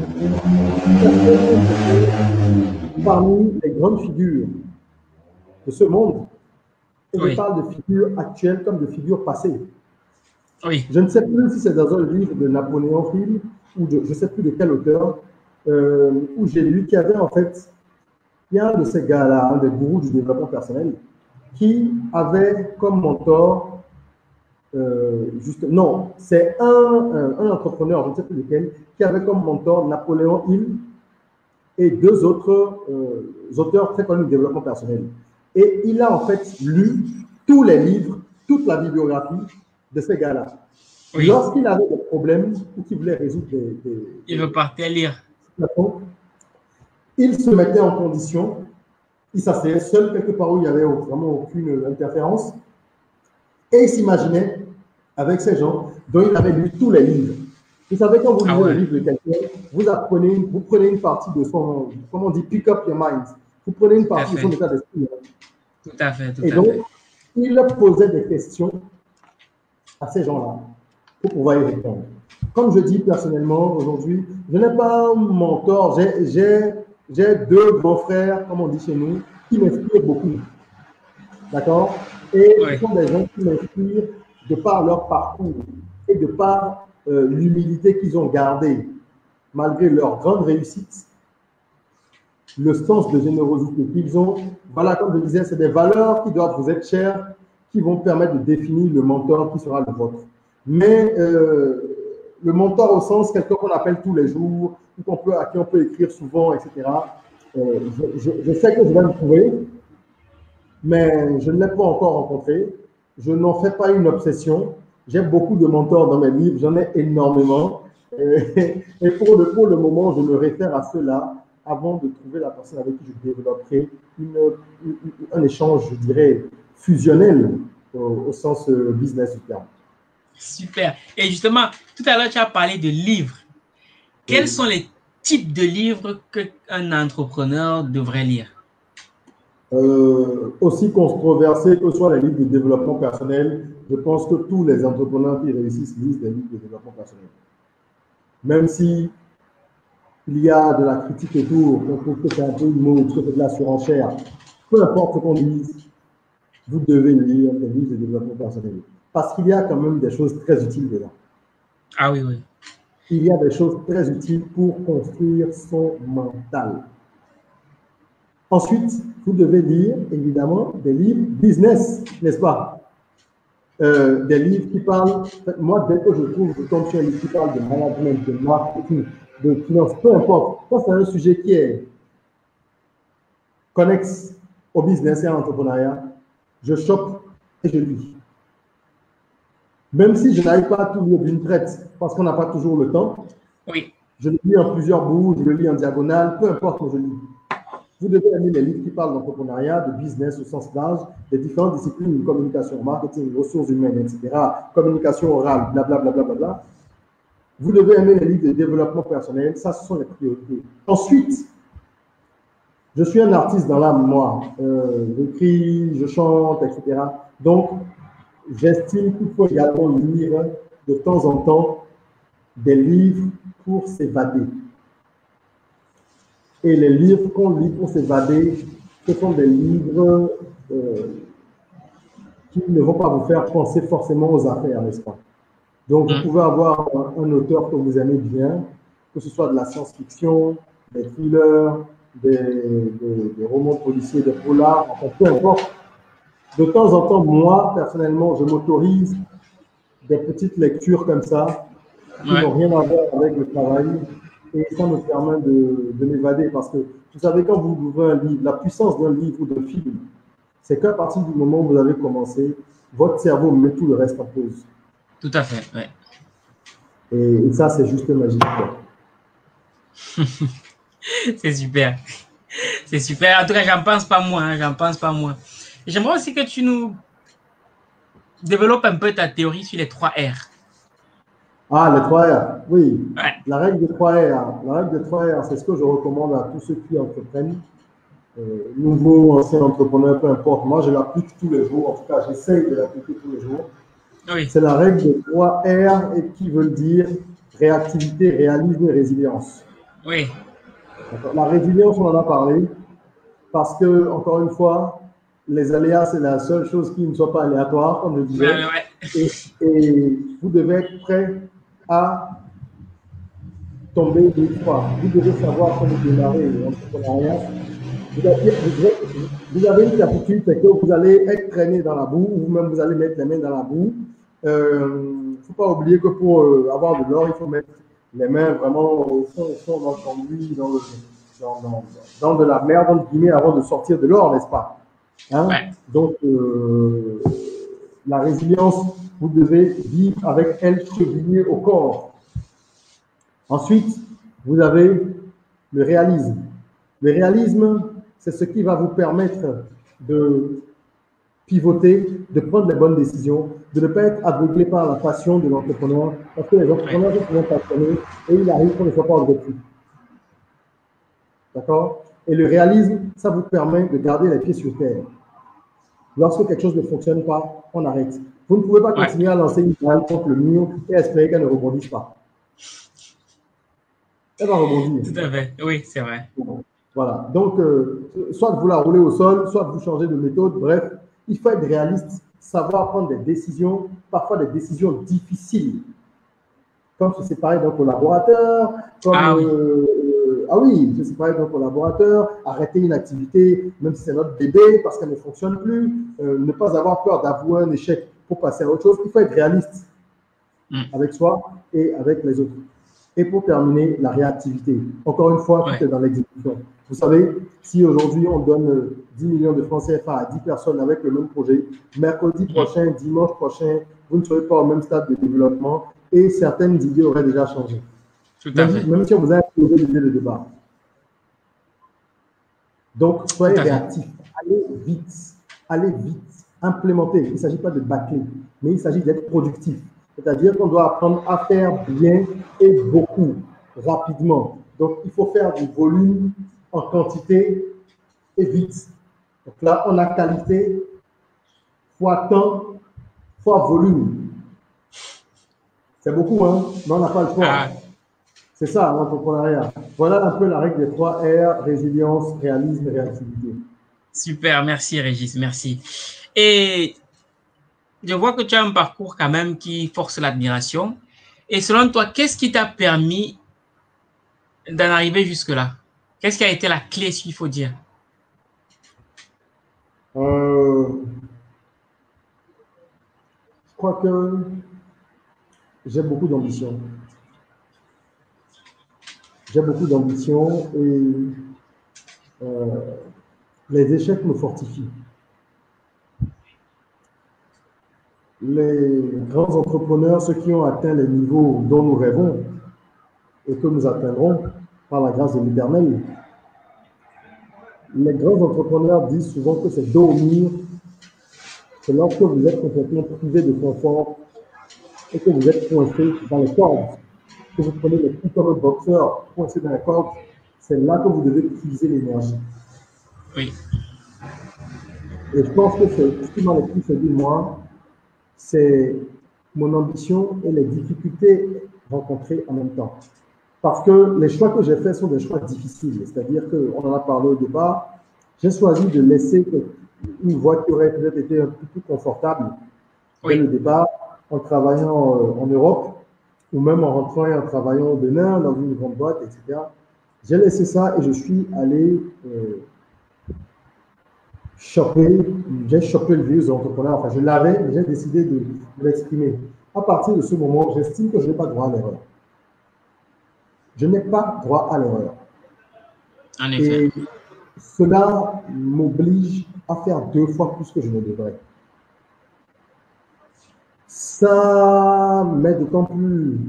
Parmi les grandes figures de ce monde, et oui. je parle de figures actuelles comme de figures passées. Oui. Je ne sais plus si c'est dans un livre de Napoléon Hill ou de, je ne sais plus de quel auteur, euh, où j'ai lu qu'il y avait en fait, il y a un de ces gars-là, un des gourous du développement personnel, qui avait comme mentor, euh, juste, non, c'est un, un, un entrepreneur, je ne sais plus lequel, qui avait comme mentor Napoléon Hill et deux autres euh, auteurs très connus du développement personnel. Et il a en fait lu tous les livres, toute la bibliographie de ces gars-là. Oui. Lorsqu'il avait des problèmes ou qu'il voulait résoudre des, des, il repartait à lire. Il se mettait en condition, il s'asseyait seul quelque part où il n'y avait vraiment aucune interférence et il s'imaginait avec ces gens dont il avait lu tous les livres. Vous savez, quand vous lisez ah ouais. le livre de quelqu'un, vous apprenez, vous prenez une partie de son, comment on dit, pick up your mind. Vous prenez une partie de son état d'esprit. Tout à fait, tout et à donc, fait. il posait des questions à ces gens-là pour pouvoir y répondre. Comme je dis personnellement aujourd'hui, je n'ai pas un mentor, j'ai deux grands frères, comme on dit chez nous, qui m'inspirent beaucoup. D'accord? Et oui. ce sont des gens qui m'inspirent de par leur parcours et de par euh, l'humilité qu'ils ont gardée, malgré leur grande réussite, le sens de générosité qu'ils ont. Voilà, comme je disais, c'est des valeurs qui doivent vous être chères, qui vont permettre de définir le mentor qui sera le vôtre. Mais euh, le mentor au sens, quelqu'un qu'on appelle tous les jours, qu'on peut, à qui on peut écrire souvent, et cetera. Euh, je, je, je sais que je vais le trouver, mais je ne l'ai pas encore rencontré. Je n'en fais pas une obsession. J'ai beaucoup de mentors dans mes livres, j'en ai énormément. Et, et pour, le, pour le moment, je me réfère à ceux-là avant de trouver la personne avec qui je développerai une, une, un échange, je dirais, fusionnel au, au sens business du terme. Super. Et justement, tout à l'heure, tu as parlé de livres. Quels oui. sont les types de livres qu'un entrepreneur devrait lire? Euh, aussi controversé que soient les livres de développement personnel, je pense que tous les entrepreneurs qui réussissent lisent des livres de développement personnel. Même si il y a de la critique autour, on trouve que c'est un peu une mode, que c'est de la surenchère, peu importe ce qu'on dise, vous devez lire des livres de développement personnel. Parce qu'il y a quand même des choses très utiles dedans. Ah oui, oui. Il y a des choses très utiles pour construire son mental. Ensuite, vous devez lire, évidemment, des livres business, n'est-ce pas? Euh, des livres qui parlent, moi, dès que je trouve, je tombe sur un livre qui parle de management, de marketing, de finance, peu importe. Ça, c'est un sujet qui est connexe au business et à l'entrepreneuriat. Je chope et je lis. Même si je n'arrive pas à tout lire d'une traite, parce qu'on n'a pas toujours le temps, oui. Je le lis en plusieurs bouts, je le lis en diagonale, peu importe où je lis. Vous devez aimer les livres qui parlent d'entrepreneuriat, de business au sens large, des différentes disciplines de communication, marketing, ressources humaines, et cetera, communication orale, blablabla. Bla, bla, bla, bla. Vous devez aimer les livres de développement personnel, ça, ce sont les priorités. Ensuite, je suis un artiste dans l'âme, moi. Euh, J'écris, je chante, et cetera. Donc, j'estime qu'il faut également lire de temps en temps des livres pour s'évader. Et les livres qu'on lit pour s'évader, ce sont des livres euh, qui ne vont pas vous faire penser forcément aux affaires, n'est-ce pas? Donc, vous pouvez avoir un, un auteur que vous aimez bien, que ce soit de la science-fiction, des thrillers, des, des, des romans policiers, des polars, enfin, peu importe. De temps en temps, moi, personnellement, je m'autorise des petites lectures comme ça, qui ouais. n'ont rien à voir avec le travail. Et ça me permet de, de m'évader parce que, vous savez, quand vous ouvrez un livre, la puissance d'un livre ou d'un film, c'est qu'à partir du moment où vous avez commencé, votre cerveau met tout le reste en pause. Tout à fait, oui. Et, et ça, c'est juste magique. C'est super. C'est super. En tout cas, j'en pense pas moins. Hein, j'en pense pas moins. J'aimerais aussi que tu nous développes un peu ta théorie sur les trois R. Ah, les trois R, oui. Ouais. La règle des trois R, la règle des trois R, c'est ce que je recommande à tous ceux qui entreprennent. Euh, nouveaux, anciens entrepreneurs, peu importe. Moi, je l'applique tous les jours. En tout cas, j'essaye de l'appliquer tous les jours. Oui. C'est la règle des trois R et qui veut dire réactivité, réalisme et résilience. Oui. La résilience, on en a parlé parce que, encore une fois, les aléas, c'est la seule chose qui ne soit pas aléatoire, comme je disais. Ouais, ouais. Et, et vous devez être prêt à tomber une fois. Vous devez savoir comment démarrer l'entrepreneuriat. Vous avez, vous avez une certitude, c'est que vous allez être traîné dans la boue, ou même vous allez mettre les mains dans la boue. Il euh, ne faut pas oublier que pour euh, avoir de l'or, il faut mettre les mains vraiment au fond, au fond dans le cambouis, dans, le, dans, dans, dans de la merde, entre guillemets, avant de sortir de l'or, n'est-ce pas? Hein? Ouais. Donc, euh, la résilience, vous devez vivre avec elle chevillée au corps. Ensuite, vous avez le réalisme. Le réalisme, c'est ce qui va vous permettre de pivoter, de prendre les bonnes décisions, de ne pas être aveuglé par la passion de l'entrepreneur, parce que les entrepreneurs sont souvent passionnés et il arrive qu'on ne soit pas objectif. D'accord? Et le réalisme, ça vous permet de garder les pieds sur terre. Lorsque quelque chose ne fonctionne pas, on arrête. Vous ne pouvez pas continuer ouais. à lancer une balle contre le mur et espérer qu'elle ne rebondisse pas. Elle va rebondir. Tout à fait, oui, c'est vrai. Voilà, donc euh, soit vous la roulez au sol, soit vous changez de méthode, bref, il faut être réaliste, savoir prendre des décisions, parfois des décisions difficiles, comme se séparer d'un collaborateur, comme ah oui, euh, euh, ah oui se séparer d'un collaborateur, arrêter une activité, même si c'est notre bébé, parce qu'elle ne fonctionne plus, euh, ne pas avoir peur d'avouer un échec pour passer à autre chose. Il faut être réaliste mm. avec soi et avec les autres. Et pour terminer, la réactivité. Encore une fois, ouais. tout est dans l'exécution. Vous savez, si aujourd'hui on donne dix millions de francs C F A à dix personnes avec le même projet, mercredi prochain, dimanche prochain, vous ne serez pas au même stade de développement et certaines idées auraient déjà changé. Tout à même, fait. même si on vous a imposé l'idée de départ. Donc, soyez réactifs, allez vite, allez vite, implémentez. Il ne s'agit pas de bâcler, mais il s'agit d'être productif. C'est-à-dire qu'on doit apprendre à faire bien et beaucoup, rapidement. Donc, il faut faire du volume en quantité et vite. Donc là, on a qualité fois temps fois volume. C'est beaucoup, hein? Mais on n'a pas le choix. Ah. C'est ça, l'entrepreneuriat. Voilà un peu la règle des trois R, résilience, réalisme et réactivité. Super, merci Régis, merci. Et je vois que tu as un parcours quand même qui force l'admiration. Et selon toi, qu'est-ce qui t'a permis d'en arriver jusque-là? Qu'est-ce qui a été la clé, s'il faut dire? euh, Je crois que j'ai beaucoup d'ambition. J'ai beaucoup d'ambition et euh, les échecs me fortifient. Les grands entrepreneurs, ceux qui ont atteint les niveaux dont nous rêvons et que nous atteindrons par la grâce de l'Éternel, les grands entrepreneurs disent souvent que c'est dormir, c'est lorsque vous êtes complètement privé de confort et que vous êtes coincé dans les cordes, que vous prenez les coups comme un boxeur coincé dans les cordes, c'est là que vous devez utiliser l'énergie. Oui. Et je pense que c'est ce qui m'a le plus aidé, moi, c'est mon ambition et les difficultés rencontrées en même temps. Parce que les choix que j'ai faits sont des choix difficiles. C'est-à-dire qu'on en a parlé au départ, j'ai choisi de laisser une voie qui aurait peut-être été un peu plus confortable dès oui. le départ, en travaillant en Europe, ou même en rentrant et en travaillant au Bénin, dans une grande boîte, et cetera. J'ai laissé ça et je suis allé euh, choper, j'ai chopé le virus de l'entrepreneur. Enfin, je l'avais, mais j'ai décidé de, de l'exprimer. À partir de ce moment, j'estime que je n'ai pas droit à l'erreur. Je n'ai pas droit à l'erreur. En effet. Et cela m'oblige à faire deux fois plus que je ne devrais. Ça m'est d'autant plus...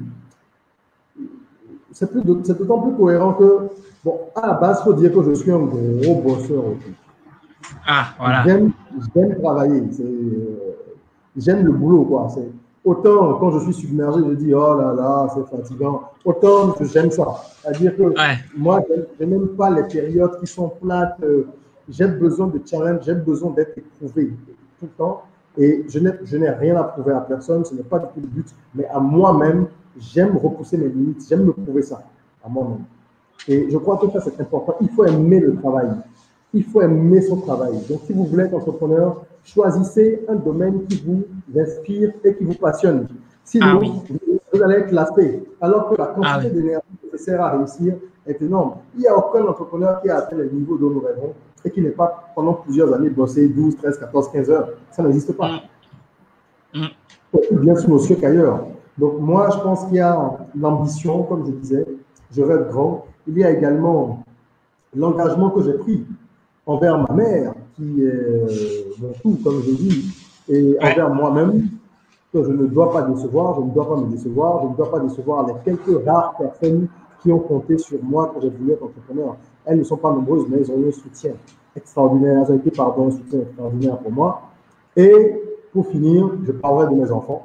C'est d'autant plus cohérent que, bon, à la base, il faut dire que je suis un gros bosseur aussi. Ah, voilà. J'aime travailler. Euh, J'aime le boulot, quoi. Autant quand je suis submergé, je dis, oh là là, c'est fatigant. Autant que j'aime ça. C'est-à-dire que ouais. moi, je n'aime pas les périodes qui sont plates. Euh, j'ai besoin de challenge, j'ai besoin d'être éprouvé tout le temps. Et je n'ai rien à prouver à personne, ce n'est pas du tout le but, mais à moi-même, j'aime repousser mes limites, j'aime me prouver ça à moi-même. Et je crois que ça, c'est important. Il faut aimer le travail. Il faut aimer son travail. Donc, si vous voulez être entrepreneur, choisissez un domaine qui vous inspire et qui vous passionne. Sinon, ah oui. vous allez être lassé. Alors que la quantité ah oui. d'énergie nécessaire à réussir est énorme. Il n'y a aucun entrepreneur qui a atteint les niveaux dont nous rêvons et qui n'est pas pendant plusieurs années bossé douze, treize, quatorze, quinze heures. Ça n'existe pas. Mm. Mm. Bien sur nos cieux qu'ailleurs. Donc, moi, je pense qu'il y a l'ambition, comme je disais, je rêve grand. Il y a également l'engagement que j'ai pris envers ma mère, qui est mon tout, comme je dis, et envers moi-même, que je ne dois pas décevoir, je ne dois pas me décevoir, je ne dois pas décevoir les quelques rares personnes qui ont compté sur moi quand j'ai voulu être entrepreneur. Elles ne sont pas nombreuses, mais elles ont eu un soutien extraordinaire, elles ont été, pardon, un soutien extraordinaire pour moi. Et pour finir, je parlerai de mes enfants,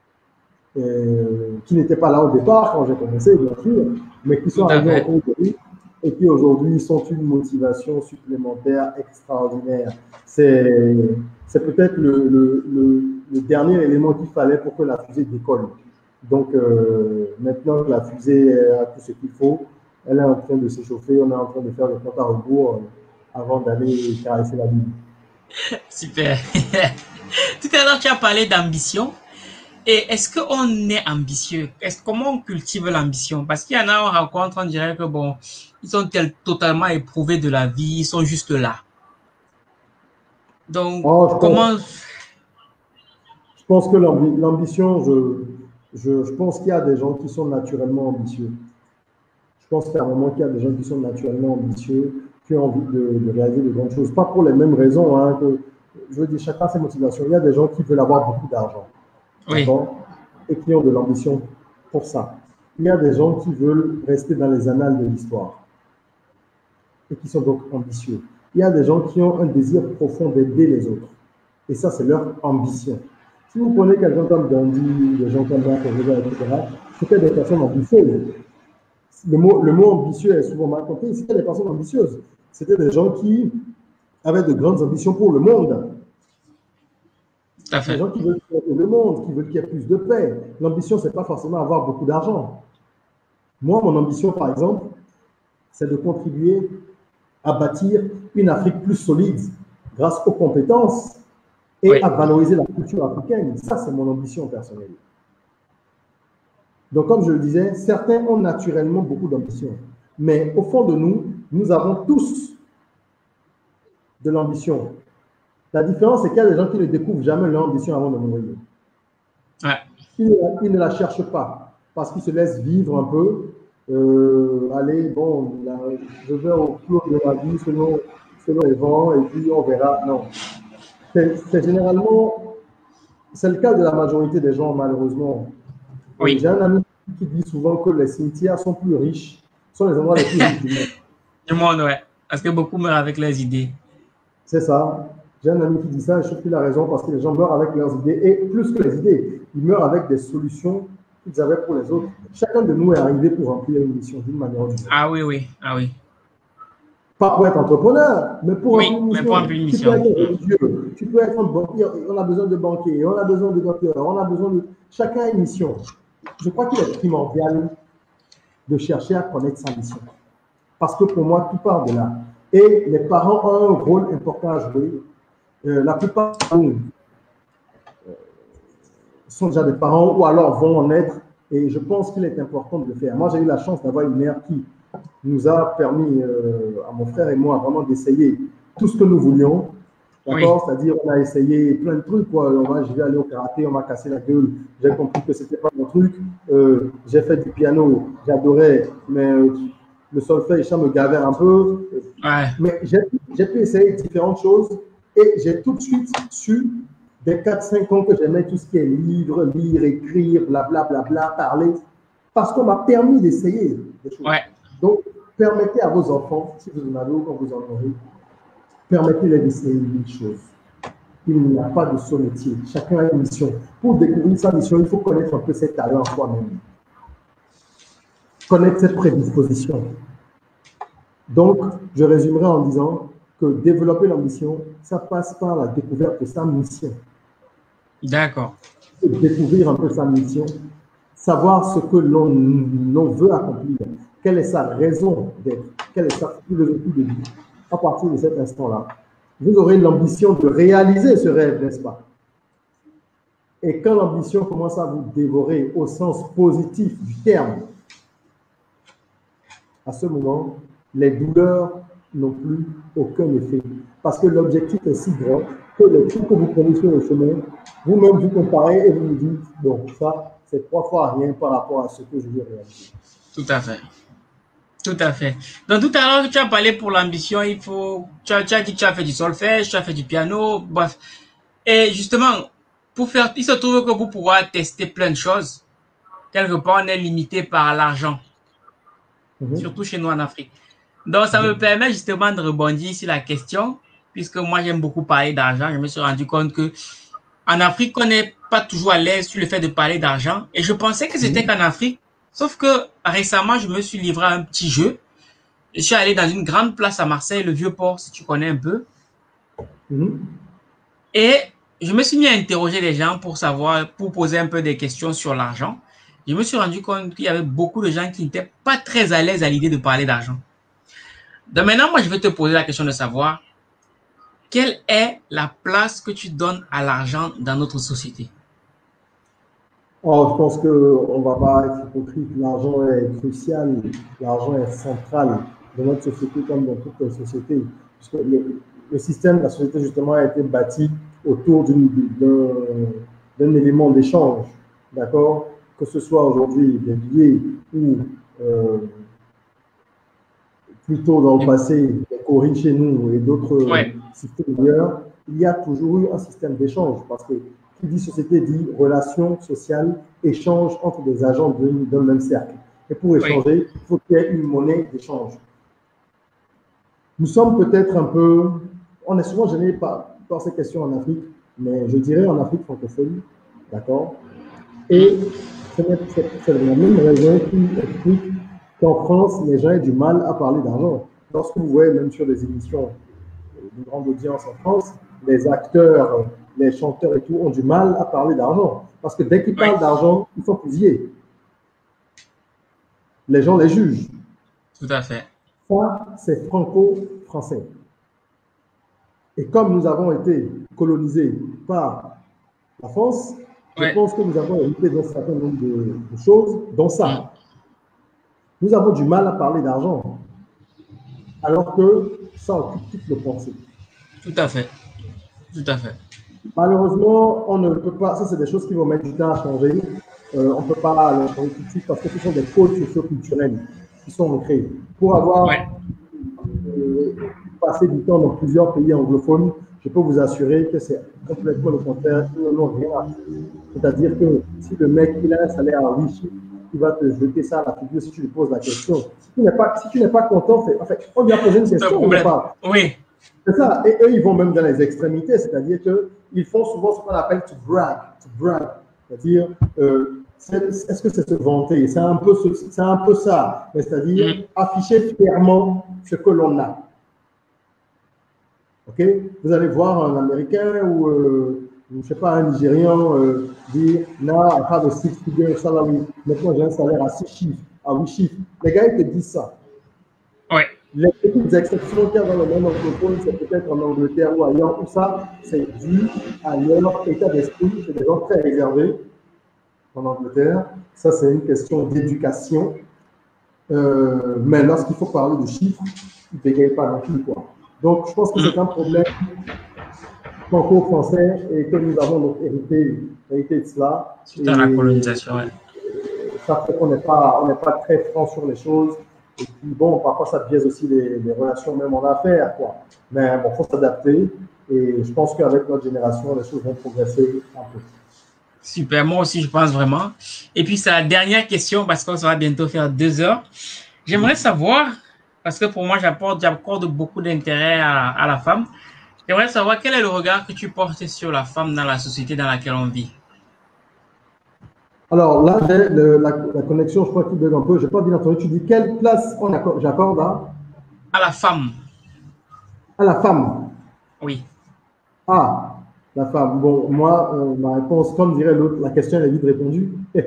euh, qui n'étaient pas là au départ quand j'ai commencé, bien sûr, mais qui sont arrivés en cours de vie et qui aujourd'hui sont une motivation supplémentaire extraordinaire. C'est peut-être le, le, le, le dernier élément qu'il fallait pour que la fusée décolle. Donc euh, maintenant que la fusée a tout ce qu'il faut, elle est en train de s'échauffer, on est en train de faire le compte à rebours euh, avant d'aller caresser la lune. Super. Tout à l'heure, tu as parlé d'ambition. Et est-ce qu'on est ambitieux? Est-ce, comment on cultive l'ambition? Parce qu'il y en a, on rencontre, on dirait que bon, ils sont tel, totalement éprouvés de la vie, ils sont juste là. Donc, oh, je comment... Pense, je pense que l'ambition, je, je, je pense qu'il y a des gens qui sont naturellement ambitieux. Je pense qu'à un moment qu'il y a des gens qui sont naturellement ambitieux, qui ont envie de, de réaliser de grandes choses. Pas pour les mêmes raisons, hein, que, je veux dire, chacun a ses motivations. Il y a des gens qui veulent avoir beaucoup d'argent. Oui. Et qui ont de l'ambition pour ça. Il y a des gens qui veulent rester dans les annales de l'histoire et qui sont donc ambitieux. il y a des gens qui ont un désir profond d'aider les autres. Et ça, c'est leur ambition. Si vous prenez quelqu'un comme Gandhi, des gens comme Marc Aurèle, et cetera, c'était des personnes ambitieuses. Le mot, le mot ambitieux est souvent mal compris. C'était des personnes ambitieuses. C'était des gens qui avaient de grandes ambitions pour le monde. Tout à fait. Des gens qui veulent créer le monde, qui veulent qu'il y ait plus de paix. L'ambition, ce n'est pas forcément avoir beaucoup d'argent. Moi, mon ambition, par exemple, c'est de contribuer à bâtir une Afrique plus solide grâce aux compétences et oui. à valoriser la culture africaine. Ça, c'est mon ambition personnelle. Donc, comme je le disais, certains ont naturellement beaucoup d'ambition. Mais au fond de nous, nous avons tous de l'ambition. La différence, c'est qu'il y a des gens qui ne découvrent jamais leur ambition avant de mourir. Ouais. Ils, ils ne la cherchent pas parce qu'ils se laissent vivre un peu. Euh, allez, bon, là, je vais au cours de la vie selon, selon les vents et puis on verra. Non. C'est généralement, c'est le cas de la majorité des gens, malheureusement. Oui. J'ai un ami qui dit souvent que les cimetières sont plus riches, sont les endroits les plus riches du monde. Du monde, ouais. Parce que beaucoup meurent avec leurs idées. C'est ça. J'ai un ami qui dit ça et je trouve qu'il a raison parce que les gens meurent avec leurs idées et plus que les idées, ils meurent avec des solutions qu'ils avaient pour les autres. Chacun de nous est arrivé pour remplir une mission d'une manière ou d'une autre. Ah oui, oui, ah oui. Pas pour être entrepreneur, mais pour oui, remplir une mission. Mais pour remplir une mission. Tu peux être religieux, tu peux être un banquier, on a besoin de banquiers, on a besoin de docteurs, on a besoin de... Chacun a une mission. Je crois qu'il est primordial de chercher à connaître sa mission. Parce que pour moi, tout part de là. Et les parents ont un rôle important à jouer. Euh, la plupart euh, sont déjà des parents ou alors vont en être. Et je pense qu'il est important de le faire. Moi, j'ai eu la chance d'avoir une mère qui nous a permis, euh, à mon frère et moi, vraiment d'essayer tout ce que nous voulions. D'accord? Oui. C'est-à-dire, on a essayé plein de trucs. Quoi. On va, je vais aller au karaté, on m'a cassé la gueule. J'ai compris que ce n'était pas mon truc. Euh, j'ai fait du piano, j'adorais, mais euh, le solfège, ça me gavait un peu. Ouais. Mais j'ai pu essayer différentes choses et j'ai tout de suite su, dès quatre cinq ans, que j'aimais tout ce qui est livre, lire, écrire, blablabla, bla, bla, bla, parler, parce qu'on m'a permis d'essayer des choses. Ouais. Donc, permettez à vos enfants, si vous en avez ou quand vous en aurez, permettez-les d'essayer une chose. Il n'y a pas de son métier. Chacun a une mission. Pour découvrir sa mission, il faut connaître un peu ses talents en soi-même. Connaître cette prédisposition. Donc, je résumerai en disant que développer l'ambition, ça passe par la découverte de sa mission. D'accord. Découvrir un peu sa mission, savoir ce que l'on veut accomplir, quelle est sa raison d'être, quelle est sa philosophie de vie. À partir de cet instant-là, vous aurez l'ambition de réaliser ce rêve, n'est-ce pas? Et quand l'ambition commence à vous dévorer au sens positif du terme, à ce moment, les douleurs n'ont plus aucun effet. Parce que l'objectif est si grand que les trucs que vous prenez sur le chemin, vous-même vous comparez et vous vous dites, bon, ça, c'est trois fois rien par rapport à ce que je veux réaliser. Tout à fait. Tout à fait. Donc, tout à l'heure, tu as parlé pour l'ambition, il faut, tu as, tu as dit que tu as fait du solfège, tu as fait du piano, bref. Et justement, pour faire, il se trouve que pour pouvoir tester plein de choses, quelque part, on est limité par l'argent. Mm-hmm. Surtout chez nous en Afrique. Donc, ça mm-hmm. me permet justement de rebondir sur la question, puisque moi, j'aime beaucoup parler d'argent. Je me suis rendu compte que en Afrique, on n'est pas toujours à l'aise sur le fait de parler d'argent. Et je pensais que c'était mm-hmm. qu'en Afrique. Sauf que récemment, je me suis livré à un petit jeu. Je suis allé dans une grande place à Marseille, le Vieux-Port, si tu connais un peu. Mm-hmm. Et je me suis mis à interroger les gens pour savoir, pour poser un peu des questions sur l'argent. Je me suis rendu compte qu'il y avait beaucoup de gens qui n'étaient pas très à l'aise à l'idée de parler d'argent. Donc maintenant, moi, je vais te poser la question de savoir quelle est la place que tu donnes à l'argent dans notre société? Oh, je pense qu'on ne va pas être hypocrite. L'argent est crucial, l'argent est central dans notre société comme dans toutes les sociétés. Parce que le, le système de la société, justement, a été bâti autour d'un élément d'échange. D'accord? Que ce soit aujourd'hui des billets ou euh, plutôt dans le passé, des coris chez nous et d'autres ouais. systèmes d'ailleurs, il y a toujours eu un système d'échange. Parce que qui dit société dit relation sociale, échange entre des agents d'un même cercle. Et pour échanger, oui. il faut qu'il y ait une monnaie d'échange. nous sommes peut-être un peu, on est souvent gêné par, par ces questions en Afrique, mais je dirais en Afrique francophone, d'accord? Et c'est la même raison qui explique qu'en France, les gens aient du mal à parler d'argent. Lorsque vous voyez même sur des émissions d'une grande audience en France, les acteurs, les chanteurs et tout ont du mal à parler d'argent. Parce que dès qu'ils parlent oui. d'argent, ils sont fusillés. Les gens les jugent. Tout à fait. Ça, c'est franco-français. Et comme nous avons été colonisés par la France, je ouais. pense que nous avons hérité d'un certain nombre de, de choses, dont ça. Mm. Nous avons du mal à parler d'argent, alors que ça occupe toutes nos pensées. Tout à fait. Tout à fait. Malheureusement, on ne peut pas, ça c'est des choses qui vont mettre du temps à changer. Euh, on ne peut pas les changer tout de suite parce que ce sont des codes socioculturels qui sont créés. Pour avoir ouais. euh, passé du temps dans plusieurs pays anglophones, je peux vous assurer que c'est complètement le contraire. Ils n'en ont rien à faire. C'est-à-dire que si le mec il a un salaire à huit chiffres, il va te jeter ça à la figure si tu lui poses la question. Si tu n'es pas, si tu n'es pas content, en fait, on lui a posé une question, on pas. Oui. C'est ça. Et eux, ils vont même dans les extrémités, c'est-à-dire qu'ils font souvent ce qu'on appelle to brag, to brag. C'est-à-dire, euh, est-ce que c'est se vanter? C'est un peu, c'est un peu ça. C'est-à-dire mm. afficher fièrement ce que l'on a. Ok? Vous allez voir un Américain ou, euh, je ne sais pas, un Nigérian euh, dire, now I have a six figure salary. Maintenant, j'ai un salaire à six chiffres, à huit chiffres. Les gars, ils te disent ça. Ouais. Les petites exceptions qu'il y a dans le monde anglophone, c'est peut-être en Angleterre ou ailleurs, où ça, c'est dû à leur état d'esprit. C'est des gens très réservés en Angleterre. Ça, c'est une question d'éducation. Euh, mais lorsqu'il faut parler de chiffres, ils ne bégayent pas non plus, quoi. Donc, je pense que c'est un problème franco-français et que nous avons donc hérité, hérité de cela. C'est dans la colonisation, oui. Ça fait qu'on n'est pas, on n'est pas très franc sur les choses. Et puis, bon, parfois, ça biaise aussi les, les relations même en affaires, quoi. Mais bon, il faut s'adapter. Et je pense qu'avec notre génération, les choses vont progresser un peu. Super, moi aussi, je pense vraiment. Et puis, sa dernière question, parce qu'on va bientôt faire deux heures. J'aimerais savoir, parce que pour moi, j'apporte, j'accorde beaucoup d'intérêt à, à la femme. J'aimerais savoir quel est le regard que tu portes sur la femme dans la société dans laquelle on vit. Alors là, j'ai la, la connexion, je crois qu'il bug un peu. Je n'ai pas bien entendu. Tu dis quelle place j'accorde à À la femme. À la femme. Oui. Ah, la femme. Bon, moi, euh, ma réponse, comme dirait l'autre, la question est vite répondue. Non,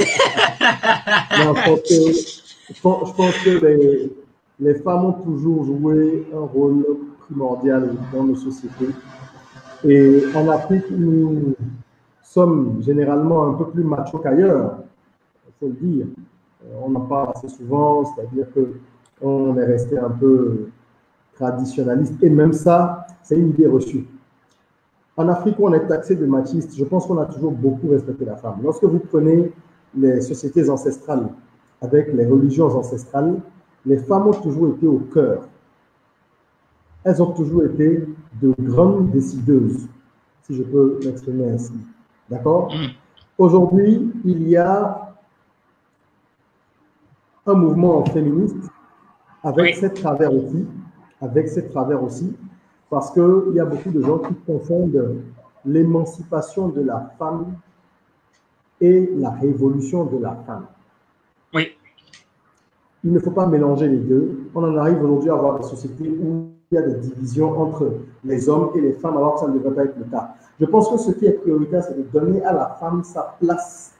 je pense que, je pense, je pense que les, les femmes ont toujours joué un rôle primordial dans nos sociétés. Et en Afrique, nous sommes généralement un peu plus machos qu'ailleurs, il faut le dire. On en parle assez souvent, c'est-à-dire qu'on est resté un peu traditionnaliste. Et même ça, c'est une idée reçue. En Afrique, où on est taxé de machiste, je pense qu'on a toujours beaucoup respecté la femme. Lorsque vous prenez les sociétés ancestrales avec les religions ancestrales, les femmes ont toujours été au cœur. Elles ont toujours été de grandes décideuses, si je peux m'exprimer ainsi. D'accord? Aujourd'hui, il y a un mouvement féministe avec ses travers aussi, avec ses travers aussi, parce qu'il y a beaucoup de gens qui confondent l'émancipation de la femme et la révolution de la femme. Oui. Il ne faut pas mélanger les deux. On en arrive aujourd'hui à avoir des sociétés où il y a des divisions entre les hommes et les femmes, alors que ça ne devrait pas être le cas. Je pense que ce qui est prioritaire, c'est de donner à la femme sa place,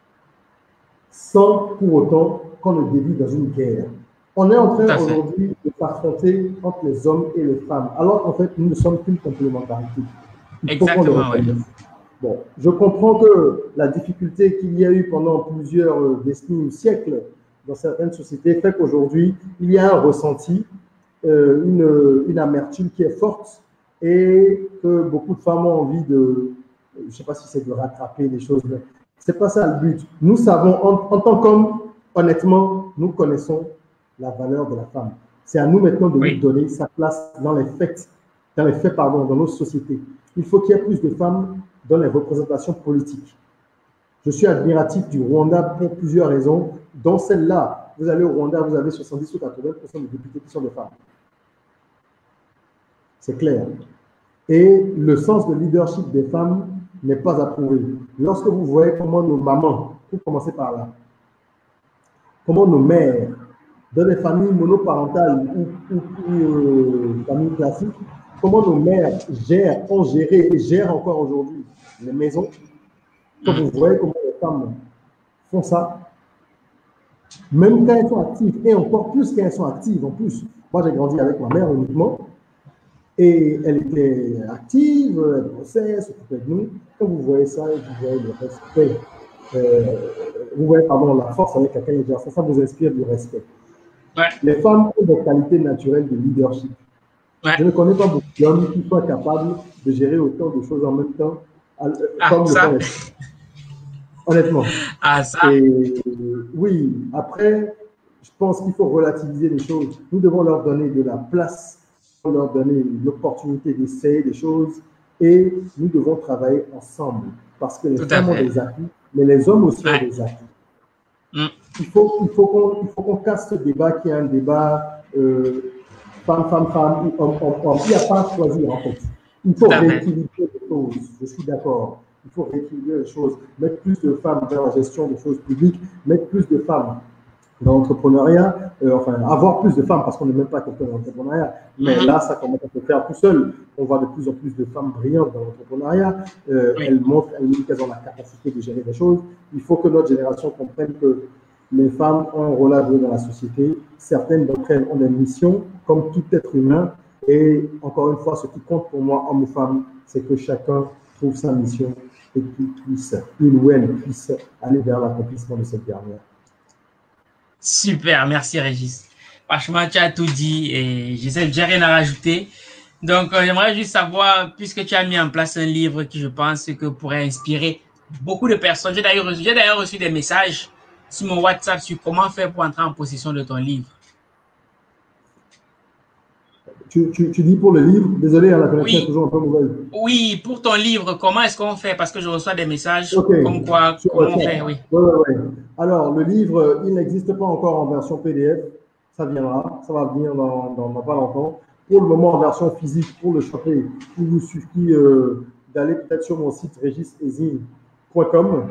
sans pour autant qu'on ne dévie dans une guerre. On est en train aujourd'hui de s'affronter entre les hommes et les femmes, alors qu'en fait, nous ne sommes qu'une complémentarité. Exactement, oui. Bon, je comprends que la difficulté qu'il y a eu pendant plusieurs décennies ou siècles dans certaines sociétés fait qu'aujourd'hui, il y a un ressenti, euh, une, une amertume qui est forte et que beaucoup de femmes ont envie de, je ne sais pas si c'est de rattraper les choses, mais ce n'est pas ça le but. Nous savons, en, en tant qu'hommes, honnêtement, nous connaissons la valeur de la femme. C'est à nous maintenant de oui. lui donner sa place dans les faits, dans les faits, pardon, dans nos sociétés. Il faut qu'il y ait plus de femmes dans les représentations politiques. Je suis admiratif du Rwanda pour plusieurs raisons, dont celle-là. Vous allez au Rwanda, vous avez soixante-dix ou quatre-vingts pour cent des députés qui sont des femmes. c'est clair. Et le sens de leadership des femmes n'est pas approuvé. Lorsque vous voyez comment nos mamans, pour commencer par là, comment nos mères, dans des familles monoparentales ou, ou, ou euh, familles classiques, comment nos mères gèrent, ont géré et gèrent encore aujourd'hui les maisons, quand vous voyez comment les femmes font ça, même quand elles sont actives, et encore plus quand elles sont actives, en plus, moi j'ai grandi avec ma mère uniquement, et elle était active, elle bossait, s'occupait de nous. Quand vous voyez ça, vous voyez le respect, euh, vous voyez pardon, la force avec laquelle elle gère ça, ça vous inspire du respect. Ouais. Les femmes ont des qualités naturelles de leadership. Ouais. Je ne connais pas beaucoup d'hommes qui soient capables de gérer autant de choses en même temps, euh, ah, comme ça. le font. Honnêtement. Ah, ça. Et, oui, après, je pense qu'il faut relativiser les choses. Nous devons leur donner de la place, leur donner l'opportunité d'essayer des choses et nous devons travailler ensemble parce que les Tout femmes ont des atouts, mais les hommes aussi ouais. ont des atouts. Mm. Il faut, il faut qu'on il faut qu'on casse ce débat qui est un débat euh, femme, femme, femme, ou homme, homme, homme. Il n'y a pas à choisir en fait. Il faut rééquilibrer les choses, je suis d'accord. Il faut rééquilibrer les choses, mettre plus de femmes dans la gestion des choses publiques, mettre plus de femmes dans l'entrepreneuriat, euh, enfin avoir plus de femmes parce qu'on n'est même pas quelqu'un dans l'entrepreneuriat, mais mm-hmm. là ça commence à se faire tout seul. On voit de plus en plus de femmes brillantes dans l'entrepreneuriat, euh, oui. elles montrent, elles montrent qu'elles ont la capacité de gérer des choses. Il faut que notre génération comprenne que les femmes ont un rôle à jouer dans la société. Certaines d'entre elles ont des missions comme tout être humain et encore une fois, ce qui compte pour moi, homme ou femme, c'est que chacun trouve sa mission et qu'il puisse, il ou elle puisse aller vers l'accomplissement de cette dernière. Super, merci Régis. Franchement, tu as tout dit et je sais, j'ai rien à rajouter. Donc, euh, j'aimerais juste savoir, puisque tu as mis en place un livre qui, je pense, que pourrait inspirer beaucoup de personnes. J'ai d'ailleurs reçu, j'ai d'ailleurs reçu des messages sur mon WhatsApp sur comment faire pour entrer en possession de ton livre. Tu, tu, tu dis pour le livre, désolé, hein, la connexion oui. est toujours un peu mauvaise. Oui, pour ton livre, comment est-ce qu'on fait? Parce que je reçois des messages okay. comme quoi, Sur comment on fait, oui. Ouais, ouais, ouais. Alors, le livre, il n'existe pas encore en version P D F. Ça viendra, ça va venir dans, dans, dans pas longtemps. Pour le moment, en version physique, pour le choper, il vous suffit euh, d'aller peut-être sur mon site régis ezine point com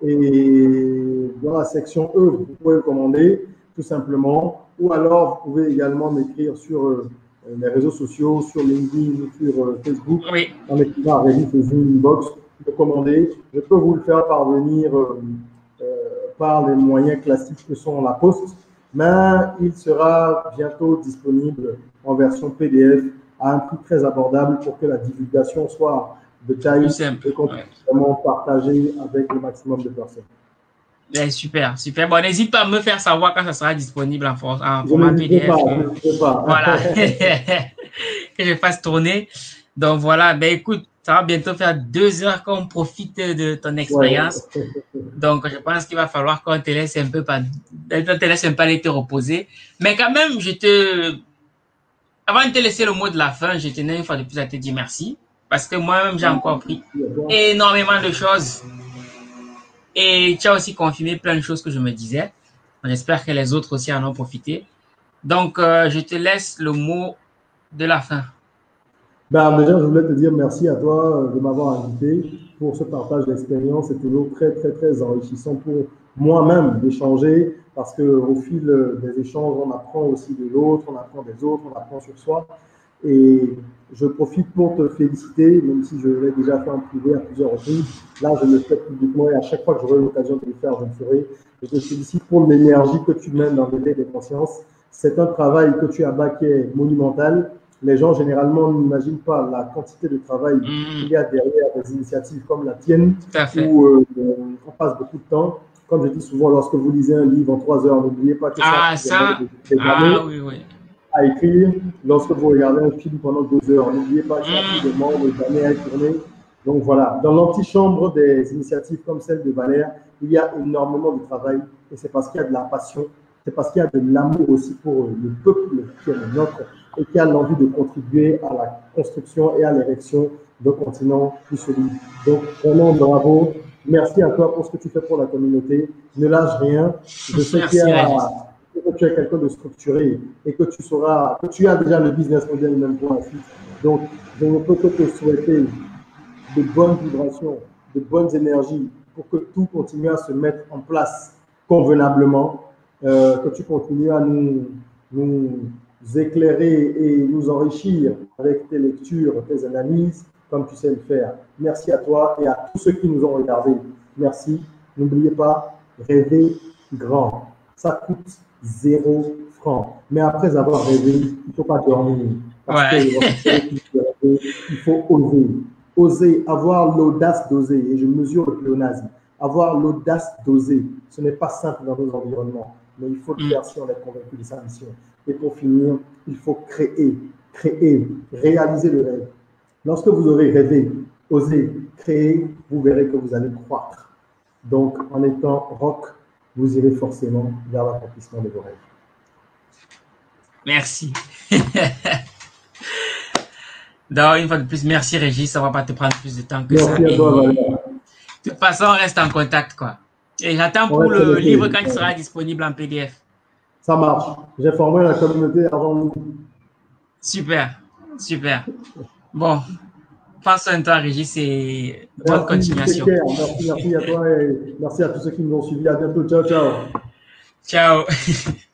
et dans la section œuvres, vous pouvez le commander tout simplement. Ou alors, vous pouvez également m'écrire sur euh, les réseaux sociaux, sur LinkedIn, sur euh, Facebook, oui. en écrivant à Régis Ezine Inbox, le commander. Je peux vous le faire parvenir euh, euh, par les moyens classiques que sont la poste, mais il sera bientôt disponible en version P D F à un prix très abordable pour que la divulgation soit de taille et qu'on puisse vraiment partager avec le maximum de personnes. Eh, super, super. Bon, n'hésite pas à me faire savoir quand ça sera disponible en, for en format P D F. Pas, je pas. Voilà. Que je fasse tourner. Donc voilà, ben écoute, ça va bientôt faire deux heures qu'on profite de ton expérience. Ouais. Donc je pense qu'il va falloir qu'on te laisse un peu pas, on te laisse un peu aller te reposer. Mais quand même, je te, avant de te laisser le mot de la fin, je tenais une fois de plus à te dire merci. Parce que moi-même, j'ai encore appris énormément de choses. Et tu as aussi confirmé plein de choses que je me disais. J'espère que les autres aussi en ont profité. Donc, euh, je te laisse le mot de la fin. Ben, déjà, je voulais te dire merci à toi de m'avoir invité pour ce partage d'expérience. C'est toujours très, très, très enrichissant pour moi-même d'échanger parce qu'au fil des échanges, on apprend aussi de l'autre, on apprend des autres, on apprend sur soi. Et je profite pour te féliciter, même si je l'ai déjà fait en privé à plusieurs reprises. Là, je le fais publiquement et à chaque fois que j'aurai l'occasion de le faire, je le ferai. Je te félicite pour l'énergie que tu mènes dans l'éveil des consciences. C'est un travail que tu as bas qui est monumental. Les gens, généralement, n'imaginent pas la quantité de travail mmh. qu'il y a derrière des initiatives comme la tienne, où euh, on passe beaucoup de temps. Comme je dis souvent, lorsque vous lisez un livre en trois heures, n'oubliez pas que ah, ça, ça des, des ah, oui, oui. à écrire. Lorsque vous regardez un film pendant deux heures, n'oubliez pas que ça a plus de membres, des années à tourner. Donc voilà, dans l'antichambre des initiatives comme celle de Valère, il y a énormément de travail et c'est parce qu'il y a de la passion, c'est parce qu'il y a de l'amour aussi pour le peuple qui est le nôtre et qui a l'envie de contribuer à la construction et à l'érection d'un continent plus solide. Donc vraiment bravo, merci à toi pour ce que tu fais pour la communauté, ne lâche rien, je sais qu'il y a... que tu es quelqu'un de structuré et que tu sauras, que tu as déjà le business model même pour la suite. Donc, je ne peux que te souhaiter de bonnes vibrations, de bonnes énergies pour que tout continue à se mettre en place convenablement, euh, que tu continues à nous, nous éclairer et nous enrichir avec tes lectures, tes analyses, comme tu sais le faire. Merci à toi et à tous ceux qui nous ont regardés. Merci. N'oubliez pas, rêver grand. Ça coûte zéro franc. Mais après avoir rêvé, il ne faut pas dormir. Parce Ouais. que il faut oser. Oser, avoir l'audace d'oser. Et je mesure le pléonasme. Avoir l'audace d'oser. Ce n'est pas simple dans nos environnements. Mais il faut le faire si on est convaincu de sa mission. Et pour finir, il faut créer, créer, réaliser le rêve. Lorsque vous aurez rêvé, osé, créer, vous verrez que vous allez croître. Donc, en étant rock, vous irez forcément vers l'accomplissement de vos rêves. Merci. Donc, une fois de plus, merci Régis, ça ne va pas te prendre plus de temps que merci ça. Merci à toi, Valérie. De toute façon, on reste en contact, quoi. Et j'attends pour le livre quand il sera disponible en P D F. Ça marche. J'ai formé la communauté avant nous. Super, super. Bon, pense à toi, Régis, et bonne continuation. Merci, merci à toi et merci à tous ceux qui nous ont suivis. À bientôt. Ciao, ciao. Ciao.